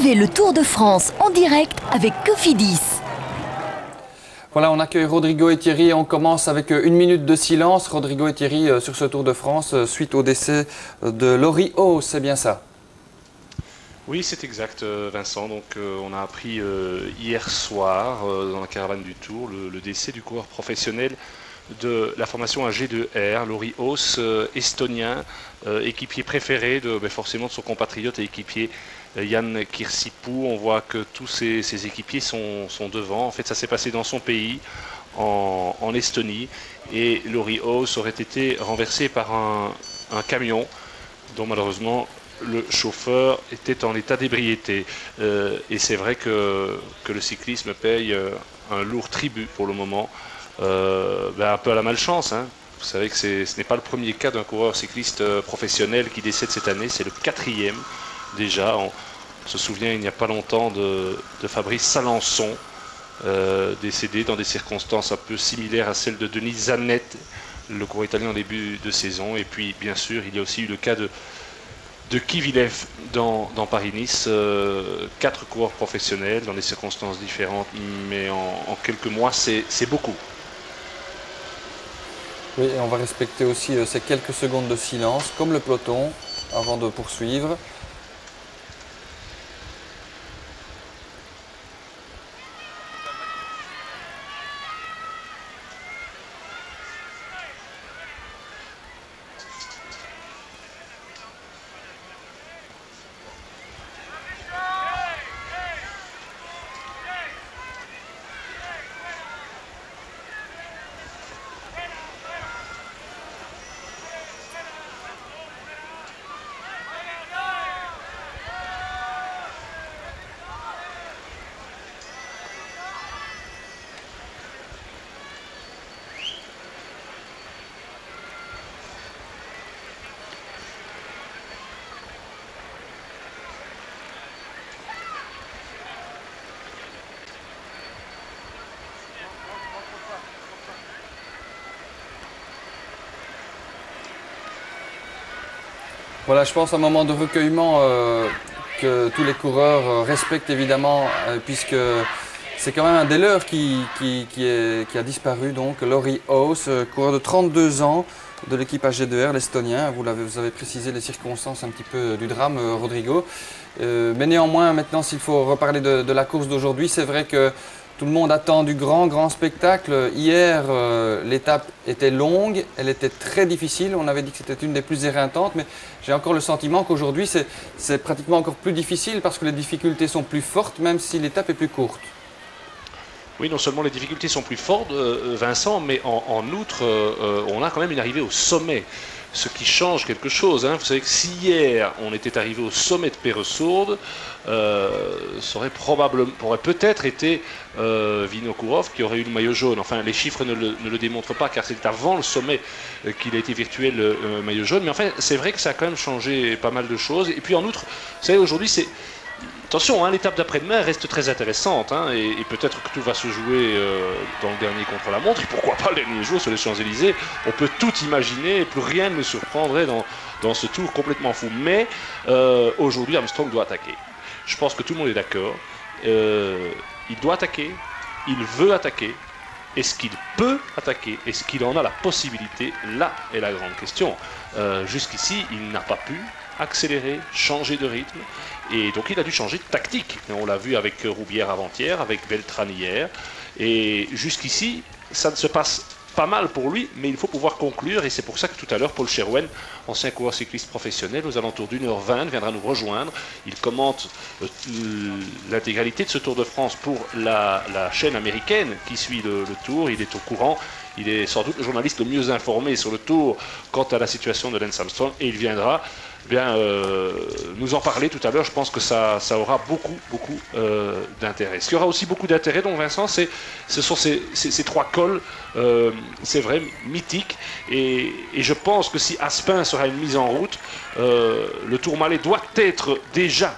Suivez le Tour de France en direct avec Cofidis. Voilà, on accueille Rodrigo et Thierry et on commence avec une minute de silence. Rodrigo et Thierry sur ce Tour de France suite au décès de Laurie Haus, c'est bien ça? Oui, c'est exact, Vincent. Donc, on a appris hier soir dans la caravane du Tour le décès du coureur professionnel de la formation AG2R, Laurie Haus, estonien, équipier préféré forcément de son compatriote et équipier Jan Kirsipuu. On voit que tous ses équipiers sont devant. En fait, ça s'est passé dans son pays, en Estonie, et Laurie Haus aurait été renversé par un camion dont malheureusement le chauffeur était en état d'ébriété. Et c'est vrai que le cyclisme paye un lourd tribut pour le moment, un peu à la malchance, hein. Vous savez que ce n'est pas le premier cas d'un coureur cycliste professionnel qui décède cette année, c'est le 4e déjà. On se souvient il n'y a pas longtemps de Fabrice Salançon, décédé dans des circonstances un peu similaires à celles de Denis Zanet, le coureur italien en début de saison. Et puis bien sûr il y a aussi eu le cas de Kivilev dans Paris-Nice, 4 coureurs professionnels dans des circonstances différentes, mais en quelques mois c'est beaucoup. Oui, et on va respecter aussi ces quelques secondes de silence, comme le peloton, avant de poursuivre. Voilà, je pense à un moment de recueillement que tous les coureurs respectent évidemment, puisque c'est quand même un des leurs qui a disparu, donc Laurie Haus, coureur de 32 ans de l'équipe AG2R, l'Estonien. Vous avez précisé les circonstances un petit peu du drame, Rodrigo. Mais néanmoins, maintenant, s'il faut reparler de la course d'aujourd'hui, c'est vrai que tout le monde attend du grand spectacle. Hier, l'étape était longue, elle était très difficile. On avait dit que c'était une des plus éreintantes, mais j'ai encore le sentiment qu'aujourd'hui, c'est pratiquement encore plus difficile parce que les difficultés sont plus fortes, même si l'étape est plus courte. Oui, non seulement les difficultés sont plus fortes, Vincent, mais en outre, on a quand même une arrivée au sommet. Ce qui change quelque chose, hein. Vous savez que si hier on était arrivé au sommet de Perresourde, ça aurait peut-être été Vinokourov qui aurait eu le maillot jaune. Enfin, les chiffres ne le démontrent pas car c'est avant le sommet qu'il a été virtuel le maillot jaune. Mais enfin, c'est vrai que ça a quand même changé pas mal de choses. Et puis en outre, vous savez, aujourd'hui, attention, hein, l'étape d'après-demain reste très intéressante, hein, et peut-être que tout va se jouer dans le dernier contre-la-montre, et pourquoi pas le dernier jour sur les Champs-Élysées. On peut tout imaginer et plus rien ne me surprendrait dans ce tour complètement fou. Mais aujourd'hui, Armstrong doit attaquer. Je pense que tout le monde est d'accord. Il doit attaquer, il veut attaquer. Est-ce qu'il peut attaquer? Est-ce qu'il en a la possibilité? Là est la grande question. Jusqu'ici, il n'a pas pu accélérer, changer de rythme, et donc il a dû changer de tactique. On l'a vu avec Roubière avant-hier, avec Beltrán hier, et jusqu'ici ça ne se passe pas mal pour lui, mais il faut pouvoir conclure, et c'est pour ça que tout à l'heure Paul Cherouenne, ancien coureur cycliste professionnel, aux alentours d'1h20 viendra nous rejoindre. Il commente l'intégralité de ce Tour de France pour la chaîne américaine qui suit le Tour. Il est au courant, il est sans doute le journaliste le mieux informé sur le Tour quant à la situation de Lance Armstrong, et il viendra nous en parler tout à l'heure. Je pense que ça aura beaucoup d'intérêt. Ce qui aura aussi beaucoup d'intérêt, donc Vincent, ce sont ces 3 cols, c'est vrai, mythiques, et je pense que si Aspin sera une mise en route, le Tourmalet doit être déjà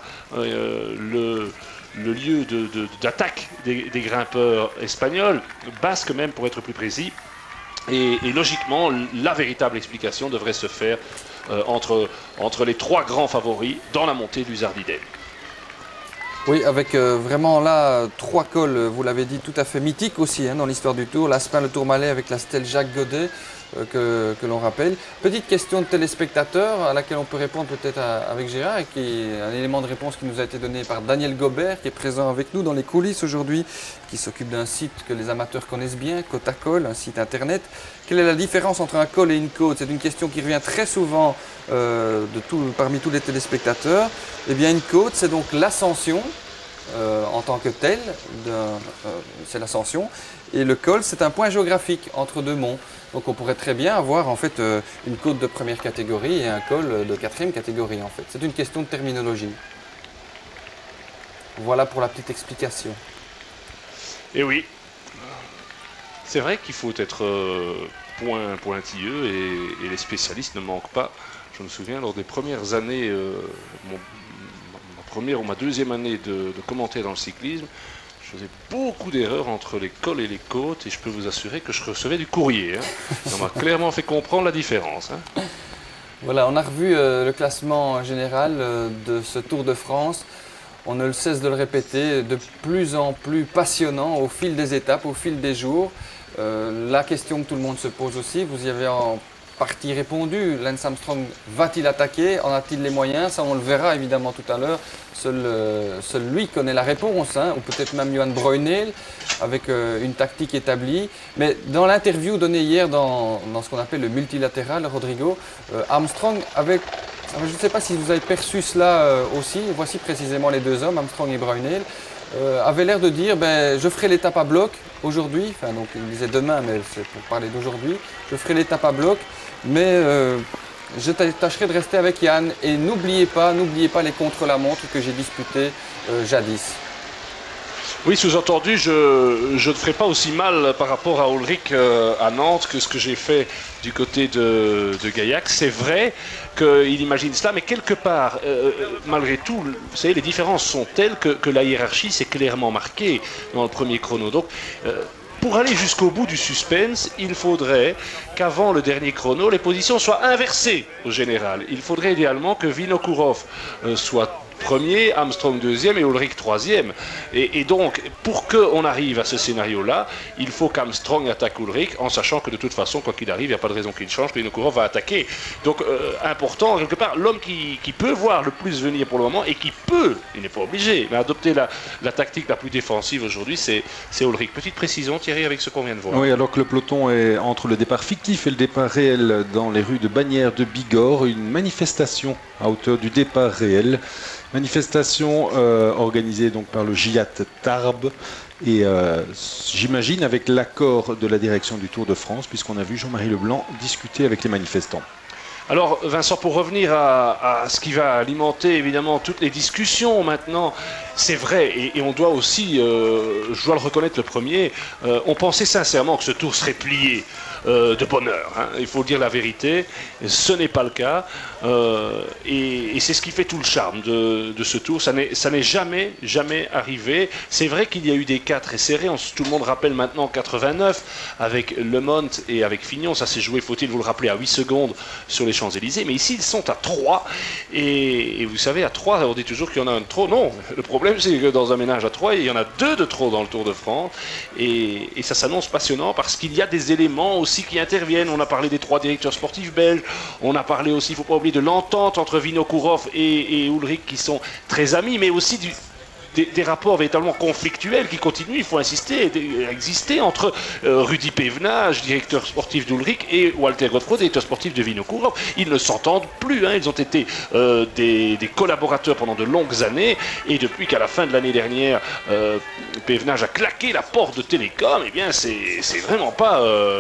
le lieu d'attaque des grimpeurs espagnols, basques même pour être plus précis. Et logiquement, la véritable explication devrait se faire entre les 3 grands favoris dans la montée du Zardiden. Oui, avec vraiment là 3 cols, vous l'avez dit, tout à fait mythiques aussi dans l'histoire du Tour. L'Aspin, le Tourmalet avec la stèle Jacques Godet que l'on rappelle. Petite question de téléspectateur à laquelle on peut répondre peut-être avec Gérard et qui est un élément de réponse qui nous a été donné par Daniel Gobert qui est présent avec nous dans les coulisses aujourd'hui, qui s'occupe d'un site que les amateurs connaissent bien, Côte à Col, un site internet. Quelle est la différence entre un col et une côte? C'est une question qui revient très souvent parmi tous les téléspectateurs. Eh bien une côte, c'est donc l'ascension en tant que telle, c'est l'ascension, et le col c'est un point géographique entre 2 monts. Donc on pourrait très bien avoir en fait une côte de première catégorie et un col de 4e catégorie en fait. C'est une question de terminologie. Voilà pour la petite explication. Et oui, c'est vrai qu'il faut être pointilleux et les spécialistes ne manquent pas. Je me souviens lors des premières années, ma 2e année de commentaire dans le cyclisme, je faisais beaucoup d'erreurs entre les cols et les côtes et je peux vous assurer que je recevais du courrier. On m'a clairement fait comprendre la différence. Voilà, on a revu le classement général de ce Tour de France. On ne cesse de le répéter, de plus en plus passionnant au fil des étapes, au fil des jours. La question que tout le monde se pose aussi, vous y avez en partie répondu. Lance Armstrong va-t-il attaquer? En a-t-il les moyens? Ça, on le verra évidemment tout à l'heure. Seul lui connaît la réponse, ou peut-être même Johan Broyneel, avec une tactique établie. Mais dans l'interview donnée hier dans ce qu'on appelle le multilatéral, Rodrigo, Armstrong avec... Je ne sais pas si vous avez perçu cela aussi. Voici précisément les 2 hommes, Armstrong et Broyneel, avaient l'air de dire je ferai l'étape à bloc aujourd'hui. Enfin, donc il disait demain, mais c'est pour parler d'aujourd'hui. Je ferai l'étape à bloc, mais je tâcherai de rester avec Yann. Et n'oubliez pas les contre-la-montre que j'ai disputés jadis. Oui, sous-entendu, je ne ferai pas aussi mal par rapport à Ullrich à Nantes que ce que j'ai fait du côté de Gaillac. C'est vrai qu'il imagine cela, mais quelque part, malgré tout, vous savez, les différences sont telles que la hiérarchie s'est clairement marquée dans le premier chrono. Donc, pour aller jusqu'au bout du suspense, il faudrait qu'avant le dernier chrono, les positions soient inversées au général. Il faudrait idéalement que Vinokourov soit premier, Armstrong 2e et Ullrich 3e. Et donc, pour qu'on arrive à ce scénario-là, il faut qu'Armstrong attaque Ullrich, en sachant que de toute façon, quoi qu'il arrive, il n'y a pas de raison qu'il change, que Vinokourov va attaquer. Donc, important, quelque part, l'homme qui peut voir le plus venir pour le moment et qui peut, il n'est pas obligé, mais adopter la tactique la plus défensive aujourd'hui, c'est Ullrich. Petite précision, Thierry, avec ce qu'on vient de voir. Oui, alors que le peloton est entre le départ fictif et le départ réel dans les rues de Bagnères de Bigorre, une manifestation à hauteur du départ réel. Manifestation organisée donc par le GIAT Tarbes et j'imagine avec l'accord de la direction du Tour de France, puisqu'on a vu Jean-Marie Leblanc discuter avec les manifestants. Alors Vincent, pour revenir à ce qui va alimenter évidemment toutes les discussions maintenant, c'est vrai, et on doit aussi, je dois le reconnaître le premier, on pensait sincèrement que ce tour serait plié de bonne heure, il faut dire la vérité, ce n'est pas le cas, et c'est ce qui fait tout le charme de ce tour, ça n'est jamais arrivé. C'est vrai qu'il y a eu des cas très serrés, tout le monde rappelle maintenant 89 avec Le Mont et avec Fignon, ça s'est joué, faut-il vous le rappeler, à 8 secondes sur les Champs-Élysées, mais ici ils sont à 3, et vous savez, à 3 on dit toujours qu'il y en a un de trop. Non, le problème c'est que dans un ménage à 3 il y en a 2 de trop dans le Tour de France, et ça s'annonce passionnant parce qu'il y a des éléments aussi qui interviennent. On a parlé des 3 directeurs sportifs belges, on a parlé aussi, il ne faut pas oublier, de l'entente entre Vinokourov et Ullrich qui sont très amis, mais aussi des rapports véritablement conflictuels qui continuent, il faut insister, exister entre Rudy Pevenage, directeur sportif d'Ullrich, et Walter Godefroy, directeur sportif de Vinokourov. Ils ne s'entendent plus, ils ont été des collaborateurs pendant de longues années, et depuis qu'à la fin de l'année dernière, Pevenage a claqué la porte de Télécom, eh bien ce n'est vraiment pas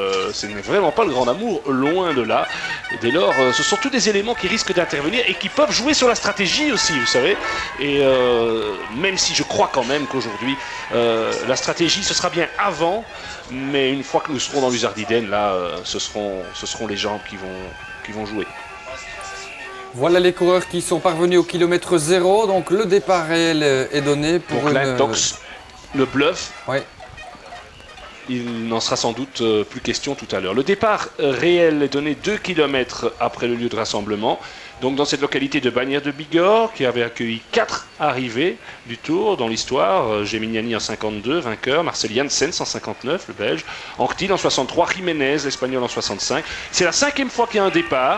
le grand amour, loin de là. Et dès lors, ce sont tous des éléments qui risquent d'intervenir et qui peuvent jouer sur la stratégie aussi, vous savez, et même si je crois quand même qu'aujourd'hui, la stratégie, ce sera bien avant, mais une fois que nous serons dans l'Usardiden, là, ce seront les jambes qui vont jouer. Voilà les coureurs qui sont parvenus au kilomètre 0, donc le départ réel est donné pour le bluff. Oui. Il n'en sera sans doute plus question tout à l'heure. Le départ réel est donné 2 km après le lieu de rassemblement. Donc dans cette localité de Bagnères de Bigorre, qui avait accueilli 4 arrivées du Tour dans l'histoire, Gemignani en 52, vainqueur, Marcel Janssens en 59, le Belge, Anquetil en 63, Jiménez, l'Espagnol en 65. C'est la 5e fois qu'il y a un départ.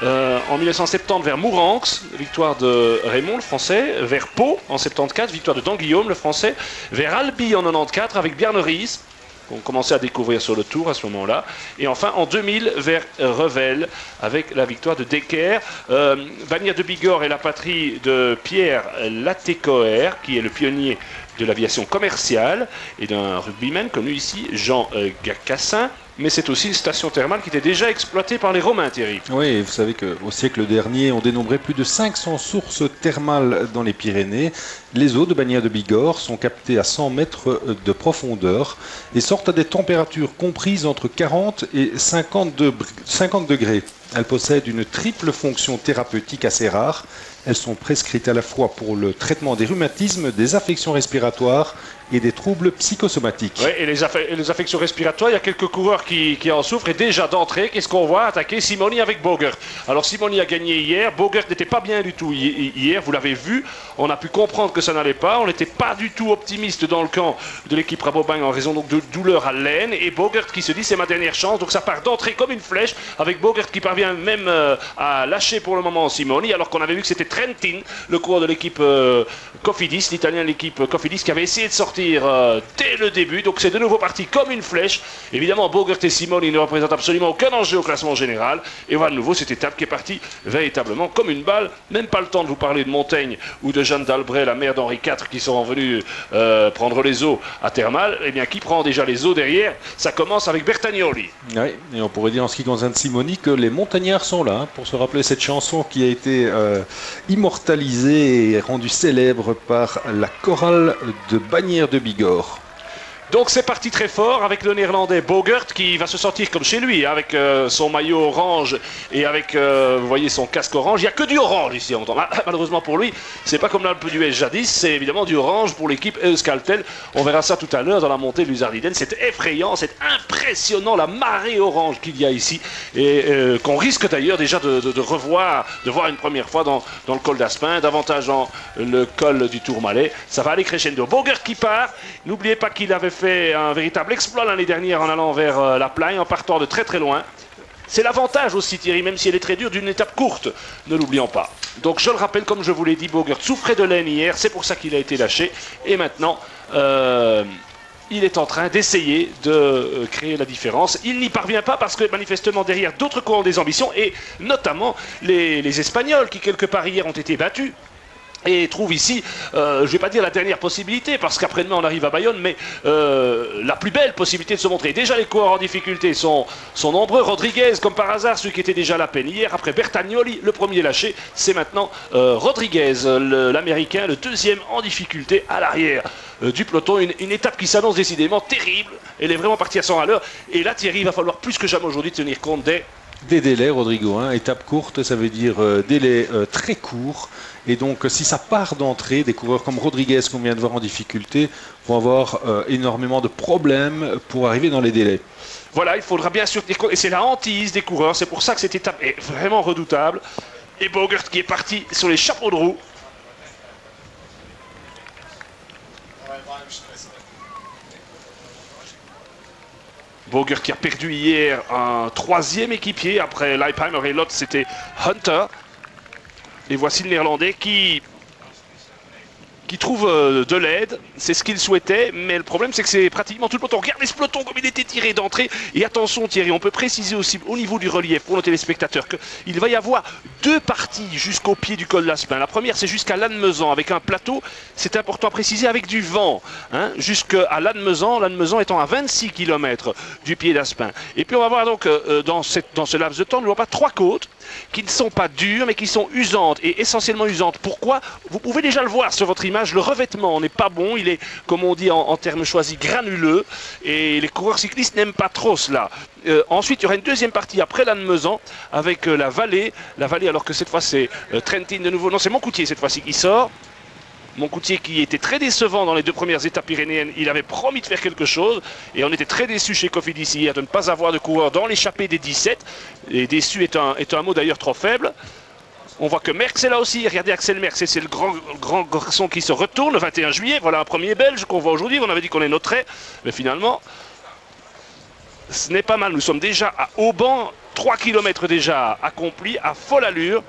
En 1970 vers Mourenx, victoire de Raymond le Français, vers Pau en 74, victoire de Dan-Guillaume le Français, vers Albi en 94 avec Bjarne Riis, qu'on commençait à découvrir sur le Tour à ce moment-là, et enfin en 2000 vers Revel avec la victoire de Decker. Bagnères de Bigorre est la patrie de Pierre Latécoère, qui est le pionnier de l'aviation commerciale, et d'un rugbyman connu ici, Jean Gacassin. Mais c'est aussi une station thermale qui était déjà exploitée par les Romains, Thierry. Oui, vous savez qu'au siècle dernier, on dénombrait plus de 500 sources thermales dans les Pyrénées. Les eaux de Bagnères de Bigorre sont captées à 100 mètres de profondeur et sortent à des températures comprises entre 40 et 50 degrés. Elles possèdent une triple fonction thérapeutique assez rare. Elles sont prescrites à la fois pour le traitement des rhumatismes, des affections respiratoires et des troubles psychosomatiques. Oui, et les affections respiratoires, il y a quelques coureurs qui en souffrent. Et déjà d'entrée, qu'est-ce qu'on voit? Attaquer Simoni avec Bogert. Alors Simoni a gagné hier. Bogert n'était pas bien du tout hier, vous l'avez vu. On a pu comprendre que ça n'allait pas. On n'était pas du tout optimiste dans le camp de l'équipe Rabobank en raison donc de douleurs à l'aine. Et Bogert qui se dit c'est ma dernière chance. Donc ça part d'entrée comme une flèche, avec Bogert qui parvient même à lâcher pour le moment Simoni, alors qu'on avait vu que c'était Trentin, le coureur de l'équipe Cofidis, l'italien de l'équipe Cofidis, qui avait essayé de sortir dès le début. Donc c'est de nouveau parti comme une flèche. Évidemment, Bogert et Simoni ne représentent absolument aucun enjeu au classement général. Et voilà de nouveau cette étape qui est partie véritablement comme une balle. Même pas le temps de vous parler de Montaigne ou de Jeanne d'Albret, la mère d'Henri IV, qui sont venus prendre les eaux à Thermal. Eh bien, qui prend déjà les eaux derrière? Ça commence avec Bertagnoli. Oui, et on pourrait dire en ce qui concerne Simoni que les montagnards sont là pour se rappeler cette chanson qui a été immortalisée et rendue célèbre par la chorale de Bagnères de Bigorre. Donc c'est parti très fort avec le néerlandais Bogert qui va se sortir comme chez lui, avec son maillot orange et avec, vous voyez, son casque orange. Il n'y a que du orange ici, malheureusement pour lui. C'est pas comme l'Alpe d'Huez jadis, c'est évidemment du orange pour l'équipe Euskaltel. On verra ça tout à l'heure dans la montée de l'Uzardiden. C'est effrayant, c'est impressionnant la marée orange qu'il y a ici et qu'on risque d'ailleurs déjà de revoir, de voir une première fois dans le col d'Aspin, davantage dans le col du Tourmalet. Ça va aller crescendo. Bogert qui part, n'oubliez pas qu'il avait fait un véritable exploit l'année dernière en allant vers la Plagne, en partant de très très loin. C'est l'avantage aussi, Thierry, même si elle est très dure, d'une étape courte, ne l'oublions pas. Donc je le rappelle, comme je vous l'ai dit, Bogert souffrait de laine hier, c'est pour ça qu'il a été lâché. Et maintenant, il est en train d'essayer de créer la différence. Il n'y parvient pas parce que manifestement derrière d'autres courants des ambitions, et notamment les Espagnols qui quelque part hier ont été battus. Et trouve ici, je ne vais pas dire la dernière possibilité, parce qu'après-demain on arrive à Bayonne, mais la plus belle possibilité de se montrer. Déjà les coureurs en difficulté sont nombreux. Rodriguez, comme par hasard, celui qui était déjà à la peine hier. Après Bertagnoli, le premier lâché, c'est maintenant Rodriguez, l'Américain, le deuxième en difficulté à l'arrière du peloton. Une étape qui s'annonce décidément terrible. Elle est vraiment partie à 100 à l'heure. Et là, Thierry, il va falloir plus que jamais aujourd'hui tenir compte des délais, Rodrigo. Étape courte, ça veut dire délai très court. Et donc, si ça part d'entrée, des coureurs comme Rodriguez, qu'on vient de voir en difficulté, vont avoir énormément de problèmes pour arriver dans les délais. Voilà, il faudra bien sûr... Et c'est la hantise des coureurs. C'est pour ça que cette étape est vraiment redoutable. Et Bogert qui est parti sur les chapeaux de roue. Bogert qui a perdu hier un troisième équipier. Après Leipheimer et l'autre, c'était Hunter. Et voici le Néerlandais qui trouve de l'aide, c'est ce qu'il souhaitait, mais le problème c'est que c'est pratiquement tout le peloton. Regardez ce peloton comme il était tiré d'entrée. Et attention Thierry, on peut préciser aussi au niveau du relief pour nos téléspectateurs qu'il va y avoir deux parties jusqu'au pied du col d'Aspin. La première c'est jusqu'à Lannemezan avec un plateau, c'est important à préciser, avec du vent, jusqu'à Lannemezan étant à 26 km du pied d'Aspin. Et puis on va voir donc dans ce laps de temps, nous ne voyons pas trois côtes qui ne sont pas dures mais qui sont usantes, et essentiellement usantes. Pourquoi? Vous pouvez déjà le voir sur votre image, le revêtement n'est pas bon, il est, comme on dit en termes choisis, granuleux, et les coureurs cyclistes n'aiment pas trop cela. Ensuite il y aura une deuxième partie après Lannemezan avec la vallée, alors que cette fois c'est Trentin de nouveau, non c'est Moncoutier cette fois-ci qui sort. Moncoutier qui était très décevant dans les deux premières étapes pyrénéennes, il avait promis de faire quelque chose et on était très déçus chez Cofidis hier de ne pas avoir de coureurs dans l'échappée des 17. Et déçu est un mot d'ailleurs trop faible. On voit que Merckx est là aussi. Regardez Axel Merckx, c'est le grand garçon qui se retourne le 21 juillet. Voilà un premier Belge qu'on voit aujourd'hui. On avait dit qu'on les noterait, mais finalement, ce n'est pas mal. Nous sommes déjà à Auban, 3 km déjà accomplis, à folle allure.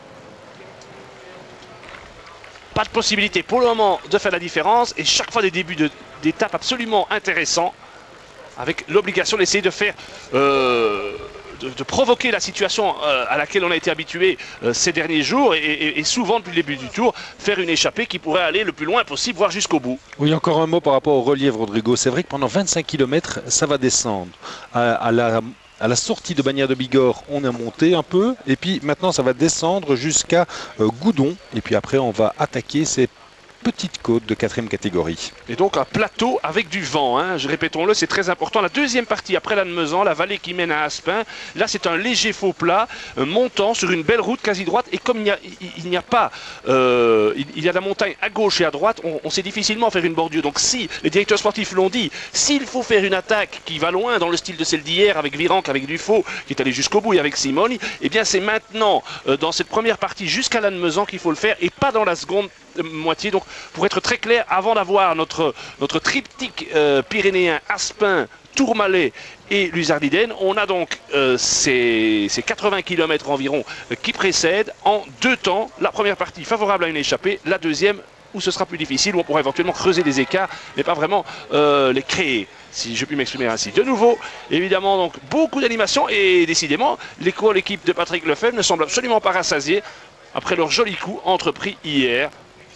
Pas de possibilité pour le moment de faire la différence. Et chaque fois des débuts d'étape absolument intéressants, avec l'obligation d'essayer de faire... de provoquer la situation à laquelle on a été habitué ces derniers jours et souvent depuis le début du tour, faire une échappée qui pourrait aller le plus loin possible, voire jusqu'au bout. Oui, encore un mot par rapport au relief, Rodrigo. C'est vrai que pendant 25 km, ça va descendre. À la sortie de Bagnères de Bigorre, on a monté un peu. Et puis maintenant, ça va descendre jusqu'à Goudon. Et puis après, on va attaquer ces petites côtes de 4e catégorie. Et donc un plateau avec du vent, hein. Répétons-le, c'est très important. La deuxième partie, après Lannemezan, la vallée qui mène à Aspin, là c'est un léger faux plat, montant sur une belle route quasi droite. Et comme il y a la montagne à gauche et à droite, on sait difficilement faire une bordure. Donc si, les directeurs sportifs l'ont dit, s'il faut faire une attaque qui va loin dans le style de celle d'hier, avec Virenque, avec Dufaux, qui est allé jusqu'au bout, et avec Simoni, eh bien c'est maintenant, dans cette première partie jusqu'à Lannemezan qu'il faut le faire, et pas dans la seconde moitié. Donc pour être très clair, avant d'avoir notre triptyque pyrénéen, Aspin, Tourmalet et Luzardiden, on a donc ces 80 km environ qui précèdent en 2 temps. La première partie favorable à une échappée, la deuxième où ce sera plus difficile, où on pourra éventuellement creuser des écarts, mais pas vraiment les créer, si je puis m'exprimer ainsi. De nouveau, évidemment, donc beaucoup d'animation, et décidément, l'équipe de Patrick Lefebvre ne semble absolument pas rassasiée après leur joli coup entrepris hier.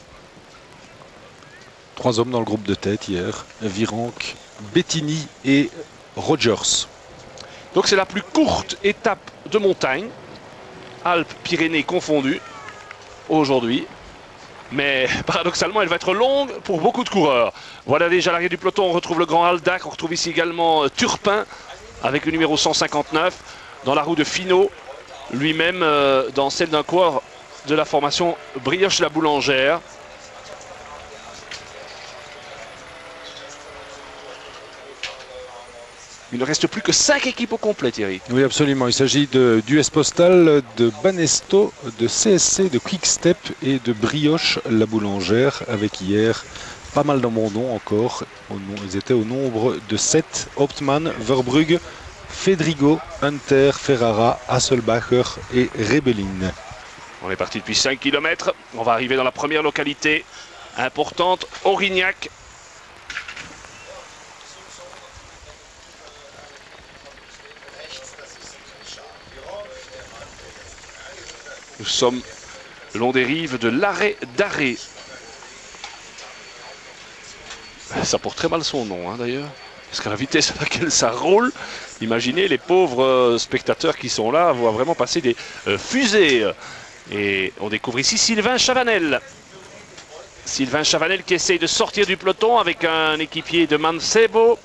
3 hommes dans le groupe de tête hier, Virenque, Bettini et Rogers. Donc c'est la plus courte étape de montagne, Alpes-Pyrénées confondues, aujourd'hui. Mais paradoxalement, elle va être longue pour beaucoup de coureurs. Voilà déjà l'arrivée du peloton, on retrouve le grand Aldac, on retrouve ici également Turpin, avec le numéro 159, dans la roue de Finot, lui-même dans celle d'un coureur de la formation Brioche-la Boulangère. Il ne reste plus que 5 équipes au complet, Thierry. Oui, absolument. Il s'agit d'US Postal, de Banesto, de CSC, de Quickstep et de Brioche la Boulangère, avec hier pas mal d'abandons encore. Ils étaient au nombre de 7. Optman, Verbrugge, Fedrigo, Hunter, Ferrara, Hasselbacher et Rebellin. On est parti depuis 5 km. On va arriver dans la première localité importante, Aurignac. Nous sommes le long des rives de l'Arrêt d'Arrêt. Ça porte très mal son nom, hein, d'ailleurs. Parce qu'à la vitesse à laquelle ça roule, imaginez les pauvres spectateurs qui sont là, voient vraiment passer des fusées. Et on découvre ici Sylvain Chavanel. Sylvain Chavanel qui essaye de sortir du peloton avec un équipier de Mancebo.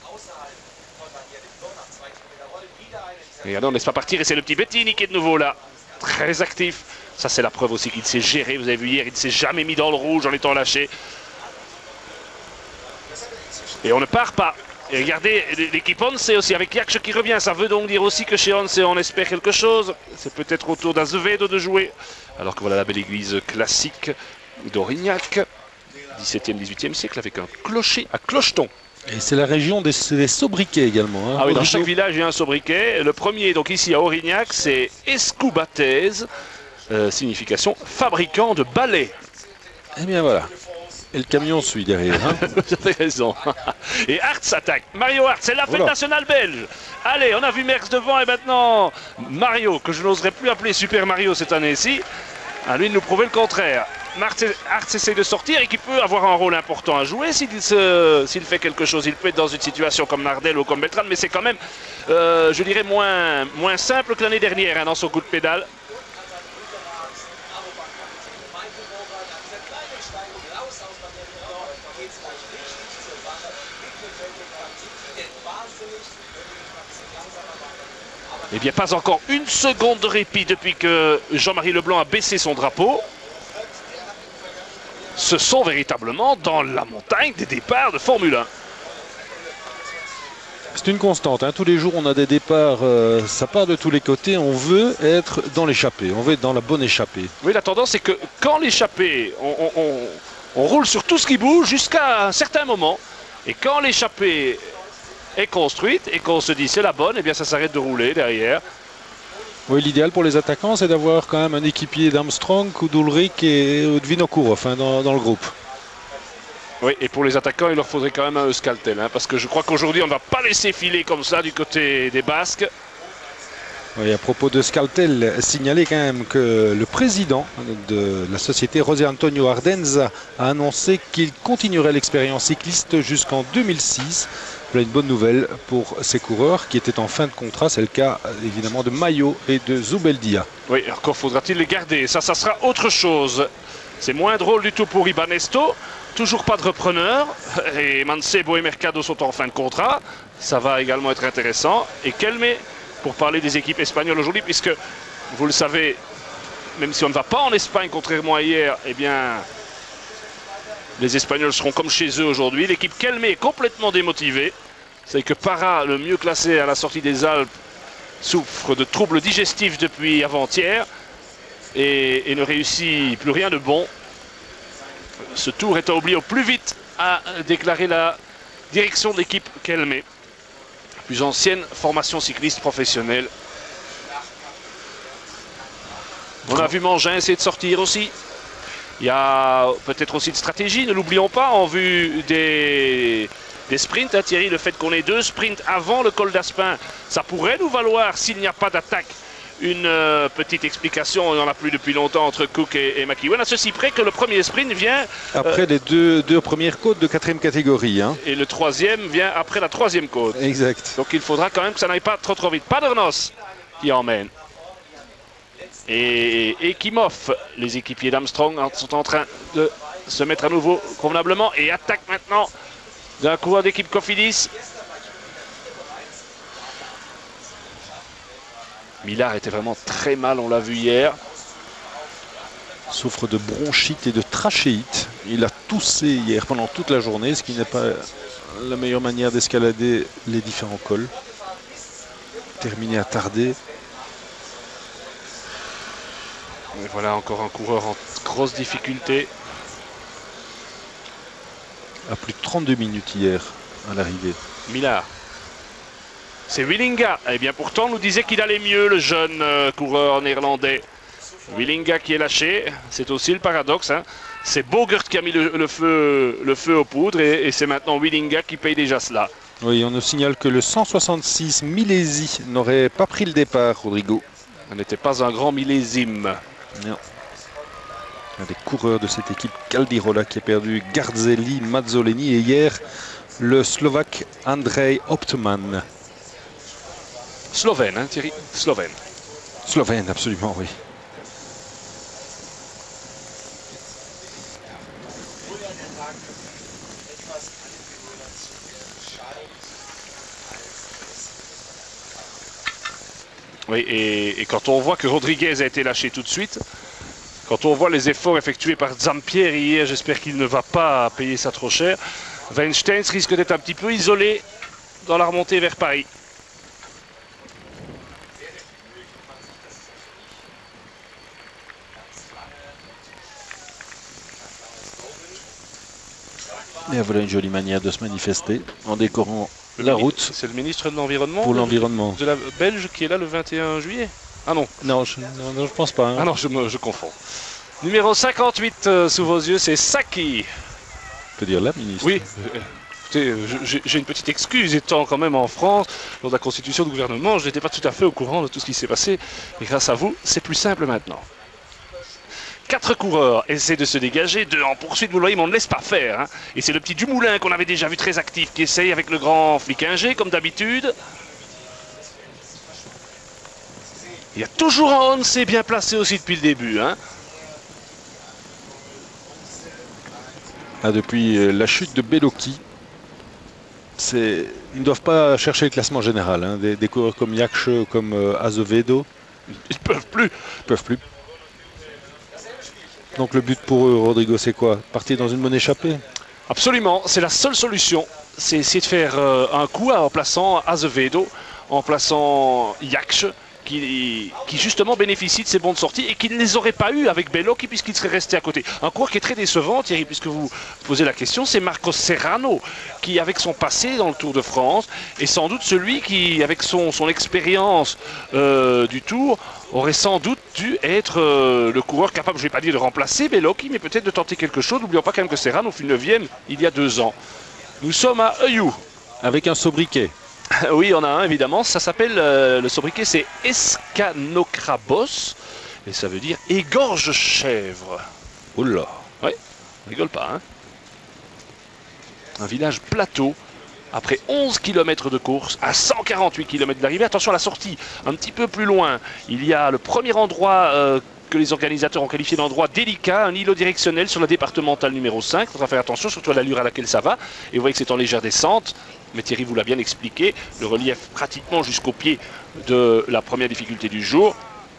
Et alors on ne laisse pas partir, et c'est le petit Bettini qui est de nouveau là. Très actif. Ça c'est la preuve aussi qu'il s'est géré. Vous avez vu hier, il ne s'est jamais mis dans le rouge en étant lâché. Et on ne part pas. Et regardez l'équipe Once aussi avec Yaksh qui revient. Ça veut donc dire aussi que chez Once on espère quelque chose. C'est peut-être au tour d'Azevedo de jouer. Alors que voilà la belle église classique d'Aurignac. 17e, 18e siècle avec un clocher à clocheton. Et c'est la région des sobriquets également. Hein. Ah oui, dans chaque village il y a un sobriquet. Le premier, donc ici à Aurignac, c'est Escubatez, signification fabricant de balais. Eh bien voilà. Et le camion suit derrière. Hein. Vous avez raison. Et Hartz attaque. Mario Hartz, c'est la fête nationale belge. Allez, on a vu Merckx devant et maintenant Mario, que je n'oserais plus appeler Super Mario cette année-ci. À lui de nous prouver le contraire. Hartz essaie de sortir et qui peut avoir un rôle important à jouer s'il fait quelque chose. Il peut être dans une situation comme Nardel ou comme Beltrán, mais c'est quand même, je dirais, moins simple que l'année dernière hein, dans son coup de pédale. Eh bien, pas encore une seconde de répit depuis que Jean-Marie Leblanc a baissé son drapeau. Ce sont véritablement dans la montagne des départs de Formule 1. c'est une constante. Hein. Tous les jours, on a des départs, ça part de tous les côtés. On veut être dans l'échappée, on veut être dans la bonne échappée. Oui, la tendance, c'est que quand l'échappée, on roule sur tout ce qui bouge jusqu'à un certain moment. Et quand l'échappée est construite et qu'on se dit c'est la bonne, eh bien ça s'arrête de rouler derrière. Oui, l'idéal pour les attaquants, c'est d'avoir quand même un équipier d'Armstrong ou d'Ulrich et de Vinokourov hein, dans le groupe. Oui, et pour les attaquants, il leur faudrait quand même un Euskaltel, hein, parce que je crois qu'aujourd'hui, on ne va pas laisser filer comme ça du côté des Basques. Oui, à propos de Euskaltel, signaler quand même que le président de la société, José Antonio Ardenza, a annoncé qu'il continuerait l'expérience cycliste jusqu'en 2006. Voilà une bonne nouvelle pour ces coureurs qui étaient en fin de contrat. C'est le cas évidemment de Mayo et de Zubeldia. Oui, encore faudra-t-il les garder. Ça sera autre chose. C'est moins drôle du tout pour Ibanesto. Toujours pas de repreneur. Et Mancebo et Mercado sont en fin de contrat. Ça va également être intéressant. Et Kelme, pour parler des équipes espagnoles aujourd'hui, puisque vous le savez, même si on ne va pas en Espagne, contrairement à hier, eh bien, les Espagnols seront comme chez eux aujourd'hui. L'équipe Kelme est complètement démotivée. C'est que Para, le mieux classé à la sortie des Alpes, souffre de troubles digestifs depuis avant-hier et ne réussit plus rien de bon. Ce tour étant oublié au plus vite à déclarer la direction de l'équipe Kelme, plus ancienne formation cycliste professionnelle. On a vu Mangin essayer de sortir aussi. Il y a peut-être aussi de stratégie, ne l'oublions pas, en vue des sprints. Hein, Thierry, le fait qu'on ait 2 sprints avant le col d'Aspin, ça pourrait nous valoir, s'il n'y a pas d'attaque, une petite explication. On n'en a plus depuis longtemps entre Cook et McEwen. À ceci près que le premier sprint vient après les deux premières côtes de 4e catégorie. Hein. Et le 3e vient après la 3e côte. Exact. Donc il faudra quand même que ça n'aille pas trop vite. Padernos qui emmène. Et Kimov, les équipiers d'Armstrong sont en train de se mettre à nouveau convenablement et attaque maintenant d'un coureur d'équipe Cofidis. Millard était vraiment très mal, on l'a vu hier. Souffre de bronchite et de trachéite. Il a toussé hier pendant toute la journée, ce qui n'est pas la meilleure manière d'escalader les différents cols. Terminé à tarder. Et voilà encore un coureur en grosse difficulté. À plus de 32 minutes hier à l'arrivée. Millard. C'est Willinga. Eh bien pourtant on nous disait qu'il allait mieux, le jeune coureur néerlandais. Willinga qui est lâché, c'est aussi le paradoxe. Hein. C'est Bogert qui a mis le feu aux poudres et c'est maintenant Willinga qui paye déjà cela. Oui, on nous signale que le 166 Milesi n'aurait pas pris le départ, Rodrigo. Ce n'était pas un grand millésime. Non. Un des coureurs de cette équipe Caldirola qui a perdu Garzelli, Mazzoleni et hier le Slovaque Andrej Optman. Slovène, hein, Thierry? Slovène. Slovène, absolument, oui. Oui, et quand on voit que Rodriguez a été lâché tout de suite, quand on voit les efforts effectués par Zampieri hier, j'espère qu'il ne va pas payer ça trop cher. Weinsteins risque d'être un petit peu isolé dans la remontée vers Paris. Et voilà une jolie manière de se manifester en décorant la route. C'est le ministre de l'Environnement. Pour l'environnement. De la Belge qui est là le 21 juillet. Ah non. Non, je pense pas. Hein. Ah non, je confonds. Numéro 58 sous vos yeux, c'est Saki. On peut dire la ministre. Oui. Écoutez, j'ai une petite excuse, étant quand même en France, lors de la constitution du gouvernement, je n'étais pas tout à fait au courant de tout ce qui s'est passé. Et grâce à vous, c'est plus simple maintenant. 4 coureurs essaient de se dégager, 2 en poursuite, vous le voyez, mais on ne laisse pas faire. Hein. Et c'est le petit Dumoulin qu'on avait déjà vu très actif, qui essaye avec le grand Flickinger, comme d'habitude. Il y a toujours un Once bien placé aussi depuis le début. Hein. Ah, depuis la chute de Bellocchi, ils ne doivent pas chercher le classement général. Hein. Des coureurs comme Yakche, comme Azevedo. Ils ne peuvent plus. Ils peuvent plus. Donc le but pour eux, Rodrigo, c'est quoi? Partir dans une bonne échappée? Absolument, c'est la seule solution. c'est essayer de faire un coup en plaçant Azevedo, en plaçant Jaksch, qui justement bénéficie de ces bons de sortie et qui ne les aurait pas eu avec Bellocchi puisqu'il serait resté à côté. Un coureur qui est très décevant, Thierry, puisque vous posez la question, c'est Marcos Serrano, qui avec son passé dans le Tour de France, est sans doute celui qui, avec son expérience du Tour, aurait sans doute dû être le coureur capable, je ne vais pas dire de remplacer Bellocchi, mais peut-être de tenter quelque chose. N'oublions pas quand même que Serrano fut 9e il y a 2 ans. Nous sommes à Euillou. Avec un sobriquet. Oui, on a un évidemment, ça s'appelle, le sobriquet c'est Escanocrabos, et ça veut dire égorge chèvre. Oh là. Oui, on rigole pas, hein. Un village plateau, après 11 km de course, à 148 km d'arrivée. Attention à la sortie, un petit peu plus loin, il y a le premier endroit que les organisateurs ont qualifié d'endroit délicat, un îlot directionnel sur la départementale numéro 5. Il faudra faire attention, surtout à l'allure à laquelle ça va. Et vous voyez que c'est en légère descente. Mais Thierry vous l'a bien expliqué, le relief pratiquement jusqu'au pied de la première difficulté du jour.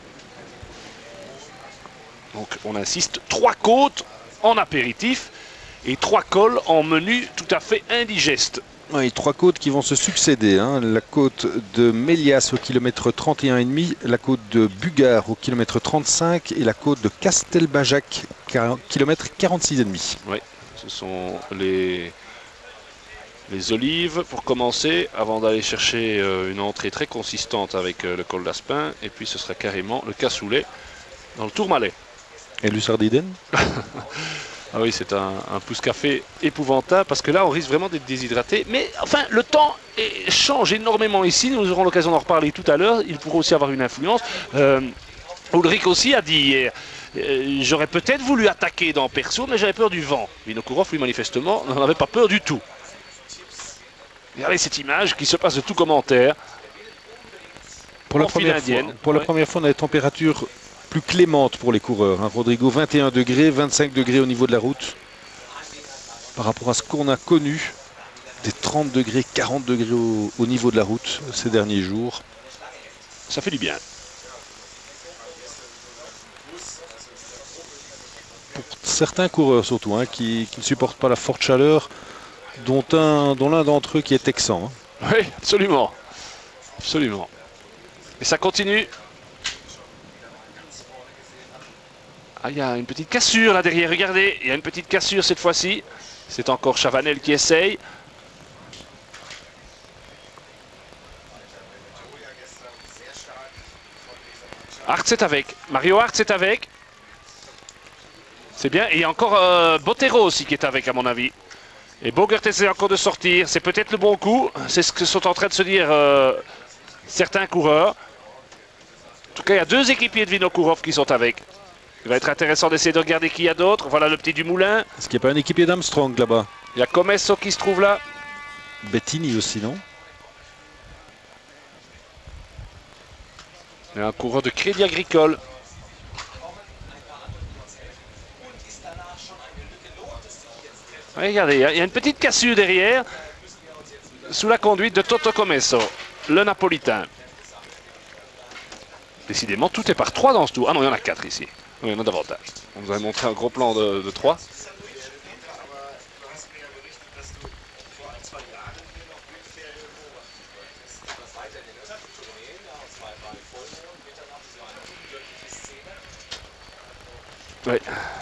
Donc on insiste, 3 côtes en apéritif et 3 cols en menu tout à fait indigeste. Oui, 3 côtes qui vont se succéder, hein. La côte de Mélias au kilomètre 31,5, la côte de Bugard au kilomètre 35 et la côte de Castelbajac, kilomètre 46,5. Oui, ce sont les olives pour commencer, avant d'aller chercher une entrée très consistante avec le col d'Aspin. Et puis ce sera carrément le cassoulet dans le Tourmalet. Et Lussardiden. Ah oui, c'est un pouce café épouvantable parce que là on risque vraiment d'être déshydraté. Mais enfin, le temps change énormément ici. Nous aurons l'occasion d'en reparler tout à l'heure. Il pourrait aussi avoir une influence. Ulrich aussi a dit hier, j'aurais peut-être voulu attaquer dans Perso, mais j'avais peur du vent. Vinokourov, lui, manifestement, n'en avait pas peur du tout. Regardez cette image qui se passe de tout commentaire. Pour la première fois, on a des températures plus clémentes pour les coureurs, hein. Rodrigo, 21 degrés, 25 degrés au niveau de la route. Par rapport à ce qu'on a connu, des 30 degrés, 40 degrés au niveau de la route ces derniers jours. Ça fait du bien. Pour certains coureurs surtout, hein, qui ne supportent pas la forte chaleur, dont l'un d'entre eux qui est texan. Hein. Oui, absolument. Absolument. Et ça continue. Ah, il y a une petite cassure là derrière, regardez. Il y a une petite cassure cette fois-ci. C'est encore Chavanel qui essaye. Artz est avec. Mario Artz est avec. C'est bien. Et il y a encore Bottero aussi qui est avec, à mon avis. Et Bogert essaie encore de sortir. C'est peut-être le bon coup. C'est ce que sont en train de se dire certains coureurs. En tout cas, il y a 2 équipiers de Vinokourov qui sont avec. Il va être intéressant d'essayer de regarder qui y a d'autres. Voilà le petit Dumoulin. Est-ce qu'il n'y a pas un équipier d'Armstrong là-bas? Il y a Comesso qui se trouve là. Bettini aussi, non? Il y a un coureur de Crédit Agricole. Regardez, il y a une petite cassure derrière, sous la conduite de Toto Comesso, le Napolitain. Décidément, tout est par 3 dans ce tour. Ah non, il y en a 4 ici. Oui, il y en a davantage. On vous avait montré un gros plan de 3. Oui.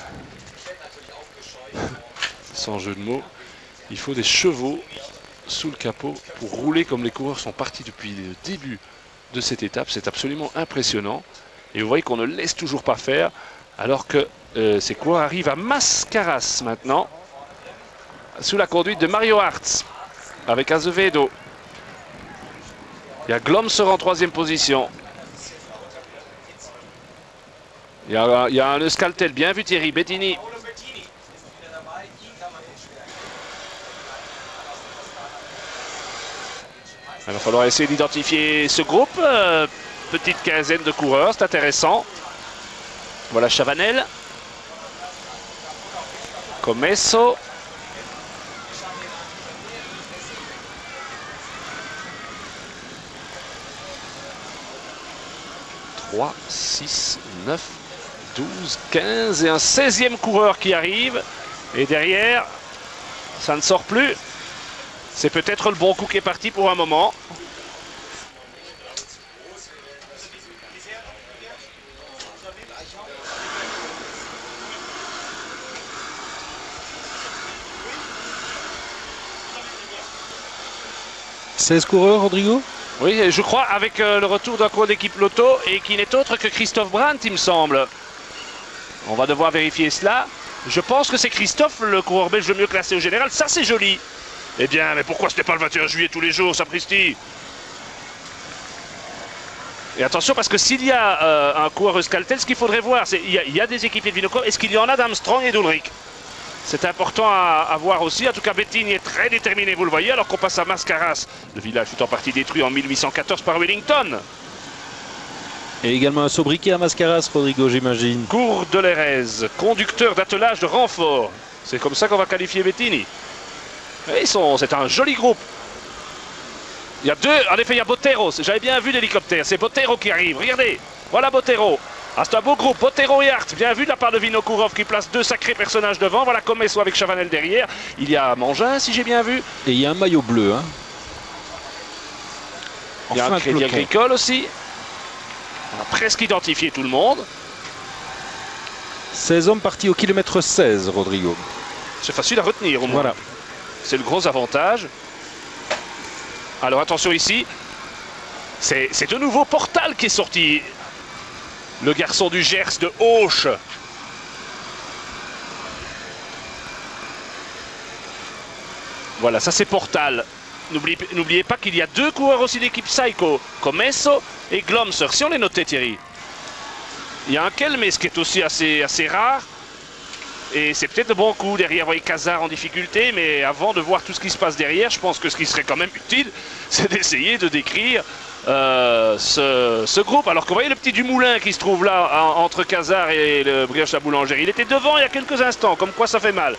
Sans jeu de mots, il faut des chevaux sous le capot pour rouler comme les coureurs sont partis depuis le début de cette étape. C'est absolument impressionnant. Et vous voyez qu'on ne laisse toujours pas faire, alors que ces coureurs arrivent à Mascaras maintenant, sous la conduite de Mario Artz, avec Azevedo. Il y a Glomser en 3e position. Il y a un Euskaltel, bien vu Thierry, Bettini. Il va falloir essayer d'identifier ce groupe. Petite quinzaine de coureurs, c'est intéressant. Voilà Chavanel. Comesso. « 3, 6, 9, 12, 15 et un 16e coureur qui arrive. Et derrière, ça ne sort plus. C'est peut-être le bon coup qui est parti pour un moment. « 16 coureurs, Rodrigo ?» Oui, je crois avec le retour d'un coureur d'équipe Lotto et qui n'est autre que Christophe Brandt, il me semble. On va devoir vérifier cela. Je pense que c'est Christophe, le coureur belge le mieux classé au général. Ça, c'est joli. Eh bien, mais pourquoi ce n'est pas le 21 juillet tous les jours, sapristi? Et attention, parce que s'il y a un coureur Euskaltel, ce qu'il faudrait voir, c'est il y a des équipiers de Vinocoureurs. Est-ce qu'il y en a d'Armstrong et d'Ulrich? C'est important à voir aussi. En tout cas, Bettini est très déterminé, vous le voyez, alors qu'on passe à Mascaras. Le village fut en partie détruit en 1814 par Wellington. Et également un sobriquet à Mascaras, Rodrigo, j'imagine. Cours de l'Erez, conducteur d'attelage de renfort. C'est comme ça qu'on va qualifier Bettini. C'est un joli groupe. Il y a deux, en effet, il y a Botero. J'avais bien vu l'hélicoptère. C'est Botero qui arrive. Regardez, voilà Botero. Ah, c'est un beau groupe, Botero et Hart, bien vu de la part de Vinokourov qui place deux sacrés personnages devant. Voilà Comesso avec Chavanel derrière. Il y a Mangin, si j'ai bien vu. Et il y a un maillot bleu. Hein. Il y a un Crédit Agricole aussi. On a presque identifié tout le monde. 16 hommes partis au kilomètre 16, Rodrigo. C'est facile à retenir au moins. Voilà. C'est le gros avantage. Alors attention ici. C'est de nouveau Portal qui est sorti. Le garçon du Gers de Auch. Voilà, ça c'est Portal. N'oubliez pas qu'il y a deux coureurs aussi d'équipe Psycho, Comesso et Glomser. Si on les notait, Thierry. Il y a un Kelmes qui est aussi assez rare. Et c'est peut-être de bon coup derrière, vous voyez Kazar en difficulté. Mais avant de voir tout ce qui se passe derrière, je pense que ce qui serait quand même utile, c'est d'essayer de décrire ce groupe. Alors que vous voyez le petit Dumoulin qui se trouve là entre Kazar et le Brioche à Boulangerie. Il était devant il y a quelques instants, comme quoi ça fait mal.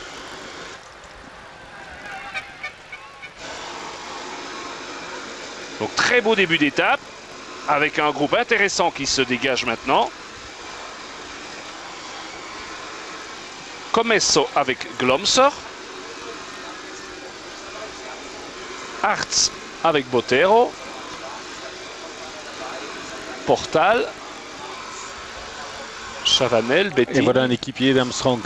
Donc très beau début d'étape, avec un groupe intéressant qui se dégage maintenant. Comesso avec Glomser. Hartz avec Botero. Portal. Chavanel, Bettini. Et voilà un équipier d'Armstrong.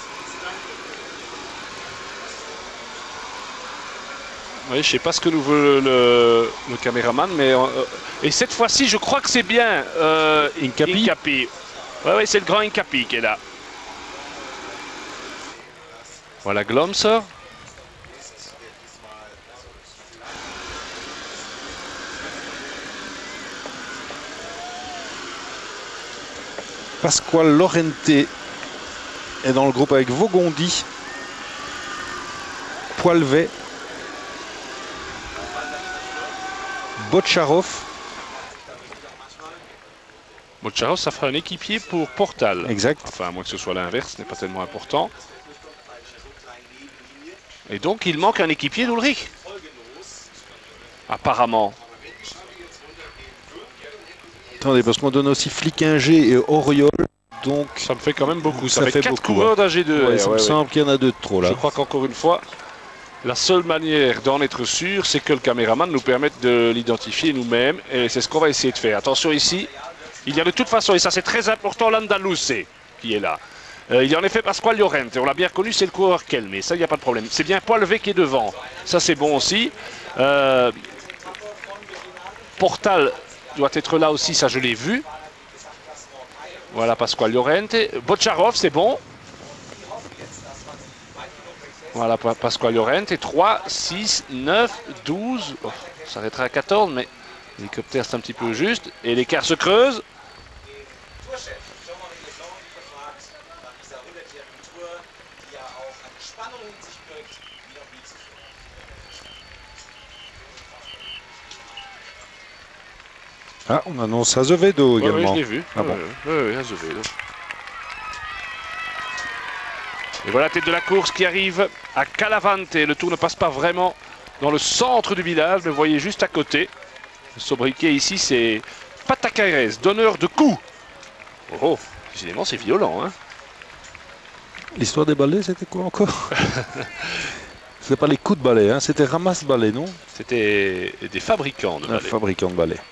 Oui, je ne sais pas ce que nous veut le caméraman, mais et cette fois-ci, je crois que c'est bien Incapi. Oui, c'est le grand Incapi qui est là. Voilà Glomser. Pasquale Lorente est dans le groupe avec Vogondi, Poilvet, Botcharov. Botcharov, ça fera un équipier pour Portal. Exact. Enfin, à moins que ce soit l'inverse, ce n'est pas tellement important. Et donc, il manque un équipier d'Ulrich. Apparemment. Attendez, parce qu'on donne aussi Flickinger et Auriol. Donc, ça me fait quand même beaucoup. Ça fait 4 beaucoup, coureurs d'AG2. Ouais, ça me semble qu'il y en a deux de trop là. Je crois qu'encore une fois, la seule manière d'en être sûr, c'est que le caméraman nous permette de l'identifier nous-mêmes. Et c'est ce qu'on va essayer de faire. Attention ici, il y a de toute façon, et ça c'est très important, l'Andaluce qui est là. Il y a en effet Pasquale Llorente, on l'a bien reconnu, c'est le coureur Kelme, ça il n'y a pas de problème. C'est bien Poilvet qui est devant, ça c'est bon aussi. Portal doit être là aussi, ça je l'ai vu. Voilà Pasquale Llorente. Botcharov, c'est bon. Voilà Pasquale Llorente. Et 3, 6, 9, 12. Oh, ça s'arrêtera à 14, mais l'hélicoptère c'est un petit peu juste. Et l'écart se creuse. Ah, on annonce Azevedo également. Oui, je l'ai vu. Ah bon. Oui, Azevedo. Et voilà la tête de la course qui arrive à Calavante. Le tour ne passe pas vraiment dans le centre du village, mais vous voyez juste à côté. Le sobriquet ici, c'est Patacaires, donneur de coups. Oh, décidément, c'est violent. Hein. L'histoire des balais, c'était quoi encore? C'est pas les coups de balai, hein, c'était ramasse-balai, non? C'était des fabricants de Un balais. fabricant de balai.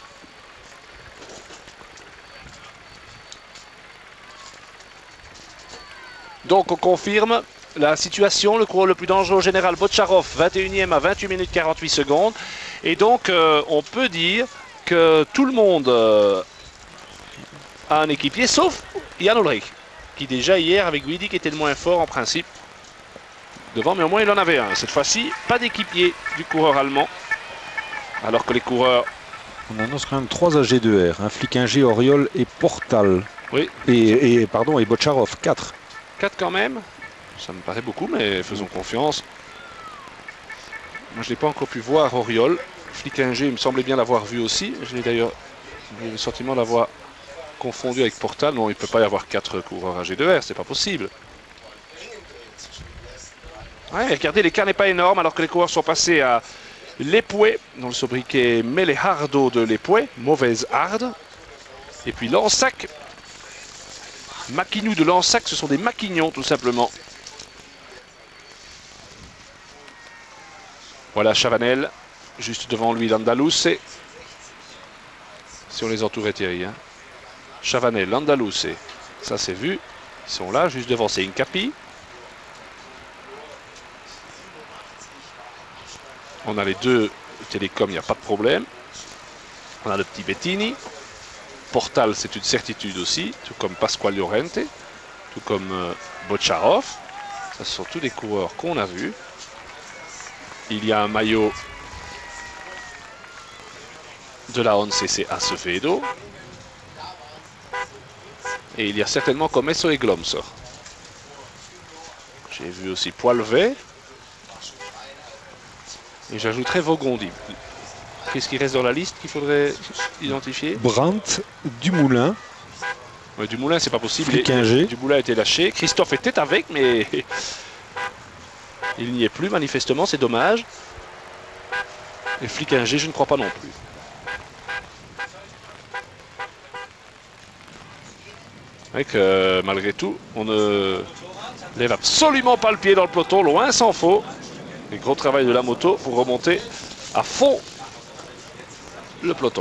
Donc on confirme la situation, le coureur le plus dangereux au général Botcharov, 21e à 28 minutes 48 secondes. Et donc on peut dire que tout le monde a un équipier, sauf Jan Ullrich, qui déjà hier avec Guidi qui était le moins fort en principe devant, mais au moins il en avait un. Cette fois-ci, pas d'équipier du coureur allemand, alors que les coureurs... On annonce quand même 3 AG2R, hein, Flickinger, Auriol et Portal. Oui. Et Botcharov, 4. 4 quand même, ça me paraît beaucoup, mais faisons confiance. Moi je n'ai pas encore pu voir Auriol. Flickinger, il me semblait bien l'avoir vu aussi. Je l'ai d'ailleurs eu le sentiment d'avoir confondu avec Portal. Non, il ne peut pas y avoir 4 coureurs AG2R, c'est pas possible. Ouais, regardez, l'écart n'est pas énorme alors que les coureurs sont passés à l'Époué, dans le sobriquet Melehardo de l'Époué, mauvaise harde. Et puis Lansac. Maquinou de Lansac, ce sont des maquignons tout simplement. Voilà Chavanel, juste devant lui l'Andaluce. Si on les entourait Thierry. Hein. Chavanel, l'Andaluce, ça c'est vu. Ils sont là, juste devant c'est Incapi. On a les deux Télécom, il n'y a pas de problème. On a le petit Bettini. Portal, c'est une certitude aussi, tout comme Pasquale Llorente, tout comme Botcharov. Ce sont tous des coureurs qu'on a vus. Il y a un maillot de la ONCC Acevedo. Et il y a certainement Comesso et Glomser. J'ai vu aussi Poilvet. Et j'ajouterai Vaugondi. Qu'est-ce qui reste dans la liste qu'il faudrait identifier? Brandt, Dumoulin. Ouais, Dumoulin, c'est pas possible. Flickinger. Dumoulin a été lâché. Christophe était avec, mais il n'y est plus manifestement, c'est dommage. Et Flickinger, je ne crois pas non plus. C'est vrai que malgré tout, on ne lève absolument pas le pied dans le peloton, loin s'en faut. Et gros travail de la moto pour remonter à fond le peloton.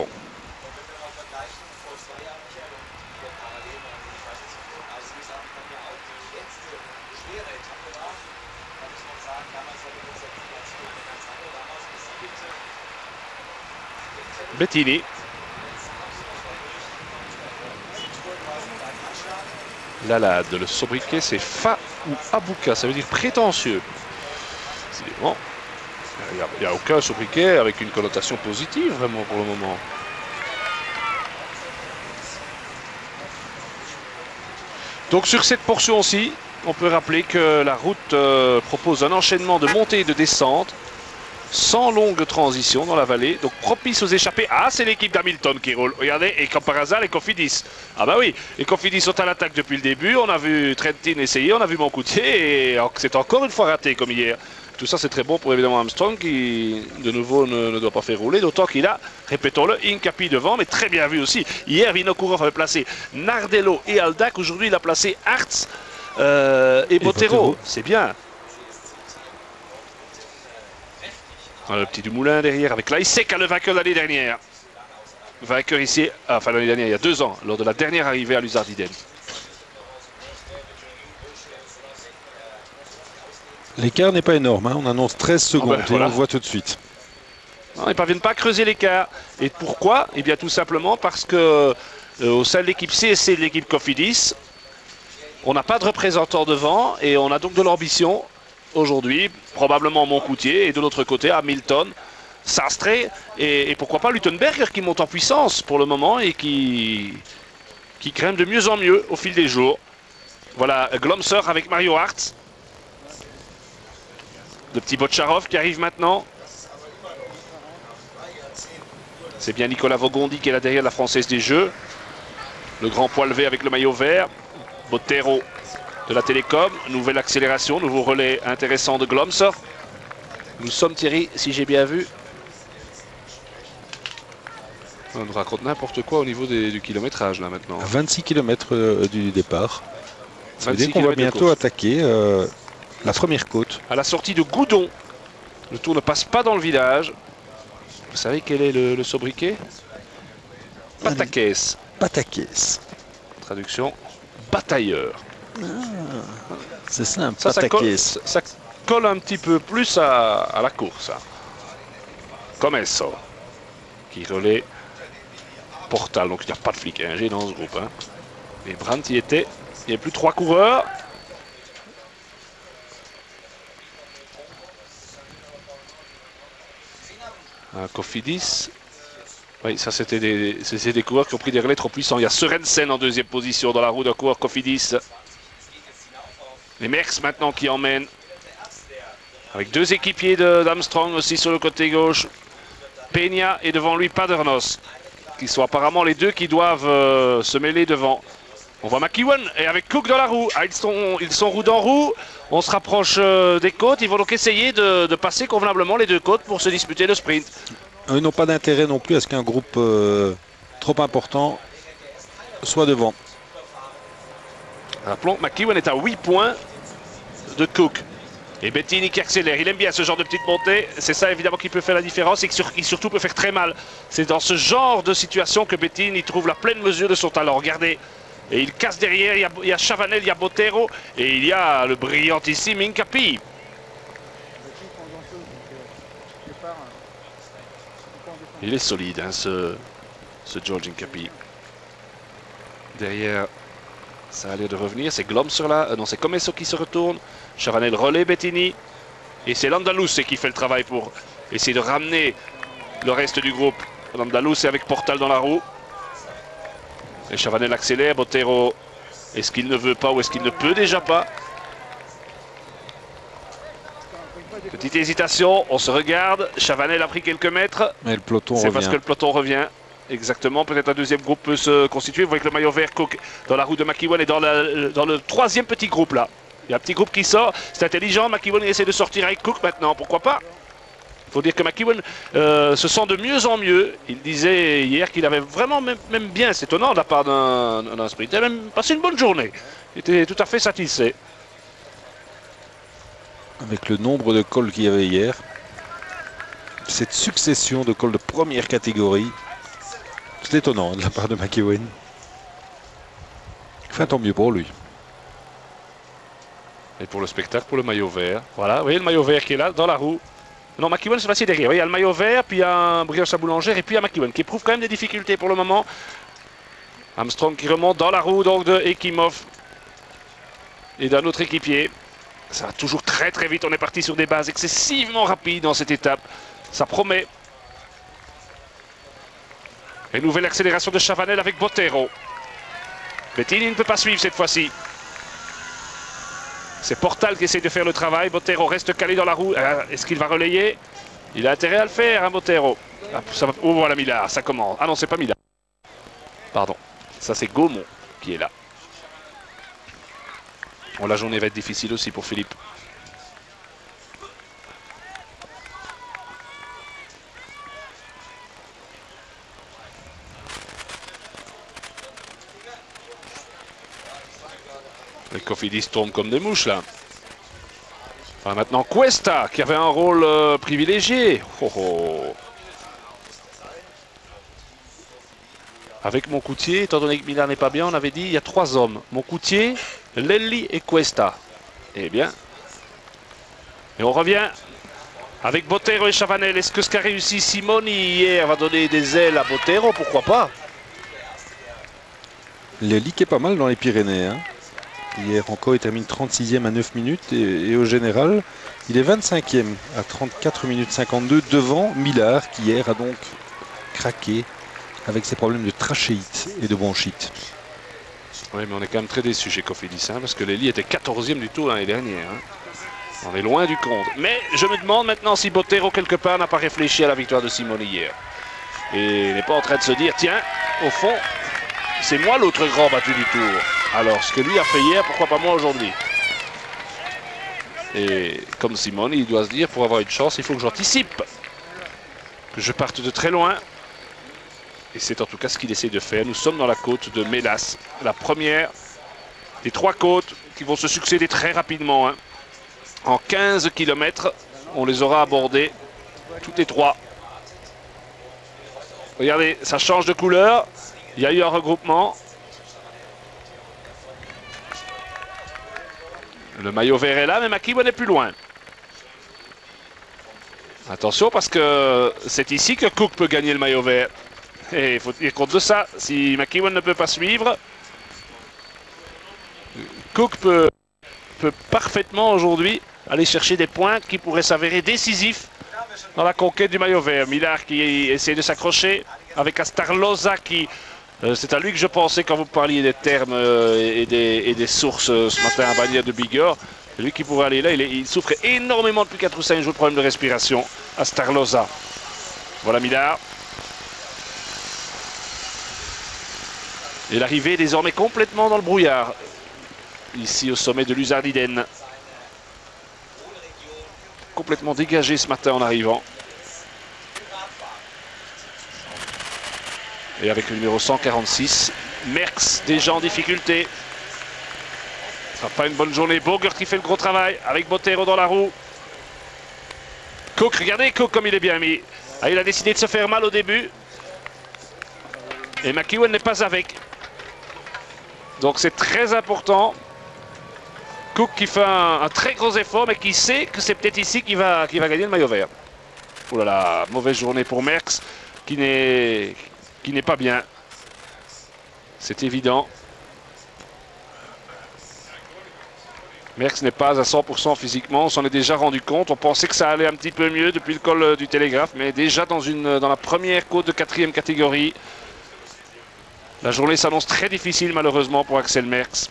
Bettini. Lalade, le sobriquet c'est Fa ou Abouka, ça veut dire prétentieux. Bon. Il n'y a aucun sobriquet avec une connotation positive vraiment pour le moment. Donc sur cette portion-ci, on peut rappeler que la route propose un enchaînement de montées et de descentes sans longue transition dans la vallée, donc propice aux échappées. Ah, c'est l'équipe d'Hamilton qui roule. Regardez, et comme par hasard, les Cofidis. Ah bah oui, les Cofidis sont à l'attaque depuis le début. On a vu Trentin essayer, on a vu Moncoutier, et c'est encore une fois raté comme hier. Tout ça, c'est très bon pour évidemment Armstrong qui, de nouveau, ne doit pas faire rouler. D'autant qu'il a, répétons-le, Incapi devant, mais très bien vu aussi. Hier, Vinokourov avait placé Nardello et Aldac. Aujourd'hui, il a placé Hartz et Bottero. C'est bien. Voilà, le petit Dumoulin derrière avec Laïsek, le vainqueur l'année dernière. Vainqueur ici, enfin l'année dernière, il y a 2 ans, lors de la dernière arrivée à l'Uzardiden. L'écart n'est pas énorme, hein. On annonce 13 secondes voilà. Et on le voit tout de suite. Non, ils ne parviennent pas à creuser l'écart. Et pourquoi? Eh bien tout simplement parce que au sein de l'équipe CSC et de l'équipe Cofidis, on n'a pas de représentant devant et on a donc de l'ambition aujourd'hui, probablement Moncoutier et de l'autre côté Hamilton, Sastre et pourquoi pas Luttenberger qui monte en puissance pour le moment et qui grimpe de mieux en mieux au fil des jours. Voilà Glomser avec Mario Hartz. Le petit Botcharov qui arrive maintenant. C'est bien Nicolas Vaugondi qui est là derrière la Française des Jeux. Le grand Poilvet avec le maillot vert. Bottero de la Télécom. Nouvelle accélération, nouveau relais intéressant de Glomser. Nous sommes Thierry, si j'ai bien vu. On nous raconte n'importe quoi au niveau du kilométrage là maintenant. 26 km du départ. Ça veut dire qu'on va bientôt attaquer La première côte. À la sortie de Goudon. Le tour ne passe pas dans le village. Vous savez quel est le sobriquet? Pataquès. Pataquès. Traduction, batailleur. C'est simple, Ça Pataquès. ça colle un petit peu plus à la course. Comme ça. Qui relaie Portal. Donc il n'y a pas de flic G dans ce groupe. Hein. Et Brandt y était. Il n'y a plus 3 coureurs. Cofidis. Oui, ça c'était des coureurs qui ont pris des relais trop puissants. Il y a Sørensen en deuxième position dans la roue d'un coureur Cofidis. Les Merckx maintenant qui emmènent. Avec 2 équipiers d'Armstrong aussi sur le côté gauche. Peña et devant lui Padernos. Qui sont apparemment les 2 qui doivent se mêler devant. On voit McEwen et avec Cook dans la roue. Ah, ils sont roue dans roue. On se rapproche des côtes. Ils vont donc essayer de passer convenablement les 2 côtes pour se disputer le sprint. Ils n'ont pas d'intérêt non plus à ce qu'un groupe trop important soit devant. Rappelons que McEwen est à 8 points de Cook. Et Bettini qui accélère. Il aime bien ce genre de petite montée. C'est ça évidemment qui peut faire la différence et qui surtout peut faire très mal. C'est dans ce genre de situation que Bettini trouve la pleine mesure de son talent. Regardez. Et il casse derrière, il y a Chavanel, il y a Botero et il y a le brillantissime Hincapie. Il est solide, hein, ce George Hincapie. Derrière, ça a l'air de revenir. C'est Glom sur la... non, c'est Comesso qui se retourne. Chavanel relais Bettini. Et c'est Landalus qui fait le travail pour essayer de ramener le reste du groupe. Landalus est avec Portal dans la roue. Et Chavanel accélère, Botero, est-ce qu'il ne veut pas ou est-ce qu'il ne peut déjà pas? Petite hésitation, on se regarde, Chavanel a pris quelques mètres. Mais le peloton revient. C'est parce que le peloton revient, exactement, peut-être un deuxième groupe peut se constituer. Vous voyez que le maillot vert, Cook, dans la roue de McEwen et dans le 3e petit groupe là. Il y a un petit groupe qui sort, c'est intelligent, McEwen essaie de sortir avec Cook maintenant, pourquoi pas? Il faut dire que McEwen se sent de mieux en mieux. Il disait hier qu'il avait vraiment même bien, c'est étonnant de la part d'un sprint. Il a même passé une bonne journée. Il était tout à fait satisfait. Avec le nombre de cols qu'il y avait hier, cette succession de cols de première catégorie, c'est étonnant de la part de McEwen. Enfin, tant mieux pour lui. Et pour le spectacle, pour le maillot vert. Voilà, vous voyez le maillot vert qui est là, dans la roue. Non, McEwen se passe derrière. Il y a le maillot vert, puis il y a un Brioche à boulangère, et puis il y a McEwen qui éprouve quand même des difficultés pour le moment. Armstrong qui remonte dans la roue donc de Ekimov et d'un autre équipier. Ça va toujours très très vite. On est parti sur des bases excessivement rapides dans cette étape. Ça promet. Et nouvelle accélération de Chavanel avec Botero. Bettini ne peut pas suivre cette fois-ci. C'est Portal qui essaie de faire le travail. Botero reste calé dans la roue. Est-ce qu'il va relayer? Il a intérêt à le faire, hein, Botero. Ça va... Oh, voilà Millard, ça commence. Ah non, c'est pas Millard. Pardon. Ça, c'est Gaumont qui est là. Bon, la journée va être difficile aussi pour Philippe. Les Cofidis tombent comme des mouches là. Enfin, maintenant Cuesta qui avait un rôle privilégié. Oh, oh. Avec Moncoutier, étant donné que Millard n'est pas bien, on avait dit il y a 3 hommes. Moncoutier, Lelli et Cuesta. Eh bien. Et on revient avec Botero et Chavanel. Est-ce que ce qu'a réussi Simoni hier va donner des ailes à Botero? Pourquoi pas? Lelli qui est pas mal dans les Pyrénées. Hein. Hier encore, il termine 36e à 9 minutes et au général, il est 25e à 34 minutes 52 devant Millard qui hier a donc craqué avec ses problèmes de trachéite et de bronchite. Oui, mais on est quand même très déçus chez Cofidis hein, parce que Lelli était 14e du tour l'année dernière. Hein. On est loin du compte. Mais je me demande maintenant si Botero quelque part n'a pas réfléchi à la victoire de Simoni hier. Et n'est pas en train de se dire, tiens, au fond, c'est moi l'autre grand battu du tour. Alors, ce que lui a fait hier, pourquoi pas moi aujourd'hui? Et comme Simone, il doit se dire, pour avoir une chance, il faut que j'anticipe. Que je parte de très loin. Et c'est en tout cas ce qu'il essaie de faire. Nous sommes dans la côte de Mélas. La première des 3 côtes qui vont se succéder très rapidement. Hein. En 15 km, on les aura abordés, toutes les trois. Regardez, ça change de couleur. Il y a eu un regroupement. Le maillot vert est là, mais McEwen est plus loin. Attention, parce que c'est ici que Cook peut gagner le maillot vert. Et il faut tenir compte de ça. Si McEwen ne peut pas suivre, Cook peut parfaitement aujourd'hui aller chercher des points qui pourraient s'avérer décisifs dans la conquête du maillot vert. Millard qui essaie de s'accrocher avec Astarloza qui... c'est à lui que je pensais quand vous parliez des termes et des sources ce matin à Bagnères de Bigorre. C'est lui qui pourrait aller là. Il souffre énormément depuis 4 ou 5 jours de problèmes de respiration. Astarloza. Voilà Millard. Et l'arrivée est désormais complètement dans le brouillard. Ici au sommet de l'Uzardiden. Complètement dégagé ce matin en arrivant. Et avec le numéro 146, Merckx déjà en difficulté. Ce sera pas une bonne journée. Burger qui fait le gros travail avec Bottero dans la roue. Cook, regardez Cook comme il est bien mis. Ah, il a décidé de se faire mal au début. Et McEwen n'est pas avec. Donc c'est très important. Cook qui fait un très gros effort, mais qui sait que c'est peut-être ici qu'il va gagner le maillot vert. Oh là là, mauvaise journée pour Merckx, qui n'est pas bien. C'est évident. Merckx n'est pas à 100% physiquement, on s'en est déjà rendu compte. On pensait que ça allait un petit peu mieux depuis le col du Télégraphe, mais déjà dans la première côte de 4e catégorie. La journée s'annonce très difficile malheureusement pour Axel Merckx.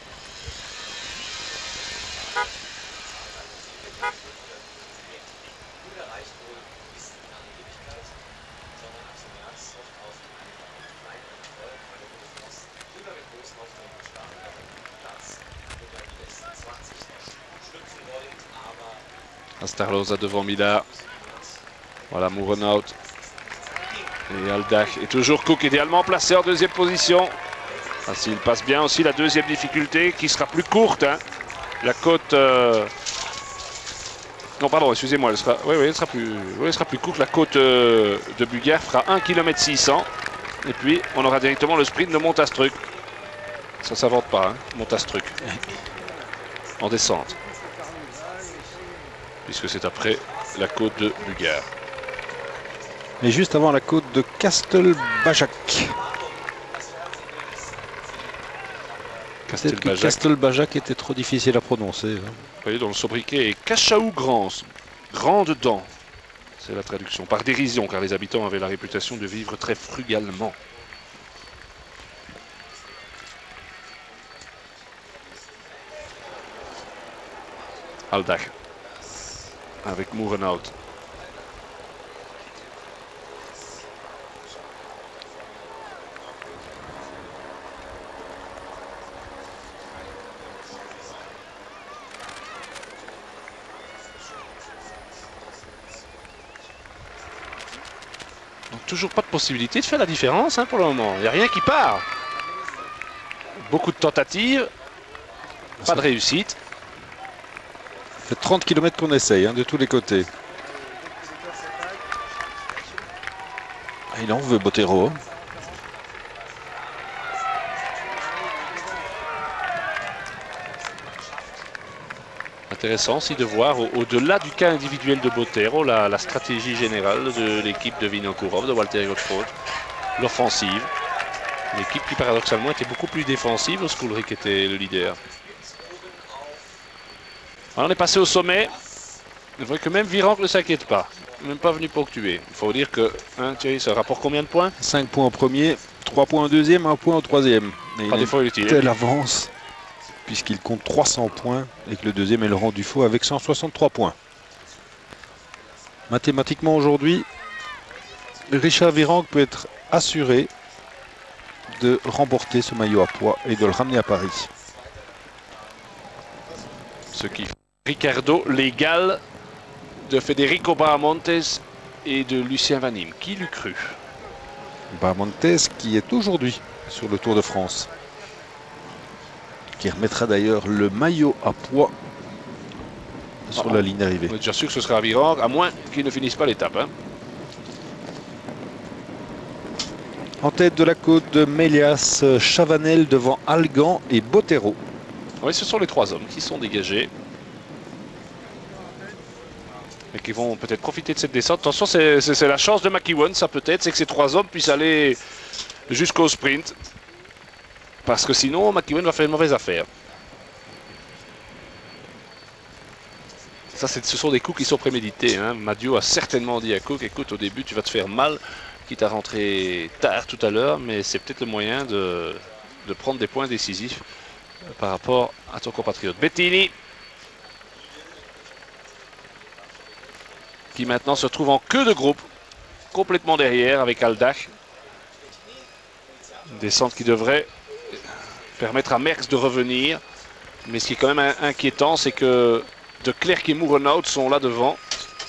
Astarloza devant Millard. Voilà Mourenhout. Et Aldach. Et toujours Cook idéalement placé en 2e position. Ah, s'il passe bien aussi la 2e difficulté qui sera plus courte. Hein. La côte... Non pardon, excusez-moi. Elle sera plus courte. La côte de Bugard fera 1 km 600. Et puis on aura directement le sprint de Montastruc. Ça ne s'invente pas, hein, Montastruc. En descente. Puisque c'est après la côte de Bugard. Et juste avant la côte de Castelbajac. Castelbajac était trop difficile à prononcer. Hein. Vous voyez, dans le sobriquet est Cachaou Grand, grande dent. C'est la traduction, par dérision, car les habitants avaient la réputation de vivre très frugalement. Aldach. Avec Mourenhout. Donc toujours pas de possibilité de faire la différence hein, pour le moment. Il n'y a rien qui part. Beaucoup de tentatives. Pas de réussite. Ça fait 30 km qu'on essaye, hein, de tous les côtés. Il en veut Bottero. Intéressant aussi de voir au-delà du cas individuel de Bottero, la stratégie générale de l'équipe de Vinokourov, de Walter Godefroot, l'offensive. L'équipe qui paradoxalement était beaucoup plus défensive, Skulrik était le leader. Alors on est passé au sommet. Vous voyez que même Virenque ne s'inquiète pas. Même pas venu ponctuer. Il faut dire que, hein, Thierry, ça rapporte combien de points? 5 points au premier, 3 points au deuxième, 1 point au troisième. Pas d'effort utile. Telle avance, puisqu'il compte 300 points et que le deuxième est Laurent Dufaux avec 163 points. Mathématiquement aujourd'hui, Richard Virenque peut être assuré de remporter ce maillot à poids et de le ramener à Paris. Ce qui fait Ricardo l'égal de Federico Bahamontes et de Lucien Vanim. Qui l'eût cru? Bahamontes qui est aujourd'hui sur le Tour de France. Qui remettra d'ailleurs le maillot à poids sur la ligne d'arrivée. On est déjà sûr que ce sera Virang, à moins qu'il ne finisse pas l'étape. Hein. En tête de la côte de Mélias, Chavanel devant Algan et Bottero. Oui, ce sont les 3 hommes qui sont dégagés. Et qui vont peut-être profiter de cette descente. Attention, c'est la chance de McEwen, ça peut-être, c'est que ces 3 hommes puissent aller jusqu'au sprint. Parce que sinon, McEwen va faire une mauvaise affaire. Ça, ce sont des coups qui sont prémédités. Hein. Madio a certainement dit à Cook, écoute, au début, tu vas te faire mal, quitte à rentrer tard tout à l'heure, mais c'est peut-être le moyen de prendre des points décisifs par rapport à ton compatriote. Bettini, qui maintenant se trouve en queue de groupe, complètement derrière avec Aldach. Une descente qui devrait permettre à Merckx de revenir. Mais ce qui est quand même inquiétant, c'est que De Klerk et Mourenhout sont là devant.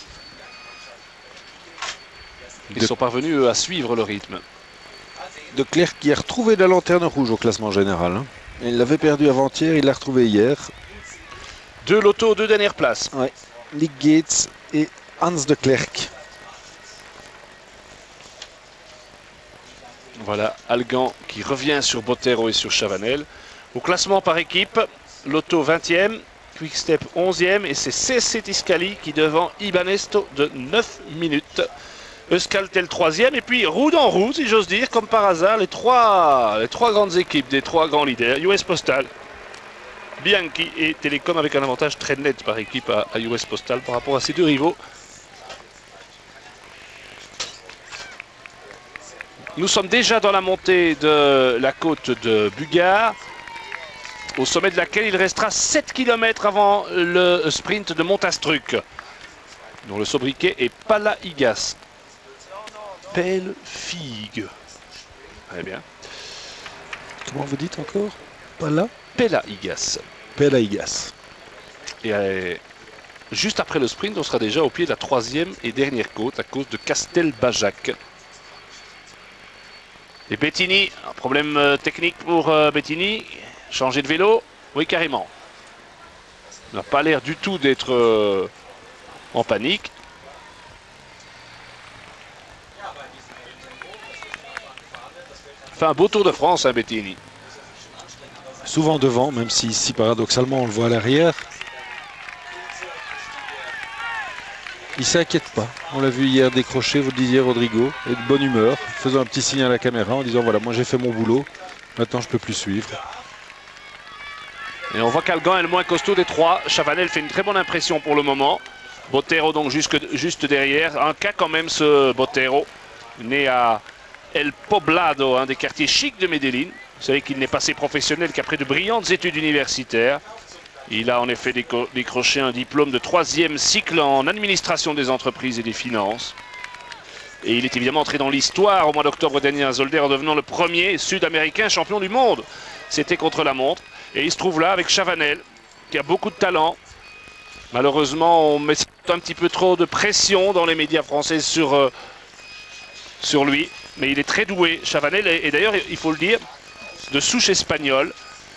Ils sont parvenus eux, à suivre le rythme. De Klerk qui a retrouvé la lanterne rouge au classement général. Hein. Il l'avait perdu avant-hier, il l'a retrouvé hier. 2 lotos, 2 dernières places. Ouais. Nick Gates et Hans De Klerk. Voilà, Algan qui revient sur Bottero et sur Chavanel. Au classement par équipe, Lotto 20e, Quickstep 11e et c'est CC Tiscali qui devant Ibanesto de 9 minutes. Euskaltel 3e et puis roue dans roue, si j'ose dire, comme par hasard, les trois grandes équipes des 3 grands leaders, US Postal, Bianchi et Télécom avec un avantage très net par équipe à US Postal par rapport à ses 2 rivaux. Nous sommes déjà dans la montée de la côte de Bugard, au sommet de laquelle il restera 7 km avant le sprint de Montastruc, dont le sobriquet est Palahigas. Pelle figue. Très bien. Comment vous dites encore? Pala? Palahigas. Pelahigas. Et juste après le sprint, on sera déjà au pied de la 3e et dernière côte, à cause de Castelbajac. Et Bettini, un problème technique pour Bettini. Changer de vélo? Oui, carrément. Il n'a pas l'air du tout d'être en panique. Fait un beau Tour de France, hein, Bettini. Souvent devant, même si ici, paradoxalement, on le voit à l'arrière. Il ne s'inquiète pas. On l'a vu hier décrocher, vous le disiez, Rodrigo, et de bonne humeur, faisant un petit signe à la caméra en disant voilà, moi j'ai fait mon boulot, maintenant je ne peux plus suivre. Et on voit qu'Algan est le moins costaud des 3. Chavanel fait une très bonne impression pour le moment. Bottero donc juste derrière. Un cas quand même ce Bottero, né à El Poblado, un des quartiers chics de Medellín. Vous savez qu'il n'est passé professionnel qu'après de brillantes études universitaires. Il a en effet décroché un diplôme de 3e cycle en administration des entreprises et des finances. Et il est évidemment entré dans l'histoire au mois d'octobre dernier à Zolder en devenant le premier sud-américain champion du monde. C'était contre la montre. Et il se trouve là avec Chavanel, qui a beaucoup de talent. Malheureusement, on met un petit peu trop de pression dans les médias français sur lui. Mais il est très doué, Chavanel. Et d'ailleurs, il faut le dire, de souche espagnole.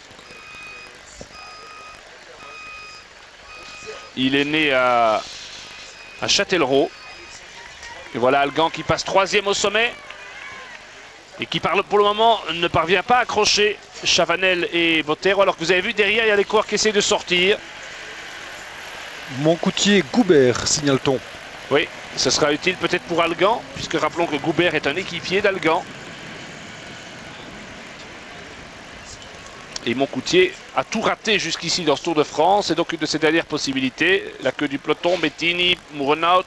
Il est né à Châtellerault. Et voilà Algan qui passe 3e au sommet. Et qui pour le moment ne parvient pas à accrocher Chavanel et Bottero. Alors que vous avez vu derrière, il y a les coureurs qui essaient de sortir. Moncoutier Goubert, signale-t-on. Oui, ce sera utile peut-être pour Algan, puisque rappelons que Goubert est un équipier d'Algan. Et Moncoutier a tout raté jusqu'ici dans ce Tour de France. Et donc une de ses dernières possibilités, la queue du peloton, Bettini, Mourenhout.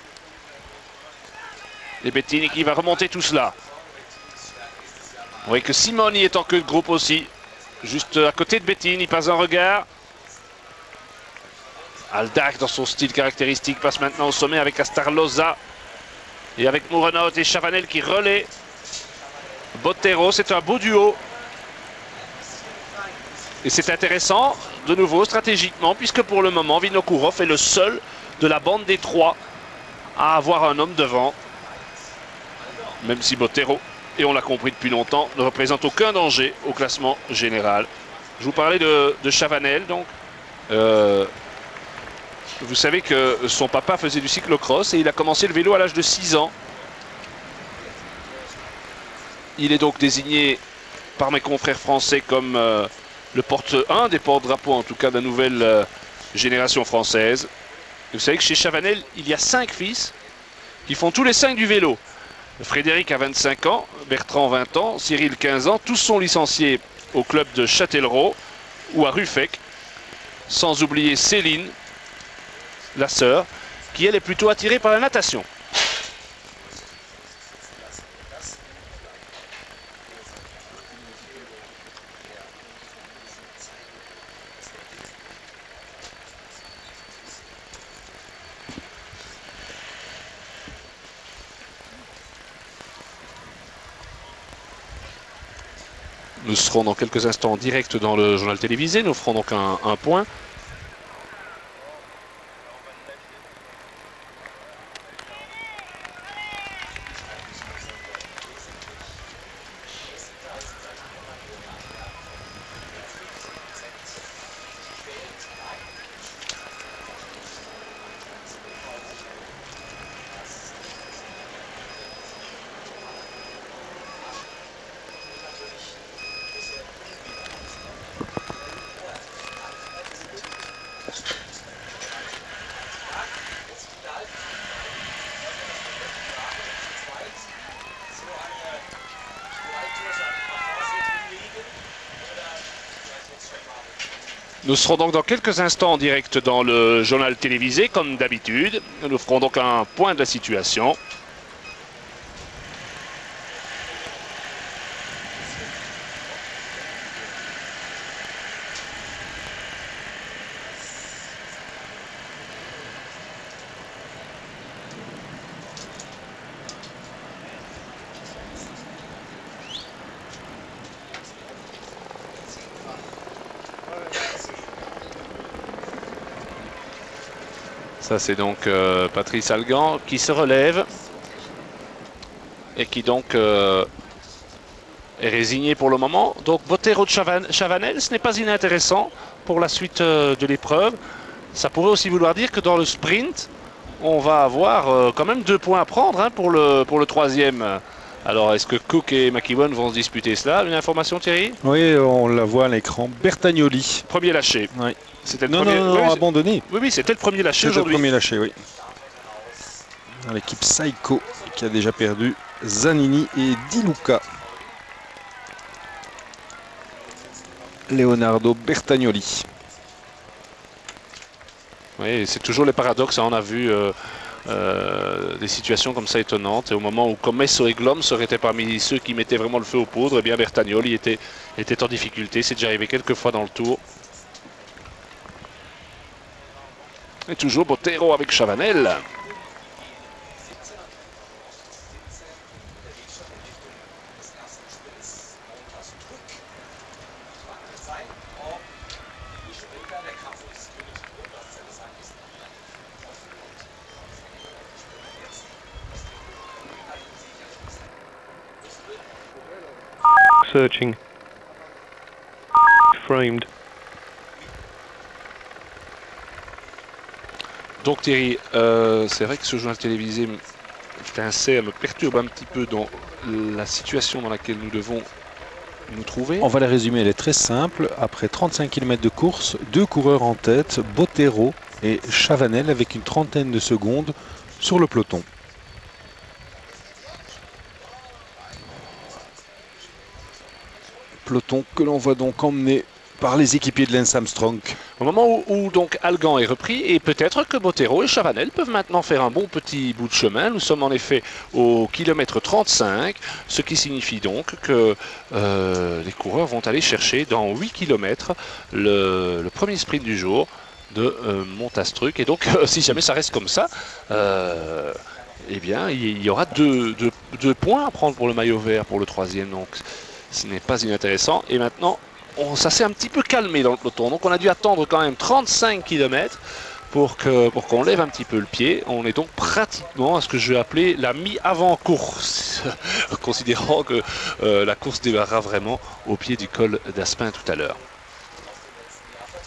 Et Bettini qui va remonter tout cela. Vous voyez que Simoni est en queue de groupe aussi. Juste à côté de Bettini, pas un regard. Aldach, dans son style caractéristique, passe maintenant au sommet avec Astarloza. Et avec Mourenhout et Chavanel qui relaient Bottero. C'est un beau duo. Et c'est intéressant, de nouveau, stratégiquement, puisque pour le moment, Vinokourov est le seul de la bande des 3 à avoir un homme devant. Même si Bottero, et on l'a compris depuis longtemps, ne représente aucun danger au classement général. Je vous parlais de Chavanel, donc. Vous savez que son papa faisait du cyclocross et il a commencé le vélo à l'âge de 6 ans. Il est donc désigné par mes confrères français comme un des porte-drapeaux en tout cas de la nouvelle génération française. Et vous savez que chez Chavanel, il y a 5 fils qui font tous les 5 du vélo. Frédéric a 25 ans, Bertrand 20 ans, Cyril 15 ans. Tous sont licenciés au club de Châtellerault ou à Ruffec. Sans oublier Céline, la sœur, qui elle est plutôt attirée par la natation. Nous serons dans quelques instants en direct dans le journal télévisé. Nous ferons donc un point. Nous serons donc dans quelques instants en direct dans le journal télévisé, comme d'habitude. Nous ferons donc un point de la situation. Ça c'est donc Patrice Algan qui se relève et qui donc est résigné pour le moment. Donc Bottero de Chavanel, ce n'est pas inintéressant pour la suite de l'épreuve. Ça pourrait aussi vouloir dire que dans le sprint, on va avoir quand même 2 points à prendre hein, pour le troisième. Alors est-ce que Cook et McEwan vont se disputer cela? Une information Thierry? Oui, on la voit à l'écran. Bertagnoli. Premier lâché. Oui. C'était le Non, premier... non, abandonné. Oui, oui, c'était le premier lâché aujourd'hui. C'était le premier lâché, oui. L'équipe Saiko qui a déjà perdu Zanini et Di Luca. Leonardo Bertagnoli. Oui, c'est toujours les paradoxes. On a vu des situations comme ça étonnantes. Et au moment où Commesso et Glom seraient parmi ceux qui mettaient vraiment le feu aux poudres, eh bien Bertagnoli était en difficulté. C'est déjà arrivé quelques fois dans le tour. Et toujours Bottero avec Chavanel. Searching. Framed. Donc Thierry, c'est vrai que ce journal télévisé me perturbe un petit peu dans la situation dans laquelle nous devons nous trouver. On va la résumer, elle est très simple. Après 35 km de course, 2 coureurs en tête, Bottero et Chavanel avec une trentaine de secondes sur le peloton. Peloton que l'on voit donc emmené par les équipiers de Lance Armstrong. Au moment où donc Algan est repris, et peut-être que Bottero et Chavanel peuvent maintenant faire un bon petit bout de chemin. Nous sommes en effet au kilomètre 35, ce qui signifie donc que les coureurs vont aller chercher dans 8 km le premier sprint du jour de Montastruc. Et donc, si jamais ça reste comme ça, eh bien, il y aura deux points à prendre pour le maillot vert pour le troisième. Donc, ce n'est pas inintéressant. Et maintenant, ça s'est un petit peu calmé dans le peloton. Donc, on a dû attendre quand même 35 km pour qu'on lève un petit peu le pied. On est donc pratiquement à ce que je vais appeler la mi-avant-course, considérant que la course démarrera vraiment au pied du col d'Aspin tout à l'heure.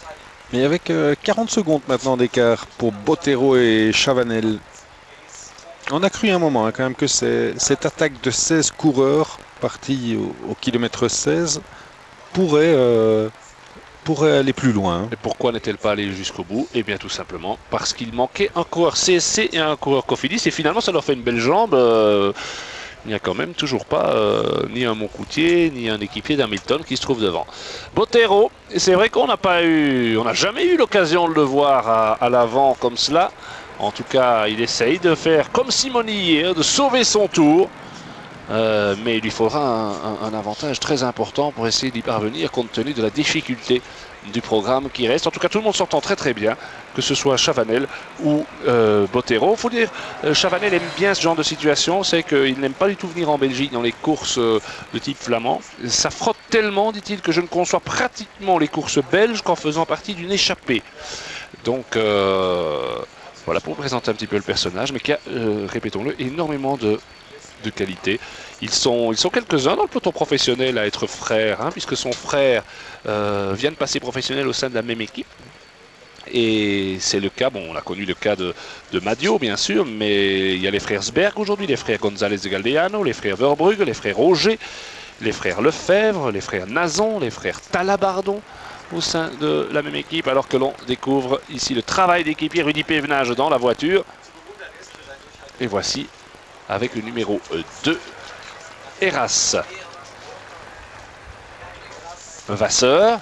Et avec 40 secondes maintenant d'écart pour Bottero et Chavanel. On a cru un moment quand même que cette attaque de 16 coureurs partis au kilomètre 16 pourrait aller plus loin. Et pourquoi n'est-elle pas allée jusqu'au bout? Eh bien tout simplement parce qu'il manquait un coureur CSC et un coureur Cofidis et finalement ça leur fait une belle jambe. Il n'y a quand même toujours pas ni un Moncoutier ni un équipier d'Hamilton qui se trouve devant. Bottero, c'est vrai qu'on n'a jamais eu l'occasion de le voir à l'avant comme cela. En tout cas, il essaye de faire comme Simoni hier, de sauver son tour. Mais il lui faudra un avantage très important pour essayer d'y parvenir compte tenu de la difficulté du programme qui reste. En tout cas, tout le monde s'entend très très bien, que ce soit Chavanel ou Bottero. Il faut dire, Chavanel aime bien ce genre de situation, c'est qu'il n'aime pas du tout venir en Belgique dans les courses de type flamand. Ça frotte tellement, dit-il, que je ne conçois pratiquement les courses belges qu'en faisant partie d'une échappée. Donc voilà pour présenter un petit peu le personnage, mais qui a, répétons-le, énormément de qualité. Ils sont quelques-uns dans le peloton professionnel à être frères, hein, puisque son frère vient de passer professionnel au sein de la même équipe. Et c'est le cas, bon, on a connu le cas de Madio, bien sûr, mais il y a les frères Sberg aujourd'hui, les frères González de Galdeano, les frères Verbrugge, les frères Auger, les frères Lefebvre, les frères Nazon, les frères Talabardon au sein de la même équipe, alors que l'on découvre ici le travail d'équipier Rudy Pévenage dans la voiture. Et voici avec le numéro 2, Heras. Vasseur.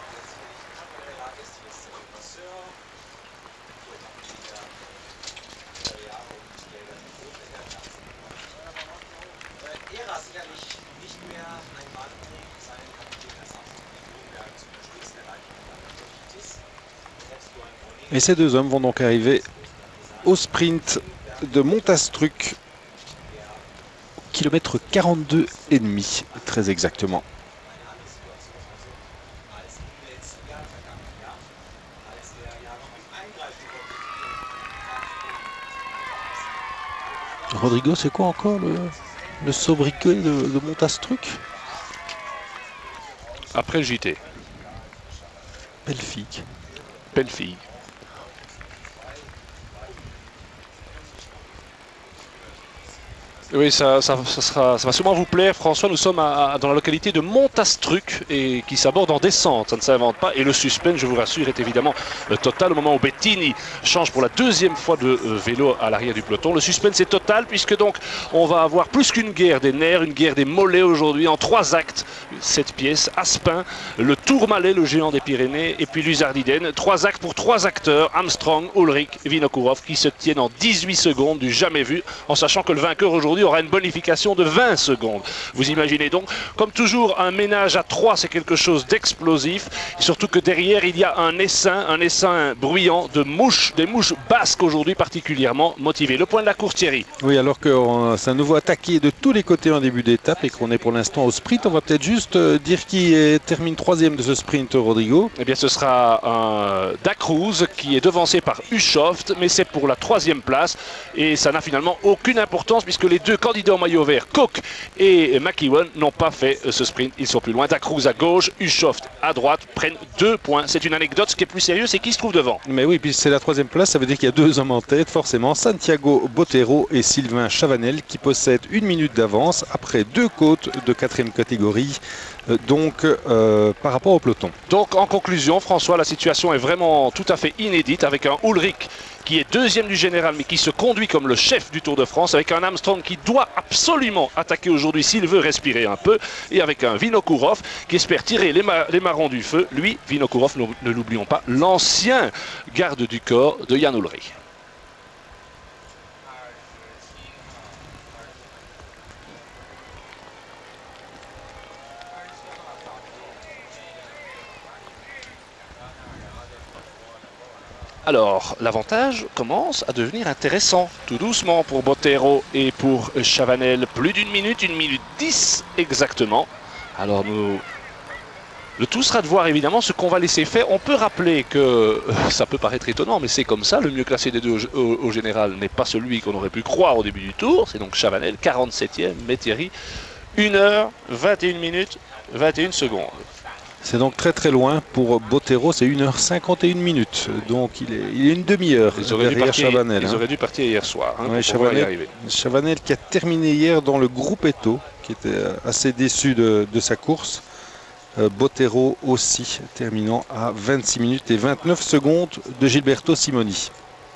Et ces deux hommes vont donc arriver au sprint de Montastruc, kilomètre 42,5 très exactement. Rodrigo, c'est quoi encore le sobriquet de Montastruc? Après le JT. Belle fille. Belle fille. Oui, ça va sûrement vous plaire, François. Nous sommes dans la localité de Montastruc et qui s'aborde en descente. Ça ne s'invente pas. Et le suspense, je vous rassure, est évidemment total au moment où Bettini change pour la deuxième fois de vélo à l'arrière du peloton. Le suspense est total puisque donc on va avoir plus qu'une guerre des nerfs, une guerre des mollets aujourd'hui en 3 actes. Cette pièce, Aspin, le Tourmalet, le géant des Pyrénées, et puis l'Uzardiden. 3 actes pour 3 acteurs, Armstrong, Ullrich, Vinokourov, qui se tiennent en 18 secondes du jamais vu, en sachant que le vainqueur aujourd'hui aura une bonification de 20 secondes. Vous imaginez donc, comme toujours, un ménage à 3, c'est quelque chose d'explosif. Surtout que derrière, il y a un essaim bruyant de mouches, des mouches basques aujourd'hui particulièrement motivées. Le point de la course, Thierry. Oui, alors que c'est un nouveau attaqué de tous les côtés en début d'étape et qu'on est pour l'instant au sprint, on va peut-être juste dire qui termine 3e de ce sprint, Rodrigo. Eh bien, ce sera un Dacruz qui est devancé par Ushoft, mais c'est pour la 3e place et ça n'a finalement aucune importance puisque les deux candidats au maillot vert, Koch et McEwen, n'ont pas fait ce sprint. Ils sont plus loin. Dacruz à gauche, Ushoft à droite, prennent 2 points. C'est une anecdote. Ce qui est plus sérieux, c'est qui se trouve devant. Mais oui, puis c'est la 3e place. Ça veut dire qu'il y a 2 hommes en tête, forcément. Santiago Bottero et Sylvain Chavanel qui possèdent 1 minute d'avance après 2 côtes de 4e catégorie. Donc par rapport au peloton. Donc en conclusion, François, la situation est vraiment tout à fait inédite avec un Ullrich qui est 2e du général mais qui se conduit comme le chef du Tour de France, avec un Armstrong qui doit absolument attaquer aujourd'hui s'il veut respirer un peu, et avec un Vinokourov qui espère tirer les marrons du feu. Lui, Vinokourov, ne l'oublions pas, l'ancien garde du corps de Jan Ullrich. Alors, l'avantage commence à devenir intéressant, tout doucement pour Bottero et pour Chavanel. Plus d'1 minute, 1 minute 10 exactement. Alors, le tout sera de voir évidemment ce qu'on va laisser faire. On peut rappeler que, ça peut paraître étonnant, mais c'est comme ça, le mieux classé des deux au général n'est pas celui qu'on aurait pu croire au début du tour. C'est donc Chavanel, 47e, mais Thierry, 1 heure, 21 minutes, 21 secondes. C'est donc très très loin pour Bottero, c'est 1h51 minutes. Donc il est une demi-heure derrière Chavanel. Ils auraient dû partir hier soir ouais, Chavanel qui a terminé hier dans le Gruppetto, qui était assez déçu de sa course. Bottero aussi terminant à 26 minutes et 29 secondes de Gilberto Simoni.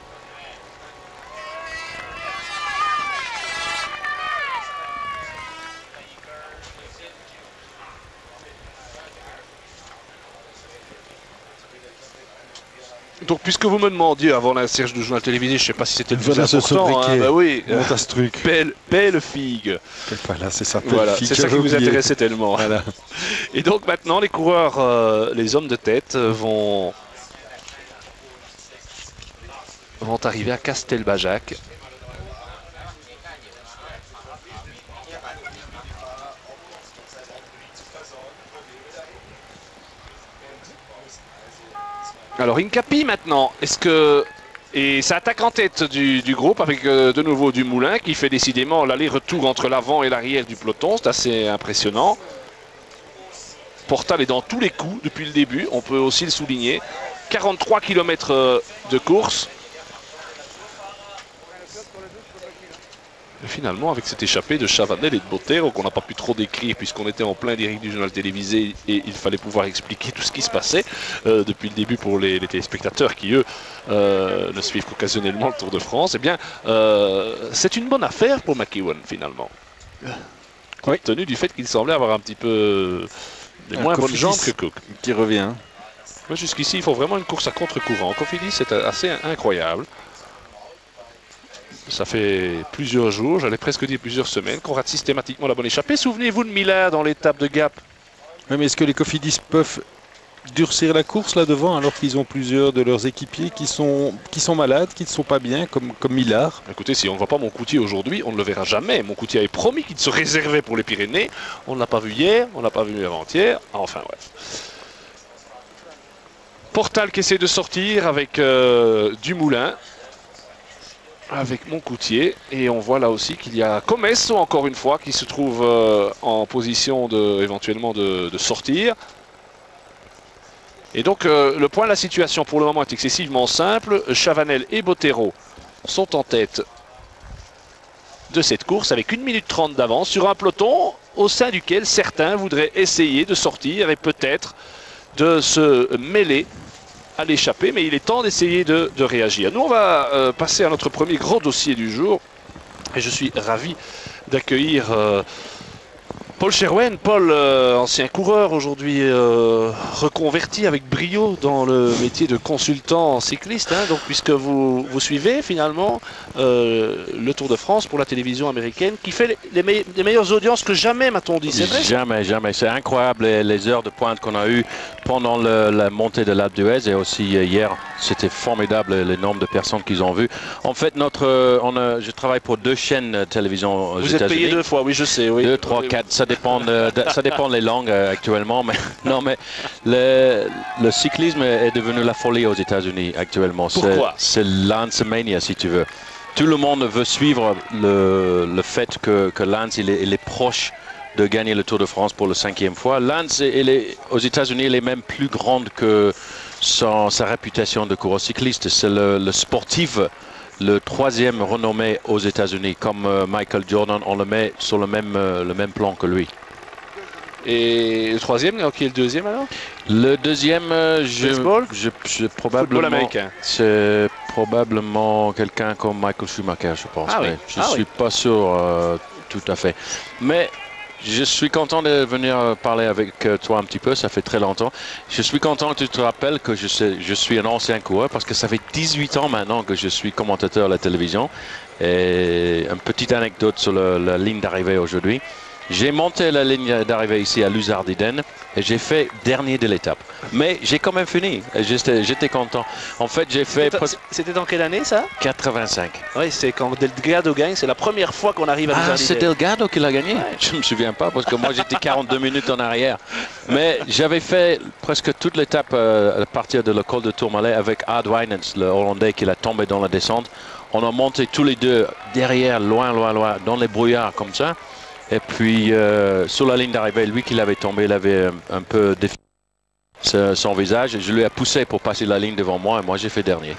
Donc, puisque vous me demandiez avant l'insertion du journal télévisé, je ne sais pas si c'était le plus important. Hein, bah oui, ce truc. Belle figue. Voilà, c'est ça. Voilà, c'est ça qui vous intéressait tellement. Voilà. Et donc maintenant, les coureurs, les hommes de tête vont arriver à Castelbajac. Alors Incapi maintenant, et ça attaque en tête du groupe avec de nouveau Dumoulin qui fait décidément l'aller-retour entre l'avant et l'arrière du peloton, c'est assez impressionnant. Portal est dans tous les coups depuis le début, on peut aussi le souligner. 43 km de course. Et finalement, avec cette échappée de Chavanel et de Bottero qu'on n'a pas pu trop décrire puisqu'on était en plein direct du journal télévisé et il fallait pouvoir expliquer tout ce qui se passait depuis le début pour les téléspectateurs qui, eux, ne suivent qu'occasionnellement le Tour de France, eh bien, c'est une bonne affaire pour McEwan finalement. Compte tenu du fait qu'il semblait avoir un petit peu des moins bonnes jambes que Cook. Qui revient. Jusqu'ici, il faut vraiment une course à contre-courant. Cofidis, c'est assez incroyable. Ça fait plusieurs jours, j'allais presque dire plusieurs semaines, qu'on rate systématiquement la bonne échappée. Souvenez-vous de Miller dans l'étape de Gap. Oui, mais est-ce que les Cofidis peuvent durcir la course là devant alors qu'ils ont plusieurs de leurs équipiers qui sont malades, qui ne sont pas bien, comme Millard? Écoutez, si on ne voit pas Moncoutier aujourd'hui, on ne le verra jamais. Moncoutier avait promis qu'il se réservait pour les Pyrénées. On ne l'a pas vu hier, on ne l'a pas vu avant-hier. Enfin, bref. Portal qui essaie de sortir avec Dumoulin. Avec Moncoutier, et on voit là aussi qu'il y a Comesso encore une fois qui se trouve en position éventuellement de sortir. Et donc le point de la situation pour le moment est excessivement simple. Chavanel et Bottero sont en tête de cette course avec 1 minute 30 d'avance sur un peloton au sein duquel certains voudraient essayer de sortir et peut-être de se mêler à l'échapper, mais il est temps d'essayer de réagir. Nous, on va passer à notre premier gros dossier du jour. Et je suis ravi d'accueillir Paul Cherouenne. Paul, ancien coureur, aujourd'hui reconverti avec brio dans le métier de consultant cycliste. Hein, donc, puisque vous suivez finalement le Tour de France pour la télévision américaine, qui fait les meilleures audiences que jamais, m'a-t-on dit. C'est vrai? Jamais. C'est incroyable les heures de pointe qu'on a eues pendant la montée de l'Alpe d'Huez et aussi hier. C'était formidable le nombre de personnes qu'ils ont vues. En fait, je travaille pour 2 chaînes de télévision aux États-Unis. Vous êtes payé 2 fois, oui, je sais. Oui. 2, 3, 4, ça dépend des langues actuellement. Mais, non, mais le cyclisme est devenu la folie aux États-Unis actuellement. Pourquoi? C'est Lance Mania, si tu veux. Tout le monde veut suivre le fait que Lance il est proche de gagner le Tour de France pour la 5e fois. Lance, aux États-Unis, elle est même plus grande que sa réputation de coureur cycliste. C'est le sportif, le 3e renommé aux États-Unis. Comme Michael Jordan, on le met sur le même plan que lui. Et le 3e, qui est le 2e alors? Le 2e, Football américain. C'est probablement quelqu'un comme Michael Schumacher, je pense. Ah oui. Je ne suis pas sûr tout à fait. Mais je suis content de venir parler avec toi un petit peu, ça fait très longtemps. Je suis content que tu te rappelles que je suis un ancien coureur parce que ça fait 18 ans maintenant que je suis commentateur à la télévision. Et une petite anecdote sur la ligne d'arrivée aujourd'hui. J'ai monté la ligne d'arrivée ici à Luzardiden et j'ai fait dernier de l'étape. Mais j'ai quand même fini. J'étais content. En fait, j'ai fait... C'était dans quelle année ça? 85. Oui, c'est quand Delgado gagne. C'est la première fois qu'on arrive à Luzardiden. Ah, c'est Delgado qui l'a gagné? Ouais. Je ne me souviens pas parce que moi j'étais 42 minutes en arrière. Mais j'avais fait presque toute l'étape à partir de l'école de Tourmalet avec Ad Wijnants, le Hollandais qui l'a tombé dans la descente. On a monté tous les deux derrière, loin, dans les brouillards comme ça. Et puis, sur la ligne d'arrivée, lui qui l'avait tombé, il avait un peu défini. son visage. Je lui ai poussé pour passer la ligne devant moi et moi j'ai fait dernier.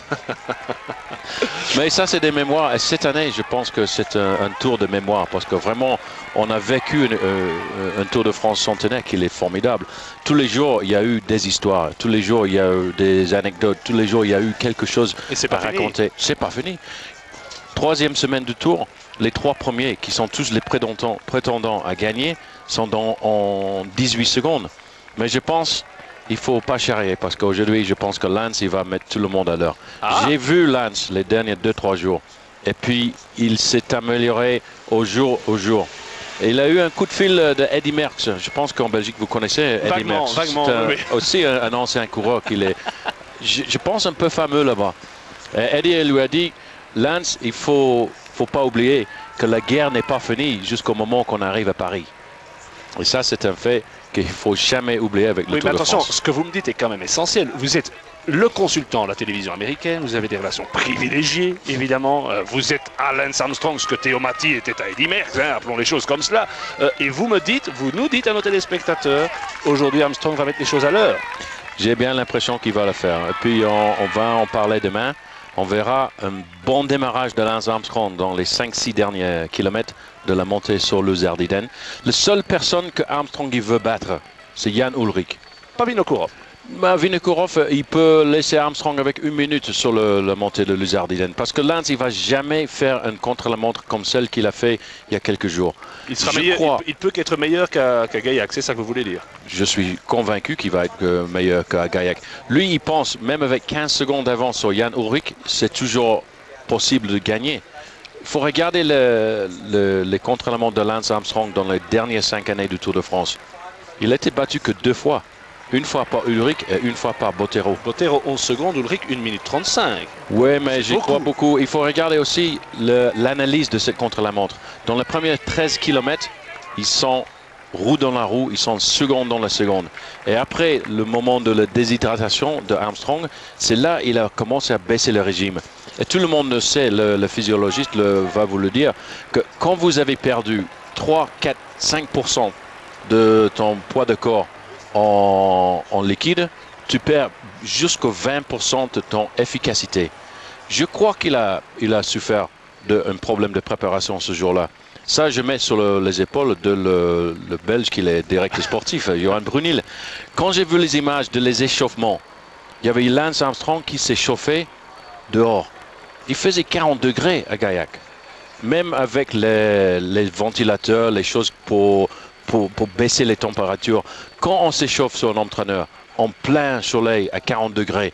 Mais ça c'est des mémoires. Et cette année je pense que c'est un tour de mémoire parce que vraiment on a vécu un Tour de France centenaire qui est formidable. Tous les jours il y a eu des histoires, tous les jours il y a eu des anecdotes, tous les jours il y a eu quelque chose à raconter. C'est pas fini. Troisième semaine du Tour, les 3 premiers qui sont tous les prétendants à gagner sont en 18 secondes. Mais je pense il ne faut pas charrier parce qu'aujourd'hui, je pense que Lance, il va mettre tout le monde à l'heure. J'ai vu Lance les derniers 2-3 jours. Et puis, il s'est amélioré au jour au jour. Et il a eu un coup de fil de Eddy Merckx. Je pense qu'en Belgique, vous connaissez Eddy Merckx. C'est aussi un ancien coureur qu'il est, je pense, un peu fameux là-bas. Eddy lui a dit, Lance, il ne faut pas oublier que la guerre n'est pas finie jusqu'au moment qu'on arrive à Paris. Et ça, c'est un fait qu'il ne faut jamais oublier avec le Tour de France. Attention, ce que vous me dites est quand même essentiel. Vous êtes le consultant de la télévision américaine, vous avez des relations privilégiées, évidemment. Vous êtes à Lance Armstrong, ce que Théo Maty était à Eddy Merckx, appelons les choses comme cela. Et vous nous dites à nos téléspectateurs, aujourd'hui Armstrong va mettre les choses à l'heure. J'ai bien l'impression qu'il va le faire. Et puis on va en parler demain. On verra un bon démarrage de Lance Armstrong dans les 5-6 derniers kilomètres de la montée sur l'Urzardiden. La seule personne que Armstrong il veut battre, c'est Jan Ullrich. Pas Vinokourov. Vinokourov, il peut laisser Armstrong avec 1 minute sur la montée de l'Urzardiden. Parce que Lance, il ne va jamais faire une contre-la-montre comme celle qu'il a fait il y a quelques jours. Il sera meilleur, il peut qu'être meilleur qu'à Gaillac, c'est ça que vous voulez dire? Je suis convaincu qu'il va être meilleur qu'à Gaillac. Lui, il pense, même avec 15 secondes d'avance sur Jan Ullrich, c'est toujours possible de gagner. Il faut regarder les contre-la-montre de Lance Armstrong dans les dernières 5 années du Tour de France. Il a été battu que 2 fois. Une fois par Ullrich et une fois par Bottero. Bottero 11 secondes, Ullrich 1 minute 35. Oui, mais j'y crois beaucoup. Il faut regarder aussi l'analyse de cette contre-la-montre. Dans les premiers 13 km, ils sont roue dans la roue, ils sont seconde dans la seconde. Et après le moment de la déshydratation de Armstrong, c'est là qu'il a commencé à baisser le régime. Et tout le monde le sait, le physiologiste va vous le dire, que quand vous avez perdu 3, 4, 5% de ton poids de corps en liquide, tu perds jusqu'à 20% de ton efficacité. Je crois qu'il a souffert d'un problème de préparation ce jour-là. Ça, je mets sur les épaules de le Belge qui est directeur sportif, Johan Brunil. Quand j'ai vu les images de les échauffements, il y avait Lance Armstrong qui s'est chauffé dehors. Il faisait 40 degrés à Gaillac. Même avec les ventilateurs, les choses pour baisser les températures. Quand on s'échauffe sur un entraîneur en plein soleil à 40 degrés,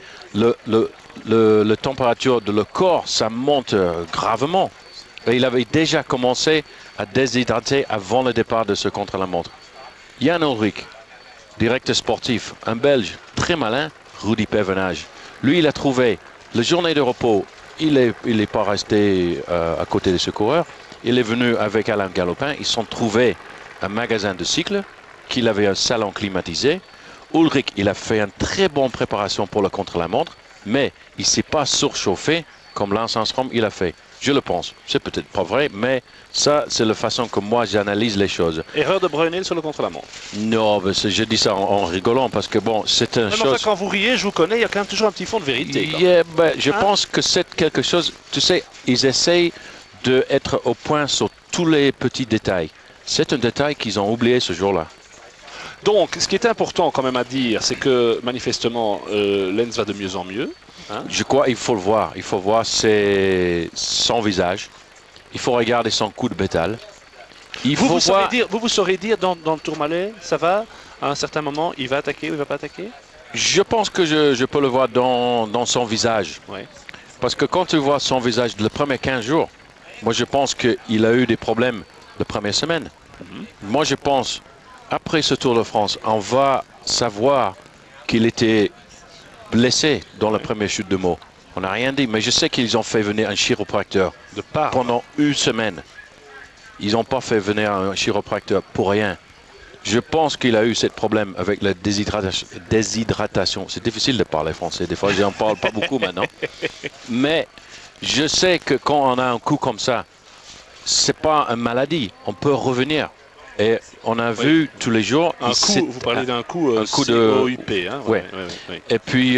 la température de le corps, ça monte gravement. Et il avait déjà commencé à déshydrater avant le départ de ce contre-la-montre. Jan Ullrich, directeur sportif, un Belge très malin, Rudy Pevenage. Lui, il a trouvé la journée de repos. Il n'est pas resté à côté de ce coureur. Il est venu avec Alain Galopin. Ils sont trouvés un magasin de cycles, qu'il avait un salon climatisé. Ullrich, il a fait une très bonne préparation pour le contre-la-montre, mais il ne s'est pas surchauffé comme Lance Armstrong il a fait. Je le pense. C'est peut-être pas vrai, mais ça, c'est la façon que moi j'analyse les choses. Erreur de Brunel sur le contre-la-montre. Non, je dis ça en rigolant parce que bon, c'est une chose. Quand vous riez, je vous connais, il y a quand même toujours un petit fond de vérité. Je pense que c'est quelque chose. Tu sais, ils essayent d'être au point sur tous les petits détails. C'est un détail qu'ils ont oublié ce jour-là. Donc, ce qui est important quand même à dire, c'est que manifestement, Lance va de mieux en mieux. Hein? Je crois qu'il faut le voir. Il faut voir son visage. Il faut regarder son coup de bétal. Vous saurez dire dans le Tourmalet, ça va? À un certain moment, il va attaquer ou il ne va pas attaquer? Je pense que je peux le voir dans son visage. Ouais. Parce que quand tu vois son visage les premiers 15 jours, moi je pense qu'il a eu des problèmes la première semaine. Moi je pense, après ce Tour de France, on va savoir qu'il était blessé dans la première chute de Meaux. On n'a rien dit, mais je sais qu'ils ont fait venir un chiropracteur pendant 1 semaine. Ils n'ont pas fait venir un chiropracteur pour rien. Je pense qu'il a eu ce problème avec la déshydratation. C'est difficile de parler français, des fois je n'en parle pas beaucoup maintenant. Mais je sais que quand on a un coup comme ça, c'est pas une maladie. On peut revenir. Et on a vu tous les jours. Vous parlez d'un coup, de COUP. Hein, ouais. Et puis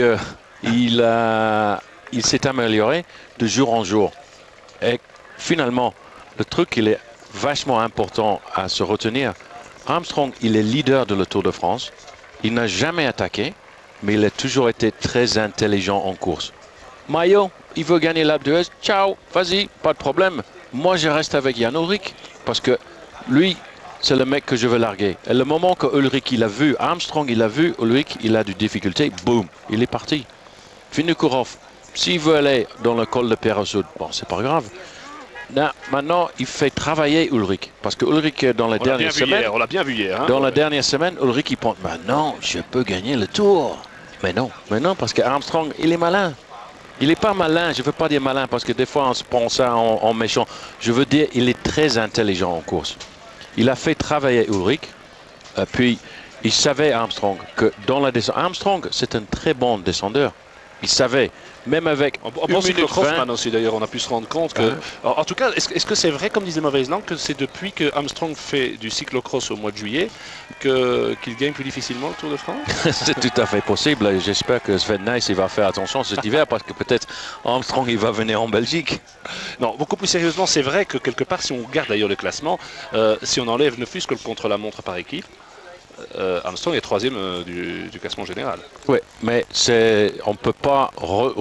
il s'est amélioré de jour en jour. Et finalement, le truc, il est vachement important à se retenir. Armstrong, il est leader de le Tour de France. Il n'a jamais attaqué, mais il a toujours été très intelligent en course. Maillot, il veut gagner l'Alpe d'Huez. Ciao, vas-y, pas de problème. Moi, je reste avec Jan Ullrich parce que lui, c'est le mec que je veux larguer. Et le moment que Ullrich, il a vu, Armstrong, il a vu, Ullrich, il a du difficulté, boum, il est parti. Vinokourov, s'il veut aller dans le col de Perrosud, bon, c'est pas grave. Là, maintenant, il fait travailler Ullrich. Parce que Ullrich, dans la dernière semaine... On l'a bien vu hier. Hein, dans la dernière semaine, Ullrich, il pense, non, je peux gagner le Tour. Mais non, parce que Armstrong, il est malin. Il n'est pas malin, je ne veux pas dire malin, parce que des fois, on se prend ça en méchant. Je veux dire, il est très intelligent en course. Il a fait travailler Ullrich, puis il savait, Armstrong, que dans la descente... Armstrong, c'est un très bon descendeur. Il savait, même avec on pense que Crossman aussi, d'ailleurs, on a pu se rendre compte que... En tout cas, est-ce que c'est vrai, comme disait Mauvaise Langue, que c'est depuis que Armstrong fait du cyclocross au mois de juillet qu'il gagne plus difficilement le Tour de France? C'est tout à fait possible. J'espère que Sven Nys, il va faire attention cet hiver, parce que peut-être Armstrong, il va venir en Belgique. Non, beaucoup plus sérieusement, c'est vrai que quelque part, si on regarde d'ailleurs le classement, si on enlève ne fût-ce que le contre-la-montre par équipe, Armstrong est troisième du classement général. Oui, mais on ne peut pas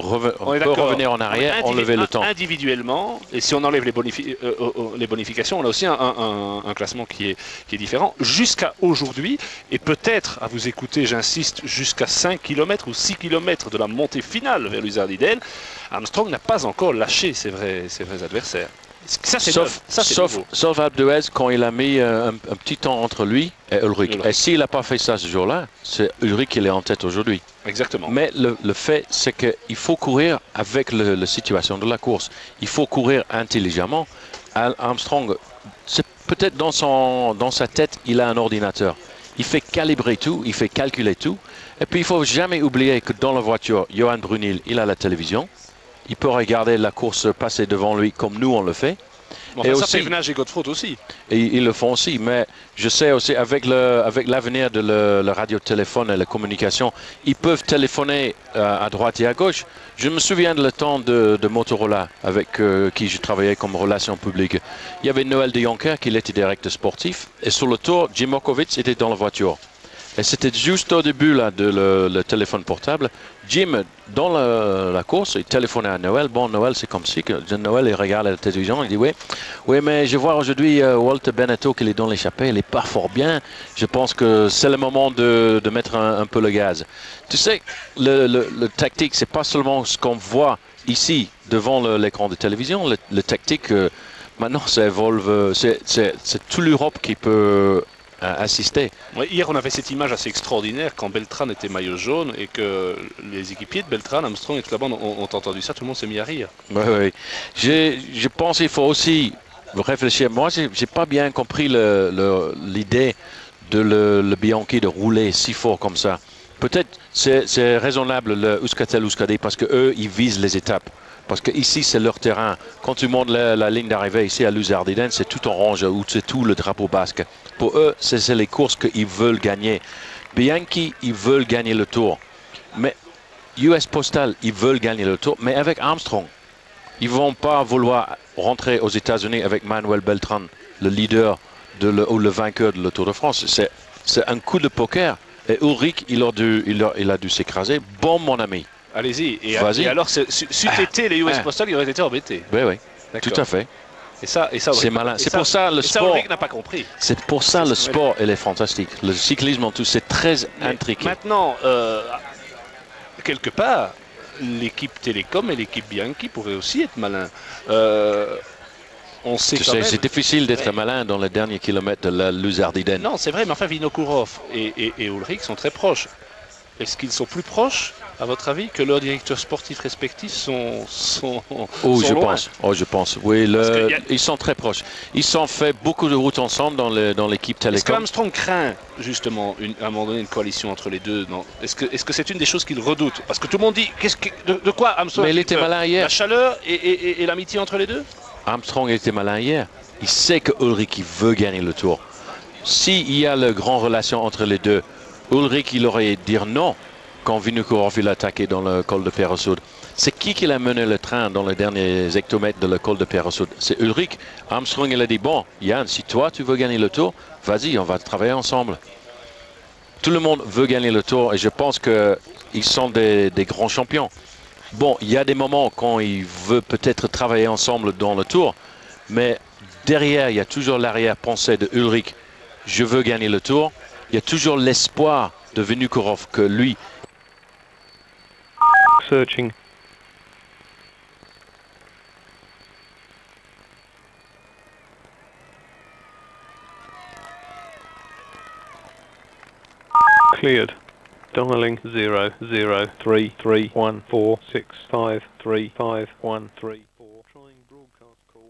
revenir en arrière, enlever le temps. Individuellement, et si on enlève les bonifications, on a aussi un classement qui est différent jusqu'à aujourd'hui. Et peut-être, à vous écouter, j'insiste, jusqu'à 5 km ou 6 km de la montée finale vers l'Uzardiden, Armstrong n'a pas encore lâché ses vrais adversaires. Ça, sauf Alpe d'Huez, quand il a mis un petit temps entre lui et Ullrich. Et s'il n'a pas fait ça ce jour-là, c'est Ullrich qui est en tête aujourd'hui. Exactement. Mais le fait, c'est qu'il faut courir avec la situation de la course. Il faut courir intelligemment. Armstrong, c'est peut-être dans sa tête, il a un ordinateur. Il fait calibrer tout, il fait calculer tout. Et puis, il ne faut jamais oublier que dans la voiture, Johan Brunil, il a la télévision. Il peut regarder la course passer devant lui comme nous on le fait. Enfin, et ça fait Venage et Godefroot aussi. Et ils le font aussi, mais je sais aussi avec l'avenir de le radiotéléphone et la communication, ils peuvent téléphoner à droite et à gauche. Je me souviens de le temps de Motorola avec qui je travaillais comme relation publique. Il y avait Noël de Joncker qui était directeur sportif et sur le tour, Jim Mokovitz était dans la voiture. Et c'était juste au début là, de le téléphone portable. Jim, dans la course, il téléphonait à Noël. Bon, Noël, c'est comme si que Noël, il regarde la télévision, il dit oui, mais je vois aujourd'hui Walter Benetto qui est dans l'échappée, il n'est pas fort bien. Je pense que c'est le moment de mettre un peu le gaz. Tu sais, le tactique, c'est pas seulement ce qu'on voit ici devant l'écran de télévision. Le tactique, maintenant, ça évolue. C'est toute l'Europe qui peut assister. Ouais, hier, on avait cette image assez extraordinaire quand Beltrán était maillot jaune et que les équipiers de Beltrán, Armstrong et toute la bande ont entendu ça. Tout le monde s'est mis à rire. Oui. Je pense qu'il faut aussi réfléchir. Moi, j'ai pas bien compris l'idée de le Bianchi de rouler si fort comme ça. Peut-être c'est raisonnable le Euskaltel-Euskadi parce qu'eux, ils visent les étapes. Parce que ici c'est leur terrain. Quand tu montes la ligne d'arrivée ici à l'Uzardiden, c'est tout orange, ou c'est tout le drapeau basque. Pour eux, c'est les courses qu'ils veulent gagner. Bianchi, ils veulent gagner le Tour. Mais US Postal, ils veulent gagner le Tour. Mais avec Armstrong, ils ne vont pas vouloir rentrer aux États-Unis avec Manuel Beltrán, le leader ou le vainqueur de le Tour de France. C'est un coup de poker. Et Ullrich, il a dû s'écraser. Bon, mon ami. Allez-y. Et alors, c'eût été les US Postal, ils auraient été embêtés. Oui, tout à fait. Et ça c'est malin. C'est pour ça le sport. Ullrich n'a pas compris. C'est pour ça le sport, il est fantastique. Le cyclisme en tout, c'est très intriqué. Maintenant, quelque part, l'équipe Télécom et l'équipe Bianchi pourraient aussi être malins. On sait c'est difficile d'être malin dans les derniers kilomètres de la Luzardiden. Non, c'est vrai, mais enfin, Vinokourov et Ullrich sont très proches. Est-ce qu'ils sont plus proches, à votre avis, que leurs directeurs sportifs respectifs sont je pense. Oui, ils sont très proches. Ils ont fait beaucoup de routes ensemble dans l'équipe Télécom. Est-ce qu'Armstrong craint, justement, à un moment donné, une coalition entre les deux? Est-ce que c'est une des choses qu'il redoute? Parce que tout le monde dit, de quoi Armstrong? Mais il était malin hier. La chaleur et l'amitié entre les deux? Armstrong était malin hier. Il sait que Ullrich veut gagner le Tour. s'il y a la grande relation entre les deux, Ulrich, il aurait dit non quand Vinokourov il a attaqué dans le col de Perrossoud. C'est qui l'a mené le train dans les derniers hectomètres de le col de Perrossoud? C'est Ulrich. Armstrong, il a dit, bon, Yann, si toi, tu veux gagner le Tour, vas-y, on va travailler ensemble. Tout le monde veut gagner le Tour et je pense qu'ils sont des grands champions. Bon, il y a des moments quand ils veulent peut-être travailler ensemble dans le Tour, mais derrière, il y a toujours l'arrière-pensée de Ulrich. Je veux gagner le Tour. Il y a toujours l'espoir de Vinokourov que lui... Searching. Cleared. Dialing 0033146535134. Trying broadcast call.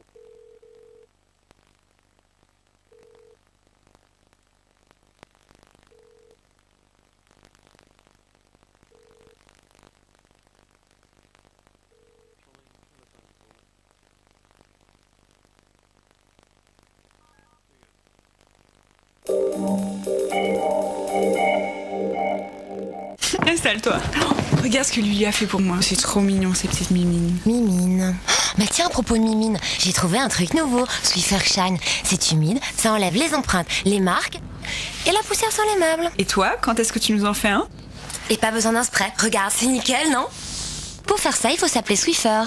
Installe-toi. Regarde ce que lui a fait pour moi. C'est trop mignon, ces petites mimines. Mimine. Mais tiens, à propos de mimine, j'ai trouvé un truc nouveau. Swiffer Shine. C'est humide, ça enlève les empreintes, les marques et la poussière sur les meubles. Et toi, quand est-ce que tu nous en fais un? Et pas besoin d'un spray. Regarde, c'est nickel, non? Pour faire ça, il faut s'appeler Swiffer.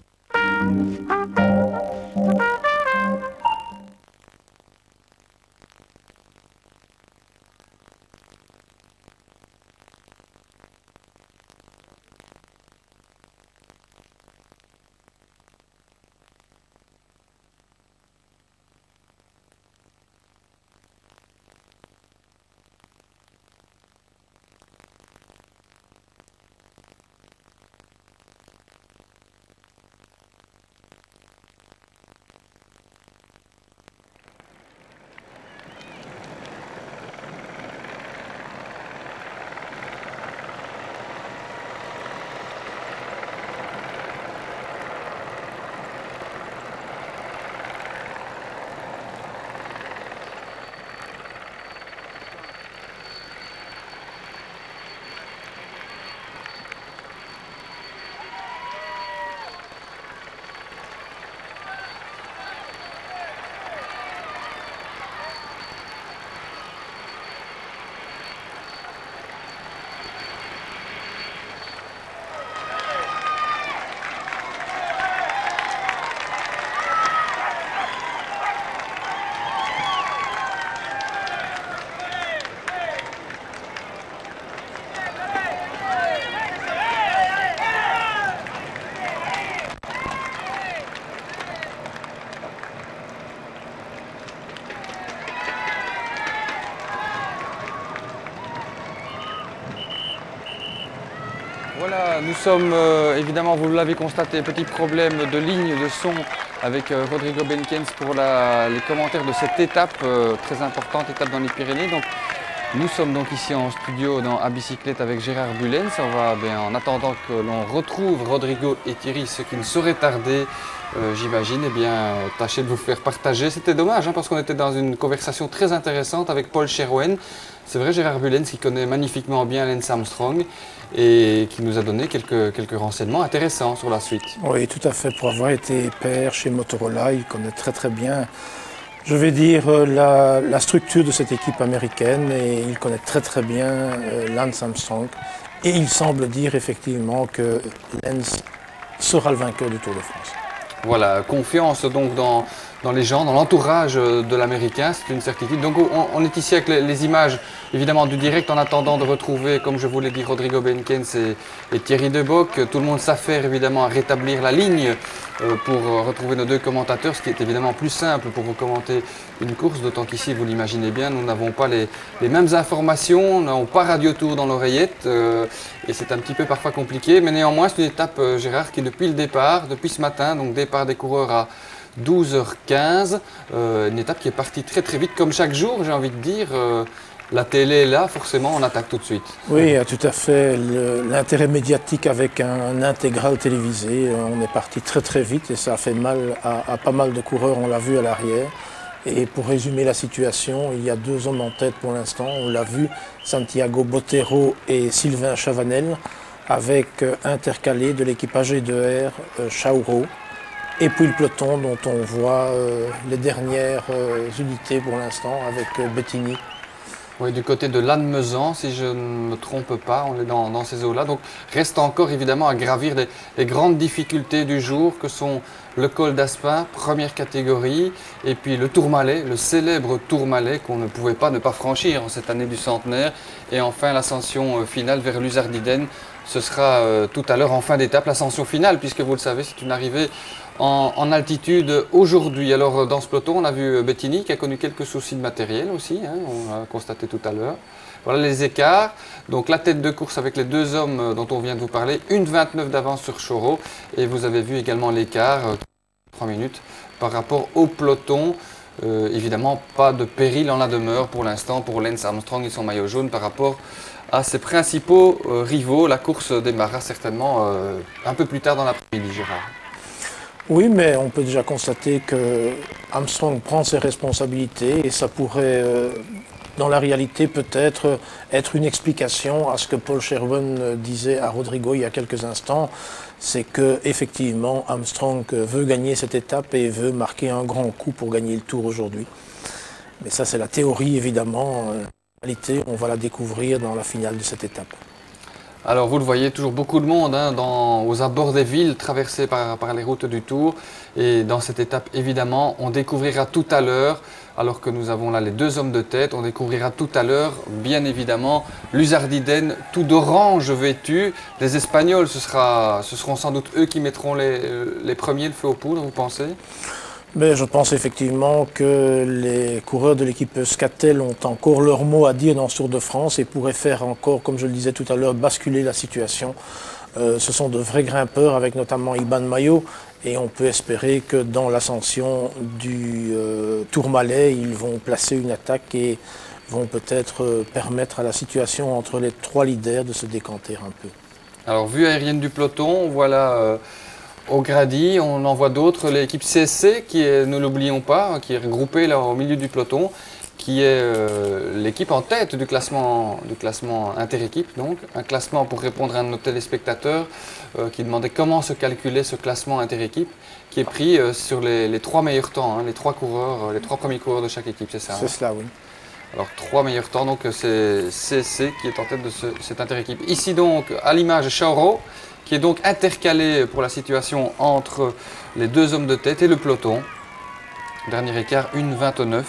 Voilà, nous sommes évidemment, vous l'avez constaté, petit problème de ligne de son avec Rodrigo Benkens pour les commentaires de cette étape très importante, étape dans les Pyrénées. Donc, nous sommes donc ici en studio à bicyclette avec Gérard Bullens. On va, en attendant que l'on retrouve Rodrigo et Thierry, ce qui ne saurait tarder, j'imagine, tâcher de vous faire partager. C'était dommage parce qu'on était dans une conversation très intéressante avec Paul Cherouenne. C'est vrai, Gérard Bullens qui connaît magnifiquement bien Lance Armstrong et qui nous a donné quelques renseignements intéressants sur la suite. Oui, tout à fait. Pour avoir été père chez Motorola, il connaît très très bien, je vais dire, la structure de cette équipe américaine et il connaît très très bien Lance Armstrong. Et il semble dire effectivement que Lance sera le vainqueur du Tour de France. Voilà, confiance donc dans les gens, dans l'entourage de l'Américain, c'est une certitude. Donc on est ici avec les images évidemment du direct en attendant de retrouver, comme je vous l'ai dit, Rodrigo Benkens et Thierry Debock. Tout le monde s'affaire évidemment à rétablir la ligne pour retrouver nos deux commentateurs, ce qui est évidemment plus simple pour vous commenter une course, d'autant qu'ici, vous l'imaginez bien, nous n'avons pas les mêmes informations, nous n'avons pas Radio Tour dans l'oreillette et c'est un petit peu parfois compliqué, mais néanmoins c'est une étape, Gérard, qui depuis le départ, depuis ce matin, donc départ des coureurs à 12h15, une étape qui est partie très très vite, comme chaque jour, j'ai envie de dire. La télé est là, forcément, on attaque tout de suite. Oui, tout à fait. L'intérêt médiatique avec un intégral télévisé, on est parti très très vite et ça a fait mal à pas mal de coureurs, on l'a vu à l'arrière. Et pour résumer la situation, il y a 2 hommes en tête pour l'instant. On l'a vu, Santiago Botero et Sylvain Chavanel, avec intercalé de l'équipage E2R Chauro. Et puis le peloton dont on voit les dernières unités pour l'instant avec Bettini. Oui, du côté de Lannemezan, si je ne me trompe pas, on est dans ces eaux-là. Donc reste encore évidemment à gravir les grandes difficultés du jour que sont le col d'Aspin, première catégorie, et puis le Tourmalet, le célèbre Tourmalet qu'on ne pouvait pas ne pas franchir en cette année du centenaire. Et enfin l'ascension finale vers Luzardiden, ce sera tout à l'heure en fin d'étape, l'ascension finale, puisque vous le savez, c'est une arrivée en altitude aujourd'hui. Alors dans ce peloton, on a vu Bettini qui a connu quelques soucis de matériel aussi, hein, on l'a constaté tout à l'heure. Voilà les écarts. Donc la tête de course avec les 2 hommes dont on vient de vous parler, 1,29 d'avance sur Chauro. Et vous avez vu également l'écart, 3 minutes, par rapport au peloton. Évidemment, pas de péril en la demeure pour l'instant pour Lance Armstrong et son maillot jaune par rapport à ses principaux rivaux. La course démarrera certainement un peu plus tard dans l'après-midi, Gérard. Oui, mais on peut déjà constater que Armstrong prend ses responsabilités et ça pourrait, dans la réalité, peut-être être une explication à ce que Paul Sherwen disait à Rodrigo il y a quelques instants. C'est que effectivement Armstrong veut gagner cette étape et veut marquer un grand coup pour gagner le Tour aujourd'hui. Mais ça, c'est la théorie, évidemment. En réalité, on va la découvrir dans la finale de cette étape. Alors vous le voyez, toujours beaucoup de monde hein, aux abords des villes traversées par les routes du Tour. Et dans cette étape, évidemment, on découvrira tout à l'heure, alors que nous avons là les 2 hommes de tête, on découvrira tout à l'heure, bien évidemment, Luzardiden tout d'orange vêtu. Les Espagnols, ce seront sans doute eux qui mettront les premiers le feu aux poudres, vous pensez ? Mais je pense effectivement que les coureurs de l'équipe Euskatel ont encore leur mot à dire dans ce Tour de France et pourraient faire encore, comme je le disais tout à l'heure, basculer la situation. Ce sont de vrais grimpeurs avec notamment Iban Mayo et on peut espérer que dans l'ascension du Tourmalet, ils vont placer une attaque et vont peut-être permettre à la situation entre les 3 leaders de se décanter un peu. Alors vue aérienne du peloton, voilà... Au Grady, on en voit d'autres, l'équipe CSC qui est, ne l'oublions pas, qui est regroupée là au milieu du peloton, qui est l'équipe en tête du classement inter-équipe. Donc un classement pour répondre à un de nos téléspectateurs qui demandait comment se calculait ce classement inter-équipe, qui est pris sur les 3 meilleurs temps, hein, les 3 premiers coureurs de chaque équipe, c'est ça? C'est cela, oui. Alors 3 meilleurs temps, donc c'est CSC qui est en tête de cette inter-équipe. Ici donc à l'image Chauro, qui est donc intercalé pour la situation entre les 2 hommes de tête et le peloton. Dernier écart, 1,29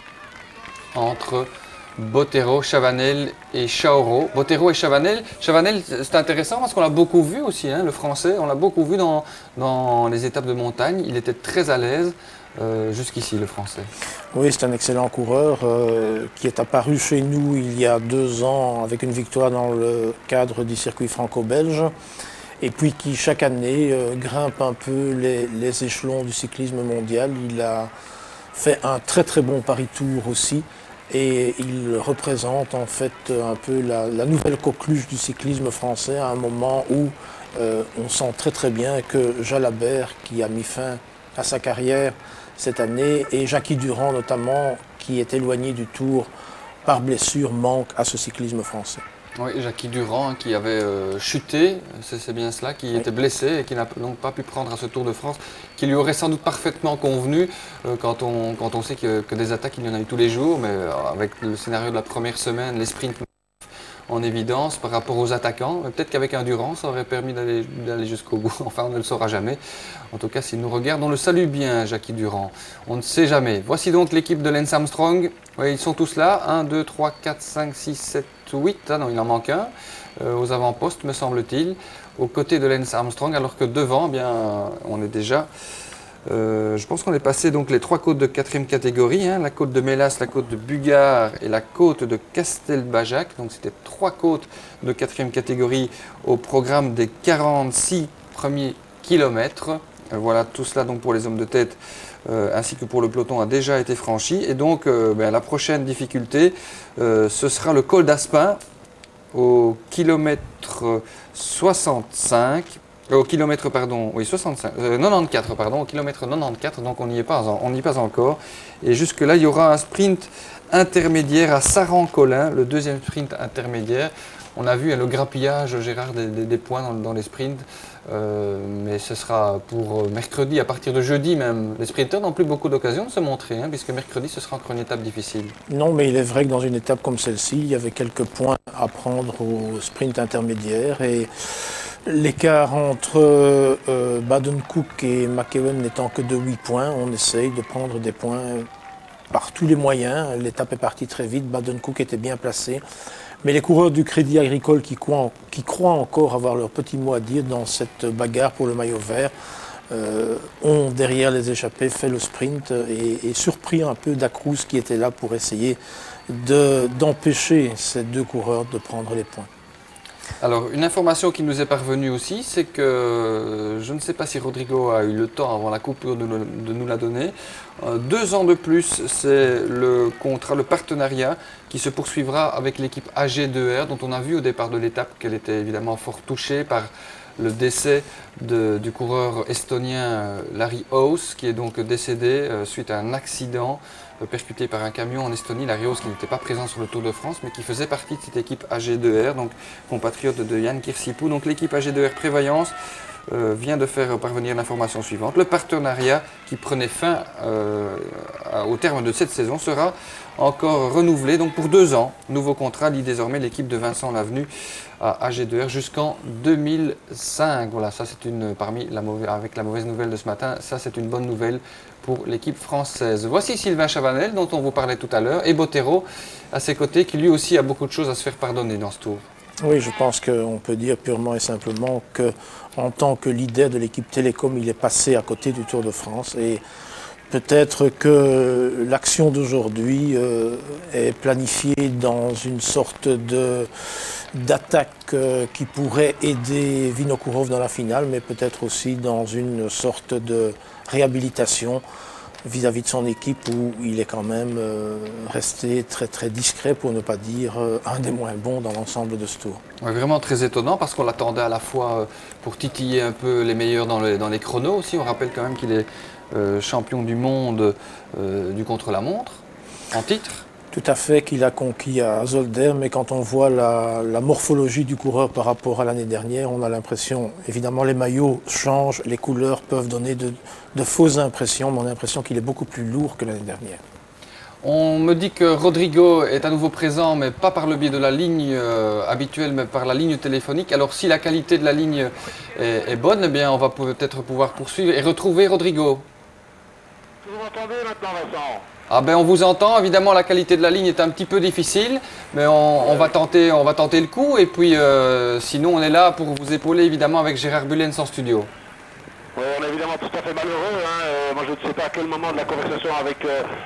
entre Botero, Chavanel et Chauro. Botero et Chavanel. Chavanel, c'est intéressant parce qu'on l'a beaucoup vu aussi, hein, le français. On l'a beaucoup vu dans les étapes de montagne. Il était très à l'aise jusqu'ici, le français. Oui, c'est un excellent coureur qui est apparu chez nous il y a 2 ans avec une victoire dans le cadre du circuit franco-belge. Et puis qui chaque année grimpe un peu les échelons du cyclisme mondial. Il a fait un très très bon Paris-Tour aussi et il représente en fait un peu la nouvelle coqueluche du cyclisme français à un moment où on sent très très bien que Jalabert, qui a mis fin à sa carrière cette année, et Jackie Durand notamment, qui est éloigné du Tour par blessure, manque à ce cyclisme français. Oui, Jackie Durand qui avait chuté, c'est bien cela, qui était blessé et qui n'a donc pas pu prendre à ce Tour de France, qui lui aurait sans doute parfaitement convenu quand on sait que des attaques, il y en a eu tous les jours, mais avec le scénario de la première semaine, les sprints en évidence par rapport aux attaquants. Peut-être qu'avec un Durand, ça aurait permis d'aller jusqu'au bout. Enfin, on ne le saura jamais. En tout cas, s'il nous regarde, on le salue bien, Jackie Durand. On ne sait jamais. Voici donc l'équipe de Lance Armstrong. Oui, ils sont tous là. 1, 2, 3, 4, 5, 6, 7, 8. Ah non, il en manque un. Aux avant-postes, me semble-t-il. Aux côtés de Lance Armstrong, alors que devant, eh bien, on est déjà... je pense qu'on est passé donc les 3 côtes de 4e catégorie, hein, la côte de Mélas, la côte de Bugard et la côte de Castelbajac. Donc c'était 3 côtes de 4e catégorie au programme des 46 premiers kilomètres. Voilà, tout cela donc pour les hommes de tête ainsi que pour le peloton a déjà été franchi. Et donc la prochaine difficulté, ce sera le col d'Aspin au kilomètre 65. Au kilomètre, pardon, oui, 94, pardon, au kilomètre 94, donc on n'y est pas encore. Et jusque-là, il y aura un sprint intermédiaire à Saran-Colin, le deuxième sprint intermédiaire. On a vu le grappillage, Gérard, des points dans les sprints, mais ce sera pour mercredi, à partir de jeudi même. Les sprinteurs n'ont plus beaucoup d'occasions de se montrer, hein, puisque mercredi, ce sera encore une étape difficile. Non, mais il est vrai que dans une étape comme celle-ci, il y avait quelques points à prendre au sprint intermédiaire. Et l'écart entre Baden-Cook et McEwen n'étant que de 8 points, on essaye de prendre des points par tous les moyens. L'étape est partie très vite, Baden-Cook était bien placé. Mais les coureurs du Crédit Agricole qui croient encore avoir leur petit mot à dire dans cette bagarre pour le maillot vert ont derrière les échappés fait le sprint et surpris un peu Dacruz qui était là pour essayer d'empêcher ces deux coureurs de prendre les points. Alors, une information qui nous est parvenue aussi, c'est que je ne sais pas si Rodrigo a eu le temps avant la coupure de nous la donner. 2 ans de plus, c'est le contrat, le partenariat qui se poursuivra avec l'équipe AG2R, dont on a vu au départ de l'étape qu'elle était évidemment fort touchée par le décès du coureur estonien Larry Haus, qui est donc décédé suite à un accident percuté par un camion en Estonie. Larry Haus qui n'était pas présent sur le Tour de France, mais qui faisait partie de cette équipe AG2R, donc compatriote de Yann Kirsipou. Donc l'équipe AG2R Prévoyance vient de faire parvenir l'information suivante. Le partenariat qui prenait fin au terme de cette saison sera encore renouvelé donc pour 2 ans. Nouveau contrat lie désormais l'équipe de Vincent Lavenu à AG2R jusqu'en 2005. Voilà, ça c'est avec la mauvaise nouvelle de ce matin, ça c'est une bonne nouvelle pour l'équipe française. Voici Sylvain Chavanel dont on vous parlait tout à l'heure et Bottero à ses côtés qui lui aussi a beaucoup de choses à se faire pardonner dans ce tour. Oui, je pense qu'on peut dire purement et simplement qu'en tant que leader de l'équipe Télécom, il est passé à côté du Tour de France et peut-être que l'action d'aujourd'hui est planifiée dans une sorte d'attaque qui pourrait aider Vinokourov dans la finale, mais peut-être aussi dans une sorte de réhabilitation vis-à-vis de son équipe où il est quand même resté très très discret pour ne pas dire un des moins bons dans l'ensemble de ce tour. Ouais, vraiment très étonnant parce qu'on l'attendait à la fois pour titiller un peu les meilleurs dans les chronos aussi. On rappelle quand même qu'il est champion du monde du contre-la-montre en titre. Tout à fait, qu'il a conquis à Zolder, mais quand on voit la morphologie du coureur par rapport à l'année dernière, on a l'impression, évidemment les maillots changent, les couleurs peuvent donner de fausses impressions, mais on a l'impression qu'il est beaucoup plus lourd que l'année dernière. On me dit que Rodrigo est à nouveau présent, mais pas par le biais de la ligne habituelle, mais par la ligne téléphonique. Alors si la qualité de la ligne est bonne, eh bien on va peut-être pouvoir poursuivre et retrouver Rodrigo. Vous m'entendez maintenant, Vincent ? Ah ben on vous entend, évidemment la qualité de la ligne est un petit peu difficile, mais on va tenter le coup et puis sinon on est là pour vous épauler évidemment avec Gérard Bullens en studio. Oui, on est évidemment tout à fait malheureux, hein. Moi je ne sais pas à quel moment de la conversation avec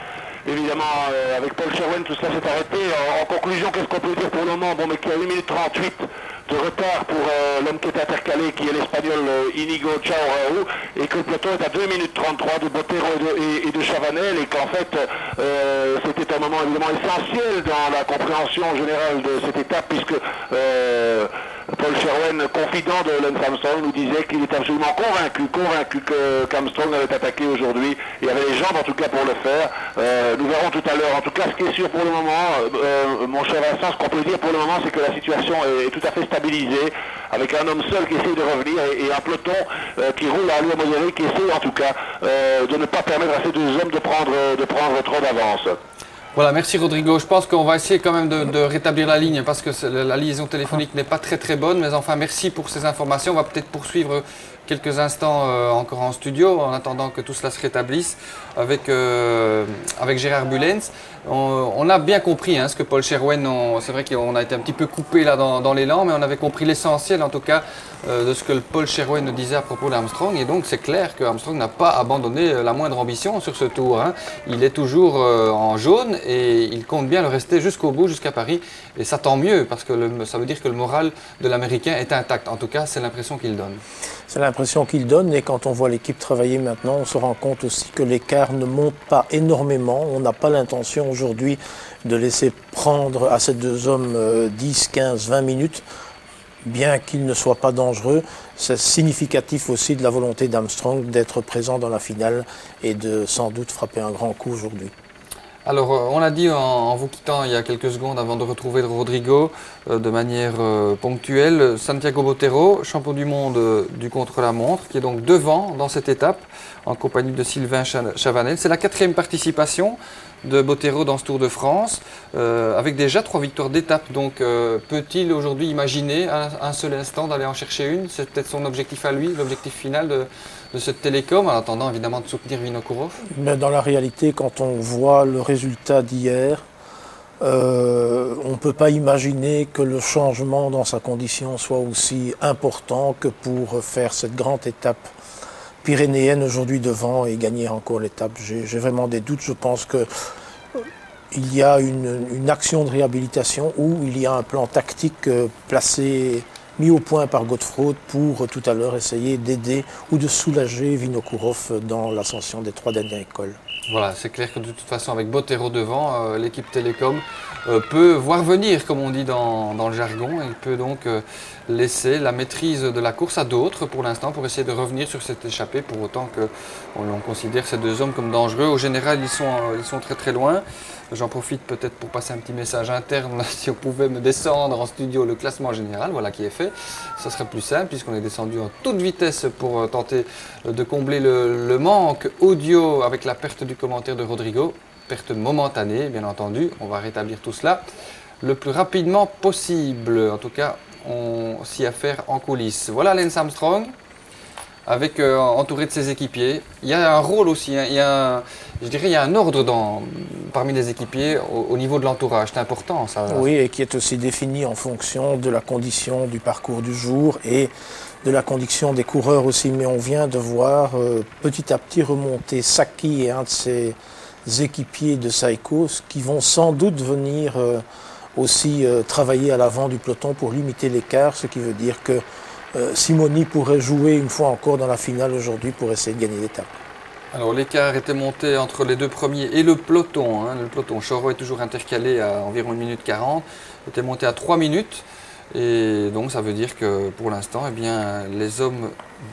avec Paul Sherwen tout ça s'est arrêté. En conclusion, qu'est-ce qu'on peut dire pour le moment? Bon, mais qu'il y a 1 minute 38 de retard pour l'homme qui est intercalé, qui est l'espagnol Inigo Chaurau, et que le peloton est à 2 minutes 33 de Bottero et de Chavanel, et qu'en fait c'était un moment évidemment essentiel dans la compréhension générale de cette étape, puisque Paul Sherwen, confident de Lance Armstrong, nous disait qu'il était absolument convaincu qu'Armstrong allait attaquer aujourd'hui, et avait les jambes en tout cas pour le faire. Nous verrons tout à l'heure. En tout cas, ce qui est sûr pour le moment, mon cher Vincent, ce qu'on peut dire pour le moment, c'est que la situation est tout à fait stabilisée, avec un homme seul qui essaie de revenir et un peloton qui roule à allure modérée, qui essaie en tout cas de ne pas permettre à ces deux hommes de prendre trop d'avance. Voilà, merci Rodrigo. Je pense qu'on va essayer quand même de rétablir la ligne parce que la liaison téléphonique n'est pas très bonne. Mais enfin, merci pour ces informations. On va peut-être poursuivre quelques instants encore en studio en attendant que tout cela se rétablisse avec Gérard Bullens. On a bien compris ce que Paul Sherwen, c'est vrai qu'on a été un petit peu coupé là dans l'élan, mais on avait compris l'essentiel en tout cas de ce que Paul Sherwen disait à propos d'Armstrong. Et donc c'est clair que Armstrong n'a pas abandonné la moindre ambition sur ce tour. Il est toujours en jaune et il compte bien le rester jusqu'au bout, jusqu'à Paris. Et ça tant mieux parce que ça veut dire que le moral de l'Américain est intact. En tout cas, c'est l'impression qu'il donne. C'est l'impression qu'il donne et quand on voit l'équipe travailler maintenant, on se rend compte aussi que l'écart ne monte pas énormément. On n'a pas l'intention aujourd'hui de laisser prendre à ces deux hommes 10, 15, 20 minutes. bien qu'il ne soit pas dangereux, c'est significatif aussi de la volonté d'Armstrong d'être présent dans la finale et de sans doute frapper un grand coup aujourd'hui. Alors, on l'a dit en vous quittant il y a quelques secondes avant de retrouver Rodrigo de manière ponctuelle, Santiago Botero, champion du monde du contre-la-montre, qui est donc devant dans cette étape en compagnie de Sylvain Chavanel. C'est la 4e participation de Botero dans ce Tour de France, avec déjà 3 victoires d'étape. Donc, peut-il aujourd'hui imaginer un seul instant d'aller en chercher une? C'est peut-être son objectif à lui, l'objectif final de cette télécom, en attendant évidemment de soutenir Vinokourov. Mais dans la réalité, quand on voit le résultat d'hier, on ne peut pas imaginer que le changement dans sa condition soit aussi important que pour faire cette grande étape pyrénéenne aujourd'hui devant et gagner encore l'étape. J'ai vraiment des doutes. Je pense qu'il y a une action de réhabilitation où il y a un plan tactique placé, mis au point par Godefroot pour tout à l'heure essayer d'aider ou de soulager Vinokourov dans l'ascension des 3 dernières écoles. Voilà, c'est clair que de toute façon avec Botero devant, l'équipe Télécom peut voir venir, comme on dit dans le jargon. Il peut donc laisser la maîtrise de la course à d'autres pour l'instant pour essayer de revenir sur cette échappée, pour autant qu'on considère ces 2 hommes comme dangereux. Au général, ils sont très très loin. J'en profite peut-être pour passer un petit message interne, si on pouvait me descendre en studio le classement général, voilà qui est fait. Ce serait plus simple puisqu'on est descendu en toute vitesse pour tenter de combler le manque audio avec la perte du commentaire de Rodrigo. Perte momentanée, bien entendu. On va rétablir tout cela le plus rapidement possible. En tout cas, on s'y affaire en coulisses. Voilà Lance Armstrong, avec entouré de ses équipiers. Il y a un rôle aussi, hein. Je dirais il y a un ordre parmi les équipiers au niveau de l'entourage. C'est important ça. Oui, et qui est aussi défini en fonction de la condition du parcours du jour et de la condition des coureurs aussi. Mais on vient de voir petit à petit remonter Saki et un de ses équipiers de Saikos qui vont sans doute venir aussi travailler à l'avant du peloton pour limiter l'écart, ce qui veut dire que Simoni pourrait jouer une fois encore dans la finale aujourd'hui pour essayer de gagner l'étape. Alors l'écart était monté entre les 2 premiers et le peloton. Hein. Le peloton Choro est toujours intercalé à environ 1 minute 40, était monté à 3 minutes. Et donc ça veut dire que pour l'instant, eh bien, les 2 hommes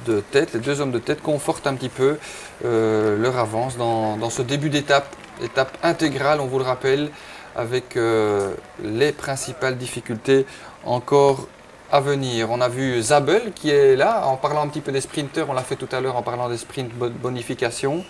de tête confortent un petit peu leur avance dans ce début d'étape, étape intégrale, on vous le rappelle, avec les principales difficultés encore à venir. On a vu Zabel qui est là, en parlant un petit peu des sprinteurs, on l'a fait tout à l'heure en parlant des sprints bonification.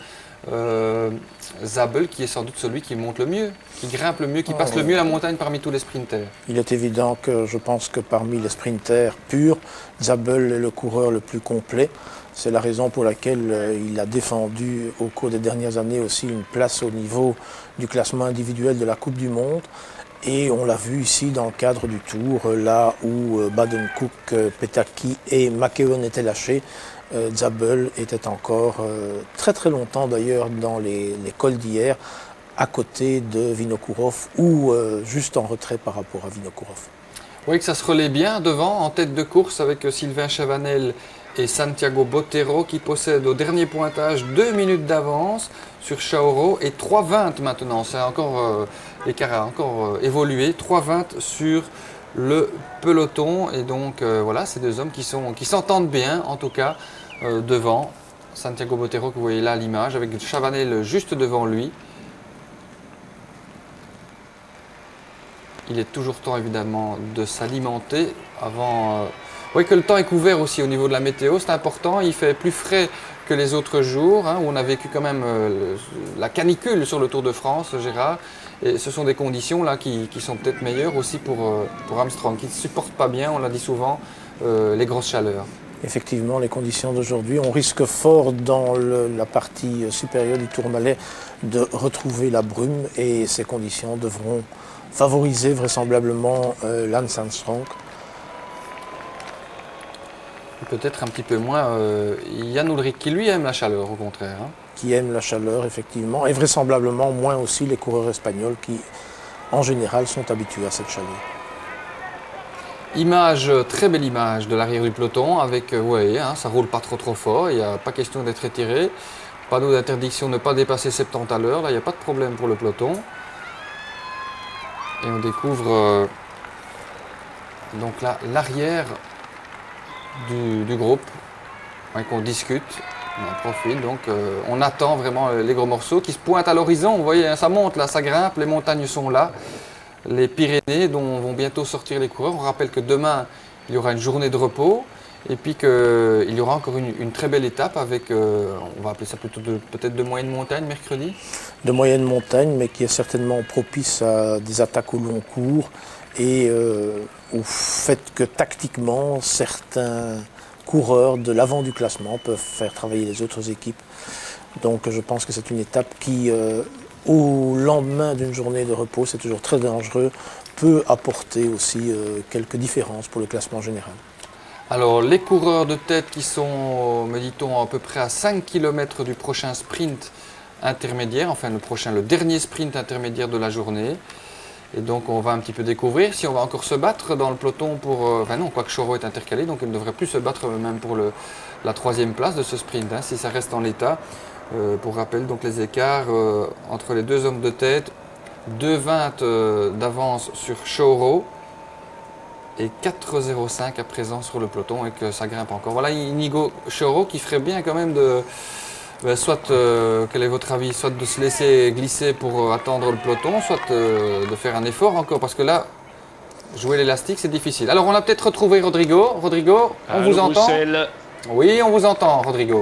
Zabel qui est sans doute celui qui monte le mieux, qui grimpe le mieux, qui passe le mieux la montagne parmi tous les sprinteurs. Il est évident que je pense que parmi les sprinteurs purs, Zabel est le coureur le plus complet. C'est la raison pour laquelle il a défendu au cours des dernières années aussi une place au niveau du classement individuel de la Coupe du Monde. Et on l'a vu ici dans le cadre du Tour, là où Baden-Cook, Petaki et McEwen étaient lâchés. Zabel était encore très très longtemps d'ailleurs dans les cols d'hier, à côté de Vinokourov ou juste en retrait par rapport à Vinokourov. Oui, que ça se relaie bien devant, en tête de course avec Sylvain Chavanel et Santiago Botero qui possèdent au dernier pointage 2 minutes d'avance sur Chaoro et 3,20 maintenant. C'est encore l'écart a encore évolué, 3,20 sur le peloton. Et donc voilà, ces 2 hommes qui s'entendent bien en tout cas devant. Santiago Botero que vous voyez là à l'image avec Chavanel juste devant lui. Il est toujours temps évidemment de s'alimenter avant... Oui, que le temps est couvert aussi au niveau de la météo, c'est important. Il fait plus frais que les autres jours, hein, où on a vécu quand même la canicule sur le Tour de France, Gérard. Et ce sont des conditions là qui sont peut-être meilleures aussi pour Armstrong, qui ne supporte pas bien, on l'a dit souvent, les grosses chaleurs. Effectivement, les conditions d'aujourd'hui, on risque fort dans la partie supérieure du Tourmalet de retrouver la brume et ces conditions devront favoriser vraisemblablement Lance Armstrong. Peut-être un petit peu moins Jan Ullrich qui lui aime la chaleur au contraire. Hein. Qui aime la chaleur effectivement et vraisemblablement moins aussi les coureurs espagnols qui en général sont habitués à cette chaleur. Image, très belle image de l'arrière du peloton avec, ouais, hein, ça roule pas trop fort, il n'y a pas question d'être étiré. Panneau d'interdiction ne pas dépasser 70 à l'heure, là il n'y a pas de problème pour le peloton. Et on découvre donc là l'arrière du groupe, qu'on discute. On en profite, donc on attend vraiment les gros morceaux qui se pointent à l'horizon. Vous voyez, ça monte là, ça grimpe, les montagnes sont là. Les Pyrénées dont vont bientôt sortir les coureurs. On rappelle que demain, il y aura une journée de repos et puis qu'il y aura encore une très belle étape avec, on va appeler ça plutôt peut-être de moyenne montagne mercredi. De moyenne montagne, mais qui est certainement propice à des attaques au long cours et au fait que tactiquement, certains coureurs de l'avant du classement peuvent faire travailler les autres équipes. Donc je pense que c'est une étape qui, au lendemain d'une journée de repos, c'est toujours très dangereux, peut apporter aussi quelques différences pour le classement général. Alors les coureurs de tête qui sont, me dit-on, à peu près à 5 km du prochain sprint intermédiaire, enfin le dernier sprint intermédiaire de la journée. Et donc on va un petit peu découvrir si on va encore se battre dans le peloton pour... enfin non, quoique Choro est intercalé, donc il ne devrait plus se battre même pour la 3e place de ce sprint, hein, si ça reste en l'état. Pour rappel, donc les écarts entre les deux hommes de tête, 2,20 d'avance sur Choro et 4,05 à présent sur le peloton et que ça grimpe encore. Voilà Inigo Choro qui ferait bien quand même de... soit, quel est votre avis, soit de se laisser glisser pour attendre le peloton, soit de faire un effort encore, parce que là, jouer l'élastique, c'est difficile. Alors, on a peut-être retrouvé Rodrigo. Rodrigo, on vous entend? Oui, on vous entend, Rodrigo.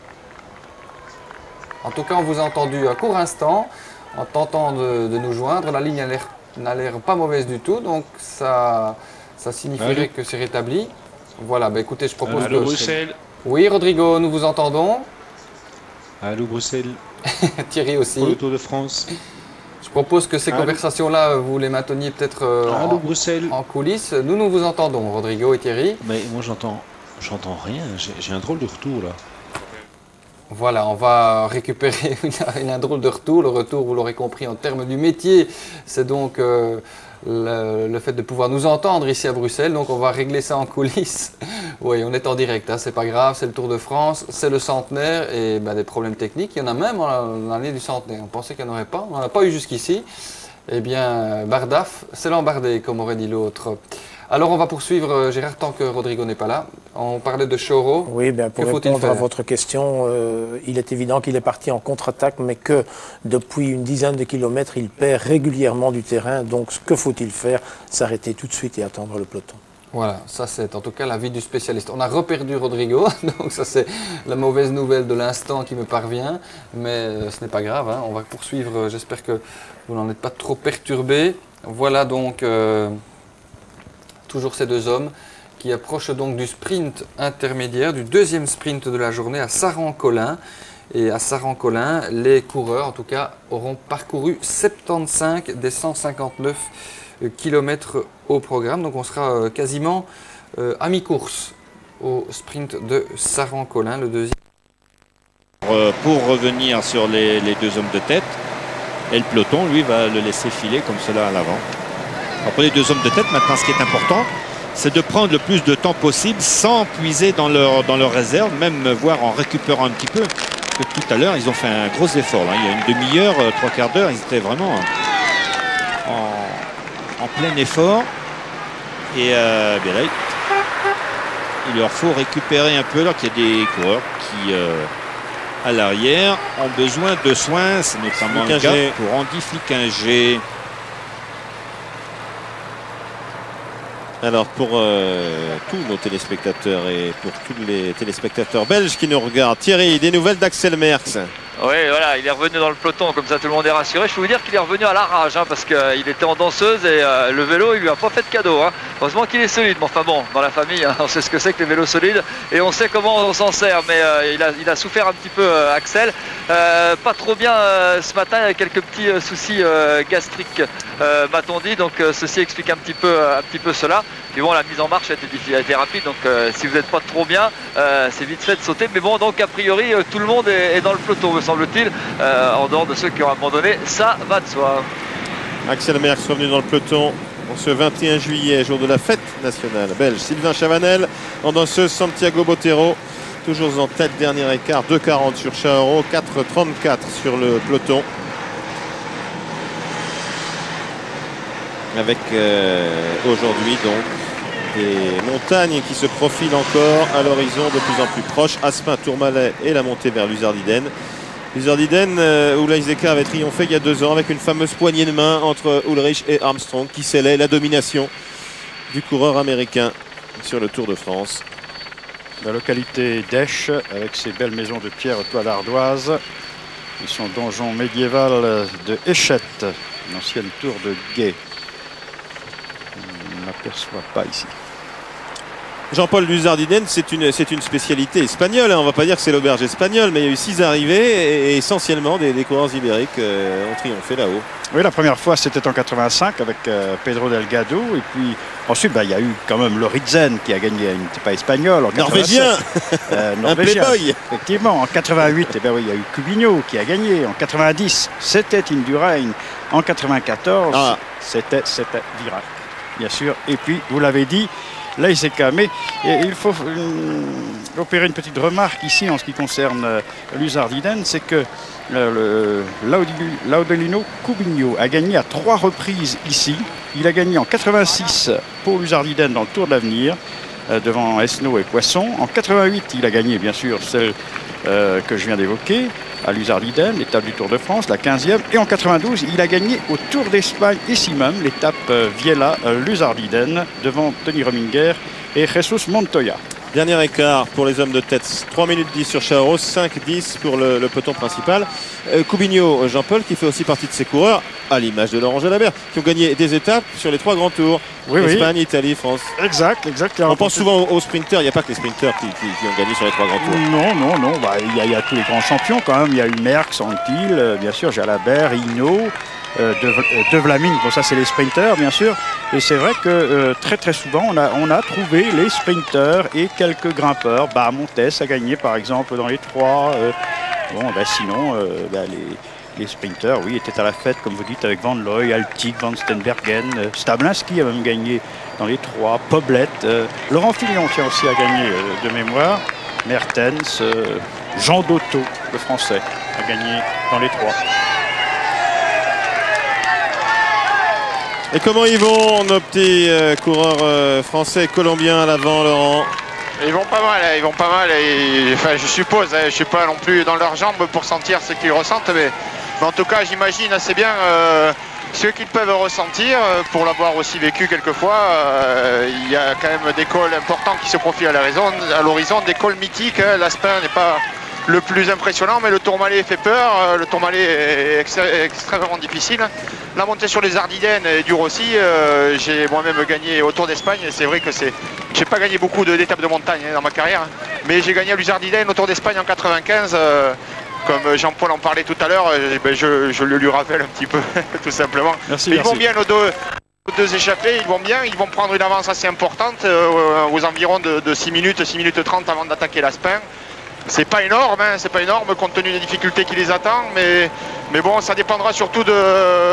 En tout cas, on vous a entendu à court instant, en tentant de nous joindre. La ligne n'a l'air pas mauvaise du tout, donc ça signifierait que c'est rétabli. Voilà, écoutez, je propose que... Bruxelles. Oui, Rodrigo, nous vous entendons. Allô Bruxelles. Thierry aussi. Pour le Tour de France. Je propose que ces conversations-là, vous les mainteniez peut-être en coulisses. Nous vous entendons, Rodrigo et Thierry. Mais moi j'entends rien, j'ai un drôle de retour là. Voilà, on va récupérer un drôle de retour. Le retour, vous l'aurez compris, en termes du métier, c'est donc le fait de pouvoir nous entendre ici à Bruxelles. Donc on va régler ça en coulisses. Oui, on est en direct, hein, c'est pas grave, c'est le Tour de France, c'est le centenaire et des problèmes techniques. Il y en a même en l'année du centenaire. On pensait qu'il n'y en aurait pas, on n'en a pas eu jusqu'ici. Eh bien, Bardaf, c'est l'embardé, comme aurait dit l'autre. Alors on va poursuivre, Gérard, tant que Rodrigo n'est pas là. On parlait de Choro. Oui, bien, pour répondre à votre question, il est évident qu'il est parti en contre-attaque, mais que depuis une dizaine de kilomètres, il perd régulièrement du terrain. Donc que faut-il faire? S'arrêter tout de suite et attendre le peloton. Voilà, ça c'est en tout cas l'avis du spécialiste. On a reperdu Rodrigo, donc ça c'est la mauvaise nouvelle de l'instant qui me parvient, mais ce n'est pas grave, hein. On va poursuivre, j'espère que vous n'en êtes pas trop perturbés. Voilà donc toujours ces deux hommes qui approchent donc du sprint intermédiaire, du deuxième sprint de la journée à Saran-Colin. Et à Saran-Colin, les coureurs en tout cas auront parcouru 75 des 159 km au programme. Donc on sera quasiment à mi-course au sprint de Saran-Colin, le deuxième. Pour revenir sur les deux hommes de tête, et le peloton, lui, va le laisser filer comme cela à l'avant. Pour les deux hommes de tête, maintenant, ce qui est important, c'est de prendre le plus de temps possible sans puiser dans leur réserve, même voire en récupérant un petit peu. Parce que tout à l'heure, ils ont fait un gros effort. Là. Il y a une demi-heure, 3/4 d'heure, ils étaient vraiment en plein effort. Et bien là, il leur faut récupérer un peu, alors qu'il y a des coureurs qui, à l'arrière, ont besoin de soins. C'est notamment le cas pour Andy Flickinger. Alors pour tous nos téléspectateurs et pour tous les téléspectateurs belges qui nous regardent, Thierry, des nouvelles d'Axel Merckx? Oui, voilà, il est revenu dans le peloton, comme ça tout le monde est rassuré. Je peux vous dire qu'il est revenu à la rage, hein, parce qu'il était en danseuse et le vélo, il lui a pas fait de cadeau. Hein. Heureusement qu'il est solide, mais enfin bon, dans la famille, hein, on sait ce que c'est que les vélos solides et on sait comment on s'en sert. Mais il a souffert un petit peu, Axel. Pas trop bien ce matin, il y a quelques petits soucis gastriques, m'a-t-on dit. Donc ceci explique un petit peu cela. Et bon, la mise en marche a été rapide, donc si vous n'êtes pas trop bien, c'est vite fait de sauter. Mais bon, donc a priori, tout le monde est dans le peloton, me semble-t-il, en dehors de ceux qui ont abandonné, ça va de soi. Axel Merckx revenu dans le peloton en ce 21 juillet, jour de la fête nationale belge. Sylvain Chavanel, en danseuse Santiago Botero, toujours en tête, dernier écart, 2,40 sur Chaharo, 4,34 sur le peloton. Avec aujourd'hui donc Des montagnes qui se profilent encore à l'horizon de plus en plus proche. Aspin, Tourmalet et la montée vers Luzardiden. Luzardiden où l'Iseka avait triomphé il y a 2 ans avec une fameuse poignée de main entre Ulrich et Armstrong qui scellait la domination du coureur américain sur le Tour de France. La localité d'Esch avec ses belles maisons de pierre aux toiles ardoises et son donjon médiéval de Échette, l'ancienne tour de Guet. On ne l'aperçoit pas ici. Jean-Paul Luzardiden, c'est une spécialité espagnole. Hein. On ne va pas dire que c'est l'auberge espagnole, mais il y a eu 6 arrivées et essentiellement des coureurs ibériques ont triomphé là-haut. Oui, la première fois c'était en 85 avec Pedro Delgado. Et puis ensuite, il y a eu quand même Loritzen qui a gagné. Il n'était pas espagnol. En Norvégien. Norvégien. Un playboy. Effectivement, en 88, il y a eu Cubinho qui a gagné. En 90, c'était Indurain. En 94, c'était Virac, bien sûr. Et puis, vous l'avez dit, l'Iseka. Mais il faut opérer une petite remarque ici en ce qui concerne Luzardiden, c'est que Laudelino Cubinho a gagné à 3 reprises ici. Il a gagné en 86 pour Luzardiden dans le Tour de l'Avenir, devant Esnault et Poisson. En 88, il a gagné bien sûr celle que je viens d'évoquer, à Luzardiden, l'étape du Tour de France, la 15e. Et en 92, il a gagné au Tour d'Espagne, ici même, l'étape Viella-Luzardiden, devant Tony Rominger et Jesus Montoya. Dernier écart pour les hommes de tête, 3 minutes 10 sur Chaos, 5-10 pour le peloton principal. Cubinho, Jean-Paul, qui fait aussi partie de ces coureurs, à l'image de Laurent Jalabert, qui ont gagné des étapes sur les 3 grands tours. Oui, Espagne, Italie, France. Exact. On pense souvent aux sprinteurs, il n'y a pas que les sprinteurs qui ont gagné sur les 3 grands tours. Non, il y a tous les grands champions quand même. Il y a eu Merckx, Anquetil, bien sûr, Jalabert, Hinault. De Vlamine, bon ça c'est les sprinteurs bien sûr, et c'est vrai que très souvent on a trouvé les sprinteurs et quelques grimpeurs. Montes a gagné par exemple dans les 3, sinon les sprinteurs étaient à la fête comme vous dites avec Van Looy, Altig, Van Stenbergen, Stablinski a même gagné dans les 3, Poblet, Laurent Filion tient aussi à gagner de mémoire, Mertens, Jean Dotto le français a gagné dans les 3. Et comment ils vont nos petits coureurs français et colombiens à l'avant, Laurent? Ils vont pas mal. Enfin, je suppose, je ne suis pas non plus dans leurs jambes pour sentir ce qu'ils ressentent, mais en tout cas, j'imagine assez bien ce qu'ils peuvent ressentir. Pour l'avoir aussi vécu quelquefois, il y a quand même des cols importants qui se profilent à l'horizon, des cols mythiques. L'Aspin n'est pas le plus impressionnant, mais le Tourmalet fait peur. Le Tourmalet est extrêmement difficile. La montée sur les Ardiden est dure aussi. J'ai moi-même gagné au Tour d'Espagne. C'est vrai que j'ai pas gagné beaucoup d'étapes de montagne dans ma carrière, mais j'ai gagné à Luzardiden au Tour d'Espagne en 95. Comme Jean-Paul en parlait tout à l'heure, je le lui rappelle un petit peu, tout simplement. Merci. Ils vont bien nos deux échappés, ils vont bien. Ils vont prendre une avance assez importante aux environs de 6 minutes 30 avant d'attaquer l'Aspin. C'est pas énorme compte tenu des difficultés qui les attendent, mais bon, ça dépendra surtout de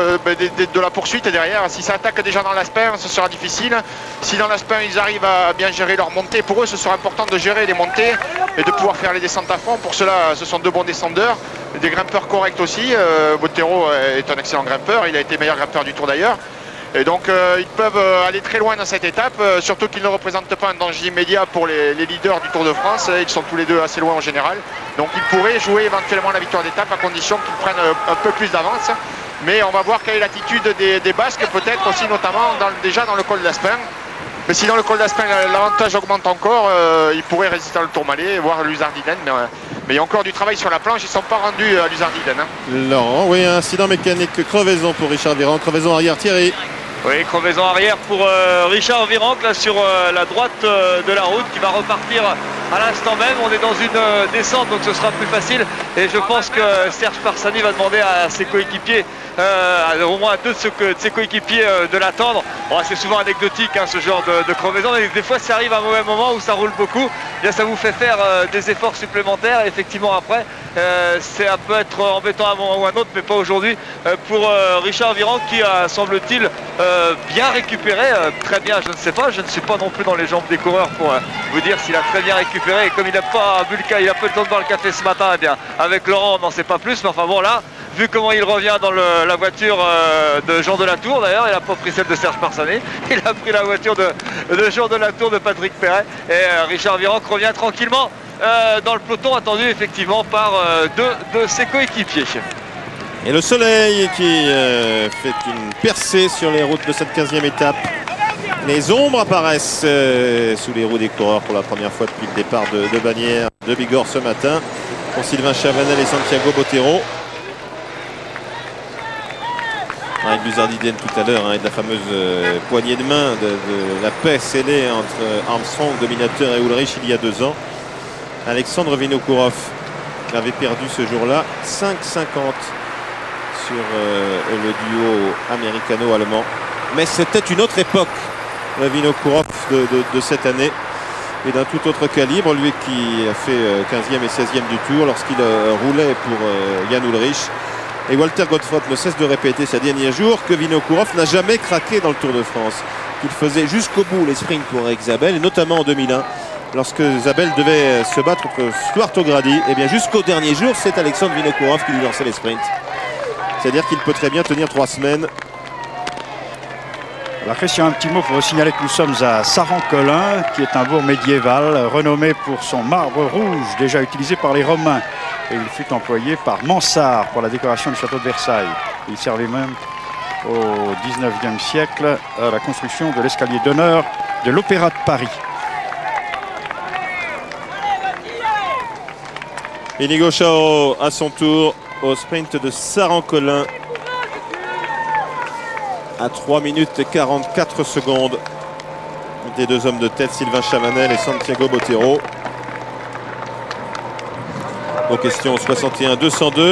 la poursuite derrière. Si ça attaque déjà dans l'Aspin, ce sera difficile. Si dans l'Aspin ils arrivent à bien gérer leur montée, pour eux ce sera important de gérer les montées et de pouvoir faire les descentes à fond. Pour cela, ce sont 2 bons descendeurs, des grimpeurs corrects aussi. Bottero est un excellent grimpeur, il a été meilleur grimpeur du Tour d'ailleurs. Et donc ils peuvent aller très loin dans cette étape, surtout qu'ils ne représentent pas un danger immédiat pour les leaders du Tour de France. Ils sont tous les deux assez loin en général. Donc ils pourraient jouer éventuellement la victoire d'étape à condition qu'ils prennent un peu plus d'avance. Mais on va voir quelle est l'attitude des Basques, peut-être aussi notamment déjà dans le col d'Aspin. Mais si dans le col d'Aspin l'avantage augmente encore, ils pourraient résister au Tourmalet, voire Luzardiden. Mais il y a encore du travail sur la planche, ils ne sont pas rendus à Luzardiden. Laurent, oui, incident mécanique, crevaison pour Richard Virenque, crevaison arrière Thierry. Oui, crevaison arrière pour Richard Virenque là sur la droite de la route qui va repartir à l'instant même. On est dans une descente donc ce sera plus facile et je pense que Serge Parsani va demander à ses coéquipiers, au moins à 2 de ses coéquipiers de l'attendre. Bon, c'est souvent anecdotique ce genre de crevaison, mais des fois ça arrive à un mauvais moment où ça roule beaucoup. Bien, ça vous fait faire des efforts supplémentaires et effectivement après ça peut être embêtant à un moment ou à un autre, mais pas aujourd'hui pour Richard Virenque qui a semble-t-il bien récupéré, très bien, je ne sais pas, je ne suis pas non plus dans les jambes des coureurs pour vous dire s'il a très bien récupéré, et comme il n'a pas bu il a peu de temps de boire le café ce matin, eh bien avec Laurent on n'en sait pas plus, mais enfin bon là, vu comment il revient dans la voiture de Jean Delatour d'ailleurs, il n'a pas pris celle de Serge Parsané, il a pris la voiture de Jean Delatour, de Patrick Perret, et Richard Virenque revient tranquillement dans le peloton, attendu effectivement par deux de ses coéquipiers. Et le soleil qui fait une percée sur les routes de cette 15e étape. Les ombres apparaissent sous les roues des coureurs pour la première fois depuis le départ de Bagnères de Bigorre ce matin pour Sylvain Chavanel et Santiago Botero. Avec Luzardiden tout à l'heure et de la fameuse poignée de main de la paix scellée entre Armstrong, dominateur, et Ulrich il y a 2 ans. Alexandre Vinokourov avait perdu ce jour-là 5,50 sur le duo américano-allemand. Mais c'était une autre époque, le Vinokourov de cette année, et d'un tout autre calibre, lui qui a fait 15e et 16e du tour lorsqu'il roulait pour Jan Ulrich. Et Walter Godefroth ne cesse de répéter ces derniers jours que Vinokourov n'a jamais craqué dans le Tour de France, qu'il faisait jusqu'au bout les sprints pour Eric Zabel, et notamment en 2001, lorsque Zabel devait se battre contre Stuart O'Grady. Et bien jusqu'au dernier jour, c'est Alexandre Vinokourov qui lui lançait les sprints. C'est-à-dire qu'il peut très bien tenir 3 semaines. Alors Christian, un petit mot pour vous signaler que nous sommes à Saran-Colin, qui est un bourg médiéval renommé pour son marbre rouge, déjà utilisé par les Romains. Et il fut employé par Mansart pour la décoration du château de Versailles. Il servait même au 19e siècle à la construction de l'escalier d'honneur de l'Opéra de Paris. Inigo Chao à son tour au sprint de Saran-Colin à 3 minutes et 44 secondes des 2 hommes de tête, Sylvain Chavanel et Santiago Botero. Aux questions 61-202.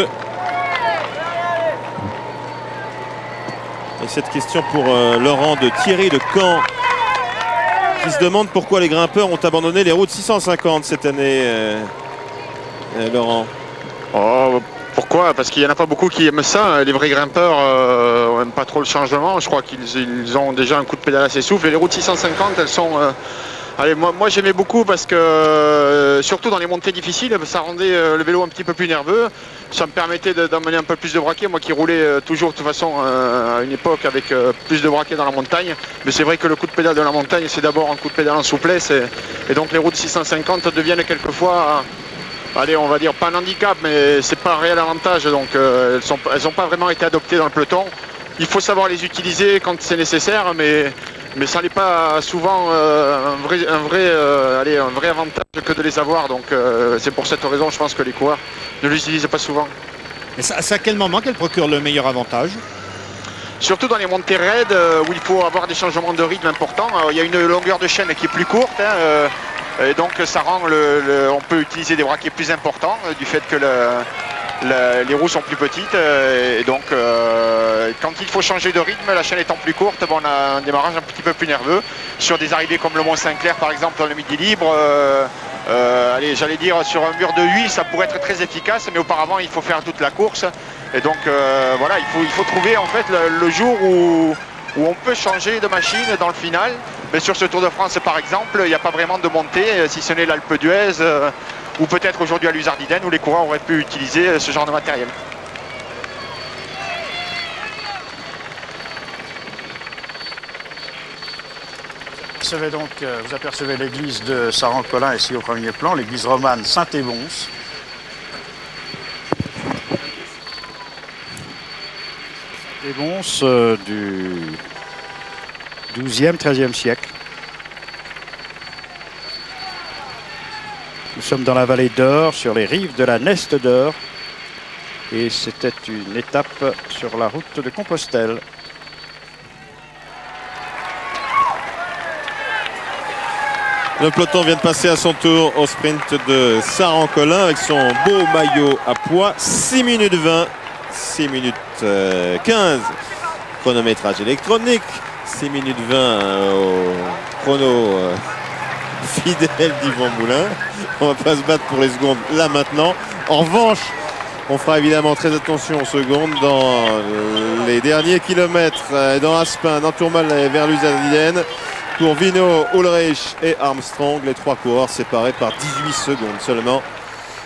Et cette question pour Laurent de Thierry de Caen, qui se demande pourquoi les grimpeurs ont abandonné les routes 650 cette année, Laurent. Oh, pourquoi? Parce qu'il n'y en a pas beaucoup qui aiment ça. Les vrais grimpeurs n'aiment pas trop le changement. Je crois qu'ils ont déjà un coup de pédale assez souffle. Et les routes 650, elles sont... Allez, moi j'aimais beaucoup parce que, surtout dans les montées difficiles, ça rendait le vélo un petit peu plus nerveux. Ça me permettait d'emmener un peu plus de braquet. Moi qui roulais toujours de toute façon à une époque avec plus de braquet dans la montagne. Mais c'est vrai que le coup de pédale de la montagne, c'est d'abord un coup de pédale en souplesse. Et donc les routes 650 deviennent quelquefois... Allez, on va dire pas un handicap, mais c'est pas un réel avantage. Donc elles n'ont pas vraiment été adoptées dans le peloton. Il faut savoir les utiliser quand c'est nécessaire, mais ça n'est pas souvent un vrai avantage que de les avoir. Donc c'est pour cette raison, je pense que les coureurs ne l'utilisent pas souvent. Et c'est à quel moment qu'elle procure le meilleur avantage? Surtout dans les montées raides où il faut avoir des changements de rythme importants. Il y a une longueur de chaîne qui est plus courte. Et donc ça rend on peut utiliser des braquets plus importants du fait que les roues sont plus petites. Et donc quand il faut changer de rythme, la chaîne étant plus courte, on a un démarrage un petit peu plus nerveux. Sur des arrivées comme le Mont-Saint-Clair par exemple dans le Midi Libre, allez, j'allais dire sur un mur de 8 ça pourrait être très efficace, mais auparavant il faut faire toute la course. Et donc voilà, il faut trouver en fait le jour où on peut changer de machine dans le final. Mais sur ce Tour de France par exemple, il n'y a pas vraiment de montée, si ce n'est l'Alpe d'Huez ou peut-être aujourd'hui à Luzardiden où les coureurs auraient pu utiliser ce genre de matériel. Vous apercevez l'église de Saran-Colin ici au premier plan, l'église romane Saint-Évonce. Évonce du 12e, 13e siècle. Nous sommes dans la vallée d'Or, sur les rives de la Neste d'Or. Et c'était une étape sur la route de Compostelle. Le peloton vient de passer à son tour au sprint de Saran-Colin avec son beau maillot à poids. 6 minutes 20, 6 minutes 15. Chronométrage électronique. 6 minutes 20 au chrono fidèle d'Yvan Moulin. On va pas se battre pour les secondes là maintenant. En revanche, on fera évidemment très attention aux secondes dans les derniers kilomètres, dans Aspin, dans Tourmal et vers Luzardiden. Pour Vino, Ulrich et Armstrong, les 3 coureurs séparés par 18 secondes seulement.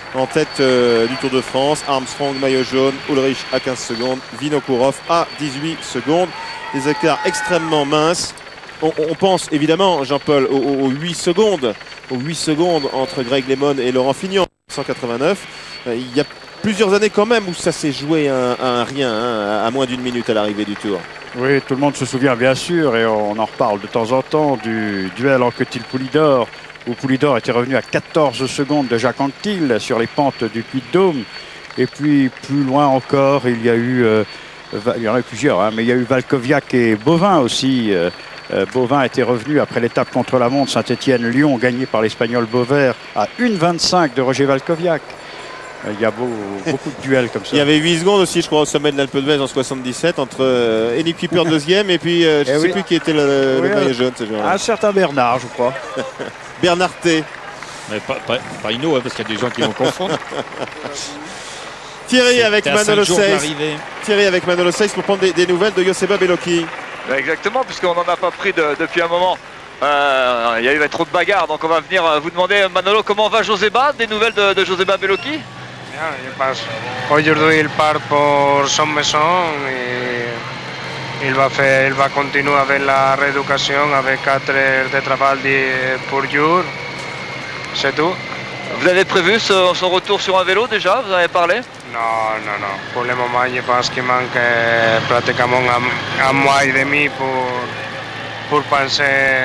en tête du Tour de France. Armstrong, maillot jaune, Ulrich à 15 secondes, Vinokourov à 18 secondes. Des écarts extrêmement minces. On pense évidemment, Jean-Paul, aux 8 secondes. Aux 8 secondes entre Greg LeMond et Laurent Fignon, 189. Il y a plusieurs années quand même où ça s'est joué à un rien, hein, à moins d'une minute à l'arrivée du Tour. Oui, tout le monde se souvient bien sûr, et on en reparle de temps en temps, du duel Anquetil-Poulidor, où Poulidor était revenu à 14 secondes de Jacques Anquetil sur les pentes du Puy-de-Dôme. Et puis plus loin encore, il y en a eu plusieurs, hein, mais il y a eu Valkoviak et Bovin aussi. Bovin était revenu après l'étape contre la montre Saint-Étienne-Lyon, gagnée par l'Espagnol Beauvert à 1,25 de Roger Valkoviak. Il y a beaucoup de duels comme ça. Il y avait 8 secondes aussi, je crois, au sommet de l'Alpe d'Huez en 77, entre Elie Piper deuxième et puis je ne sais plus qui était le maillot jaune ce jour-là. Un certain Bernard, je crois. Bernard T. Mais pas Hinault, hein, parce qu'il y a des gens qui vont confondre. Thierry avec Manolo Seiss. Thierry avec Manolo Seiss pour prendre des nouvelles de Joseba Bellocchi. Exactement, puisqu'on n'en a pas pris depuis un moment. Il y a eu trop de bagarres, donc on va venir vous demander, Manolo, comment va Joseba? Des nouvelles de Joseba Bellocchi? Je pense. Aujourd'hui, il part pour son maison et il va continuer avec la rééducation avec 4 heures de travail pour jour. C'est tout. Vous avez prévu son retour sur un vélo déjà? Vous en avez parlé? Non. Pour le moment, je pense qu'il manque pratiquement un mois et demi pour penser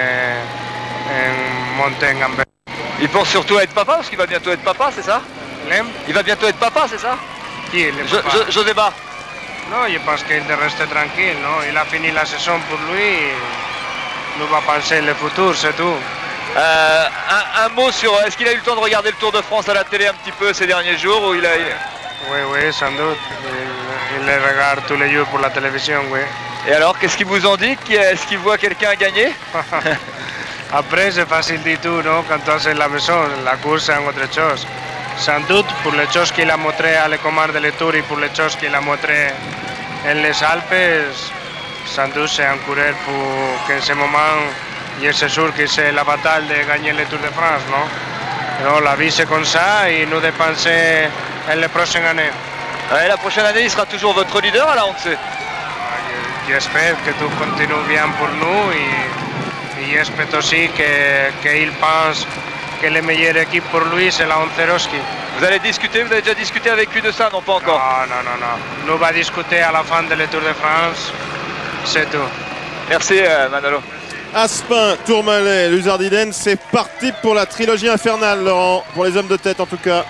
en monter en vélo. Il pense surtout à être papa, parce qu'il va bientôt être papa, c'est ça? Il va bientôt être papa, c'est ça? Qui? Joseba. Non, je pense qu'il doit rester tranquille. Non? Il a fini la saison pour lui. Nous va penser le futur, c'est tout. Un mot sur... Est-ce qu'il a eu le temps de regarder le Tour de France à la télé un petit peu ces derniers jours où il a... Oui, sans doute. Il le regarde tous les jours pour la télévision, oui. Et alors, qu'est-ce qu'ils vous ont dit? Est-ce qu'ils voient quelqu'un gagner? Après, c'est facile du tout, non? Quand tu es à la maison, la course, c'est autre chose. Sans doute, pour les choses qu'il a montré à l'écomar de Tour et pour les choses qu'il a montré en les Alpes, sans doute, c'est un coureur pour qu'en ce moment, je suis sûr que c'est la bataille de gagner le Tour de France, non? Non, la vie, c'est comme ça et nous dépensons en les prochaines années. Ouais, la prochaine année, il sera toujours votre leader à la Hondse? J'espère que tout continue bien pour nous et j'espère aussi qu'il pense que la meilleure équipe pour lui, c'est la Honteroski. Vous allez discuter? Vous avez déjà discuté avec lui de ça? Non, pas encore? Non. Nous allons discuter à la fin de le Tour de France. C'est tout. Merci, Manolo. Aspin, Tourmalet, Luzardiden, c'est parti pour la trilogie infernale, Laurent, pour les hommes de tête en tout cas.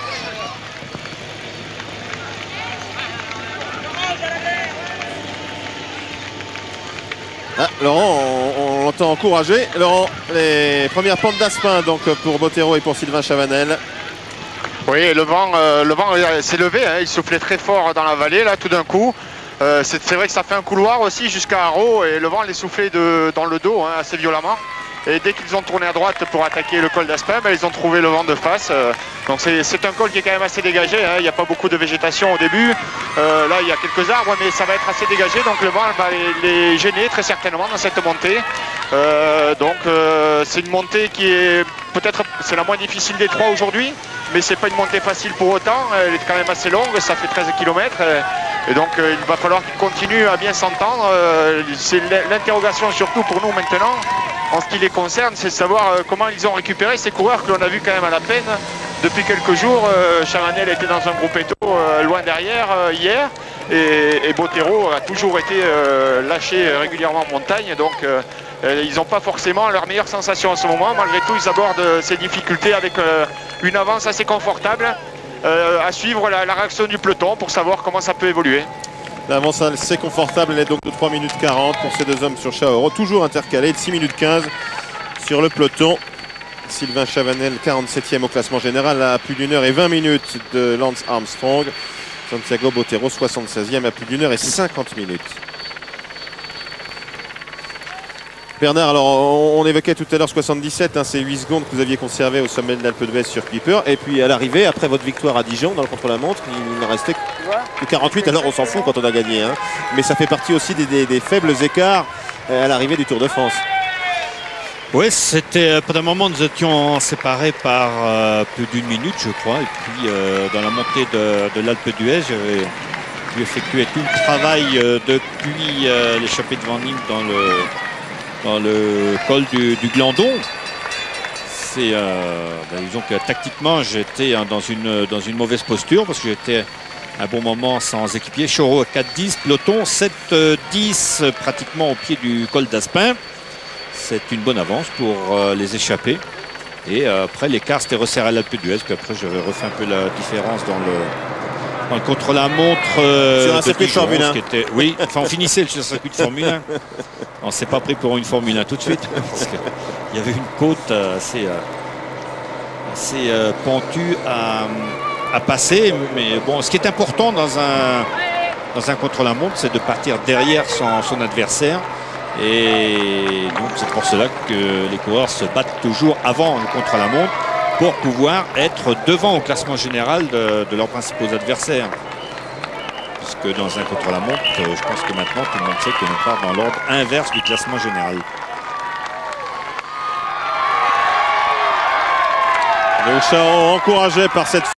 Laurent, on l'entend encourager. Laurent, les premières pentes d'Aspin donc pour Bottero et pour Sylvain Chavanel. Oui, le vent s'est levé, hein, il soufflait très fort dans la vallée là tout d'un coup. C'est vrai que ça fait un couloir aussi jusqu'à Haro et le vent les soufflait dans le dos, hein, assez violemment. Et dès qu'ils ont tourné à droite pour attaquer le col d'Aspin, ils ont trouvé le vent de face. Donc c'est un col qui est quand même assez dégagé, hein. Il n'y a pas beaucoup de végétation au début. Là il y a quelques arbres mais ça va être assez dégagé, donc le vent va les gêner très certainement dans cette montée. C'est une montée qui est peut-être c'est la moins difficile des trois aujourd'hui, mais c'est pas une montée facile pour autant. Elle est quand même assez longue, ça fait 13 km. Et donc il va falloir qu'ils continuent à bien s'entendre. C'est l'interrogation surtout pour nous maintenant. En ce qui les concerne, c'est de savoir comment ils ont récupéré ces coureurs que l'on a vu quand même à la peine depuis quelques jours. Chavanel était dans un gruppetto loin derrière hier et Bottero a toujours été lâché régulièrement en montagne. Donc ils n'ont pas forcément leur meilleure sensation en ce moment. Malgré tout, ils abordent ces difficultés avec une avance assez confortable. À suivre la réaction du peloton pour savoir comment ça peut évoluer. L'avance assez confortable, elle est donc de 3 minutes 40 pour ces deux hommes sur Chaoro, toujours intercalé de 6 minutes 15 sur le peloton. Sylvain Chavanel, 47e au classement général, à plus d'une heure et 20 minutes de Lance Armstrong. Santiago Bottero, 76e, à plus d'une heure et 50 minutes. Bernard, alors on évoquait tout à l'heure 77, hein, ces 8 secondes que vous aviez conservées au sommet de l'Alpe d'Huez sur Piper. Et puis à l'arrivée, après votre victoire à Dijon dans le contre-la-montre, il ne restait que 48. Alors on s'en fout quand on a gagné, hein. Mais ça fait partie aussi des faibles écarts à l'arrivée du Tour de France. Oui, c'était pendant un moment, nous étions séparés par plus d'une minute, je crois. Et puis, dans la montée de l'Alpe d'Huez, j'avais pu effectuer tout le travail depuis l'échappée de Van Impe dans le col du Glandon. Disons que tactiquement, j'étais dans une mauvaise posture parce que j'étais un bon moment sans équipier. Choro à 4-10, peloton 7-10 pratiquement au pied du col d'Aspin. C'est une bonne avance pour les échappés. Et après, l'écart s'était resserré à l'Alpe d'Huez. Puis après, j'avais refait un peu la différence dans le contre-la-montre. Sur un circuit de Formule 1. Oui, enfin, on finissait sur le circuit de Formule 1. On ne s'est pas pris pour une Formule 1 tout de suite. Parce qu'il y avait une côte assez pentue à passer. Mais bon, ce qui est important dans un contre-la-montre, c'est de partir derrière son adversaire. Et donc c'est pour cela que les coureurs se battent toujours avant le contre-la-montre pour pouvoir être devant au classement général de leurs principaux adversaires. Puisque dans un contre-la-montre, je pense que maintenant tout le monde sait que l'on part dans l'ordre inverse du classement général. Donc Charron encouragé par cette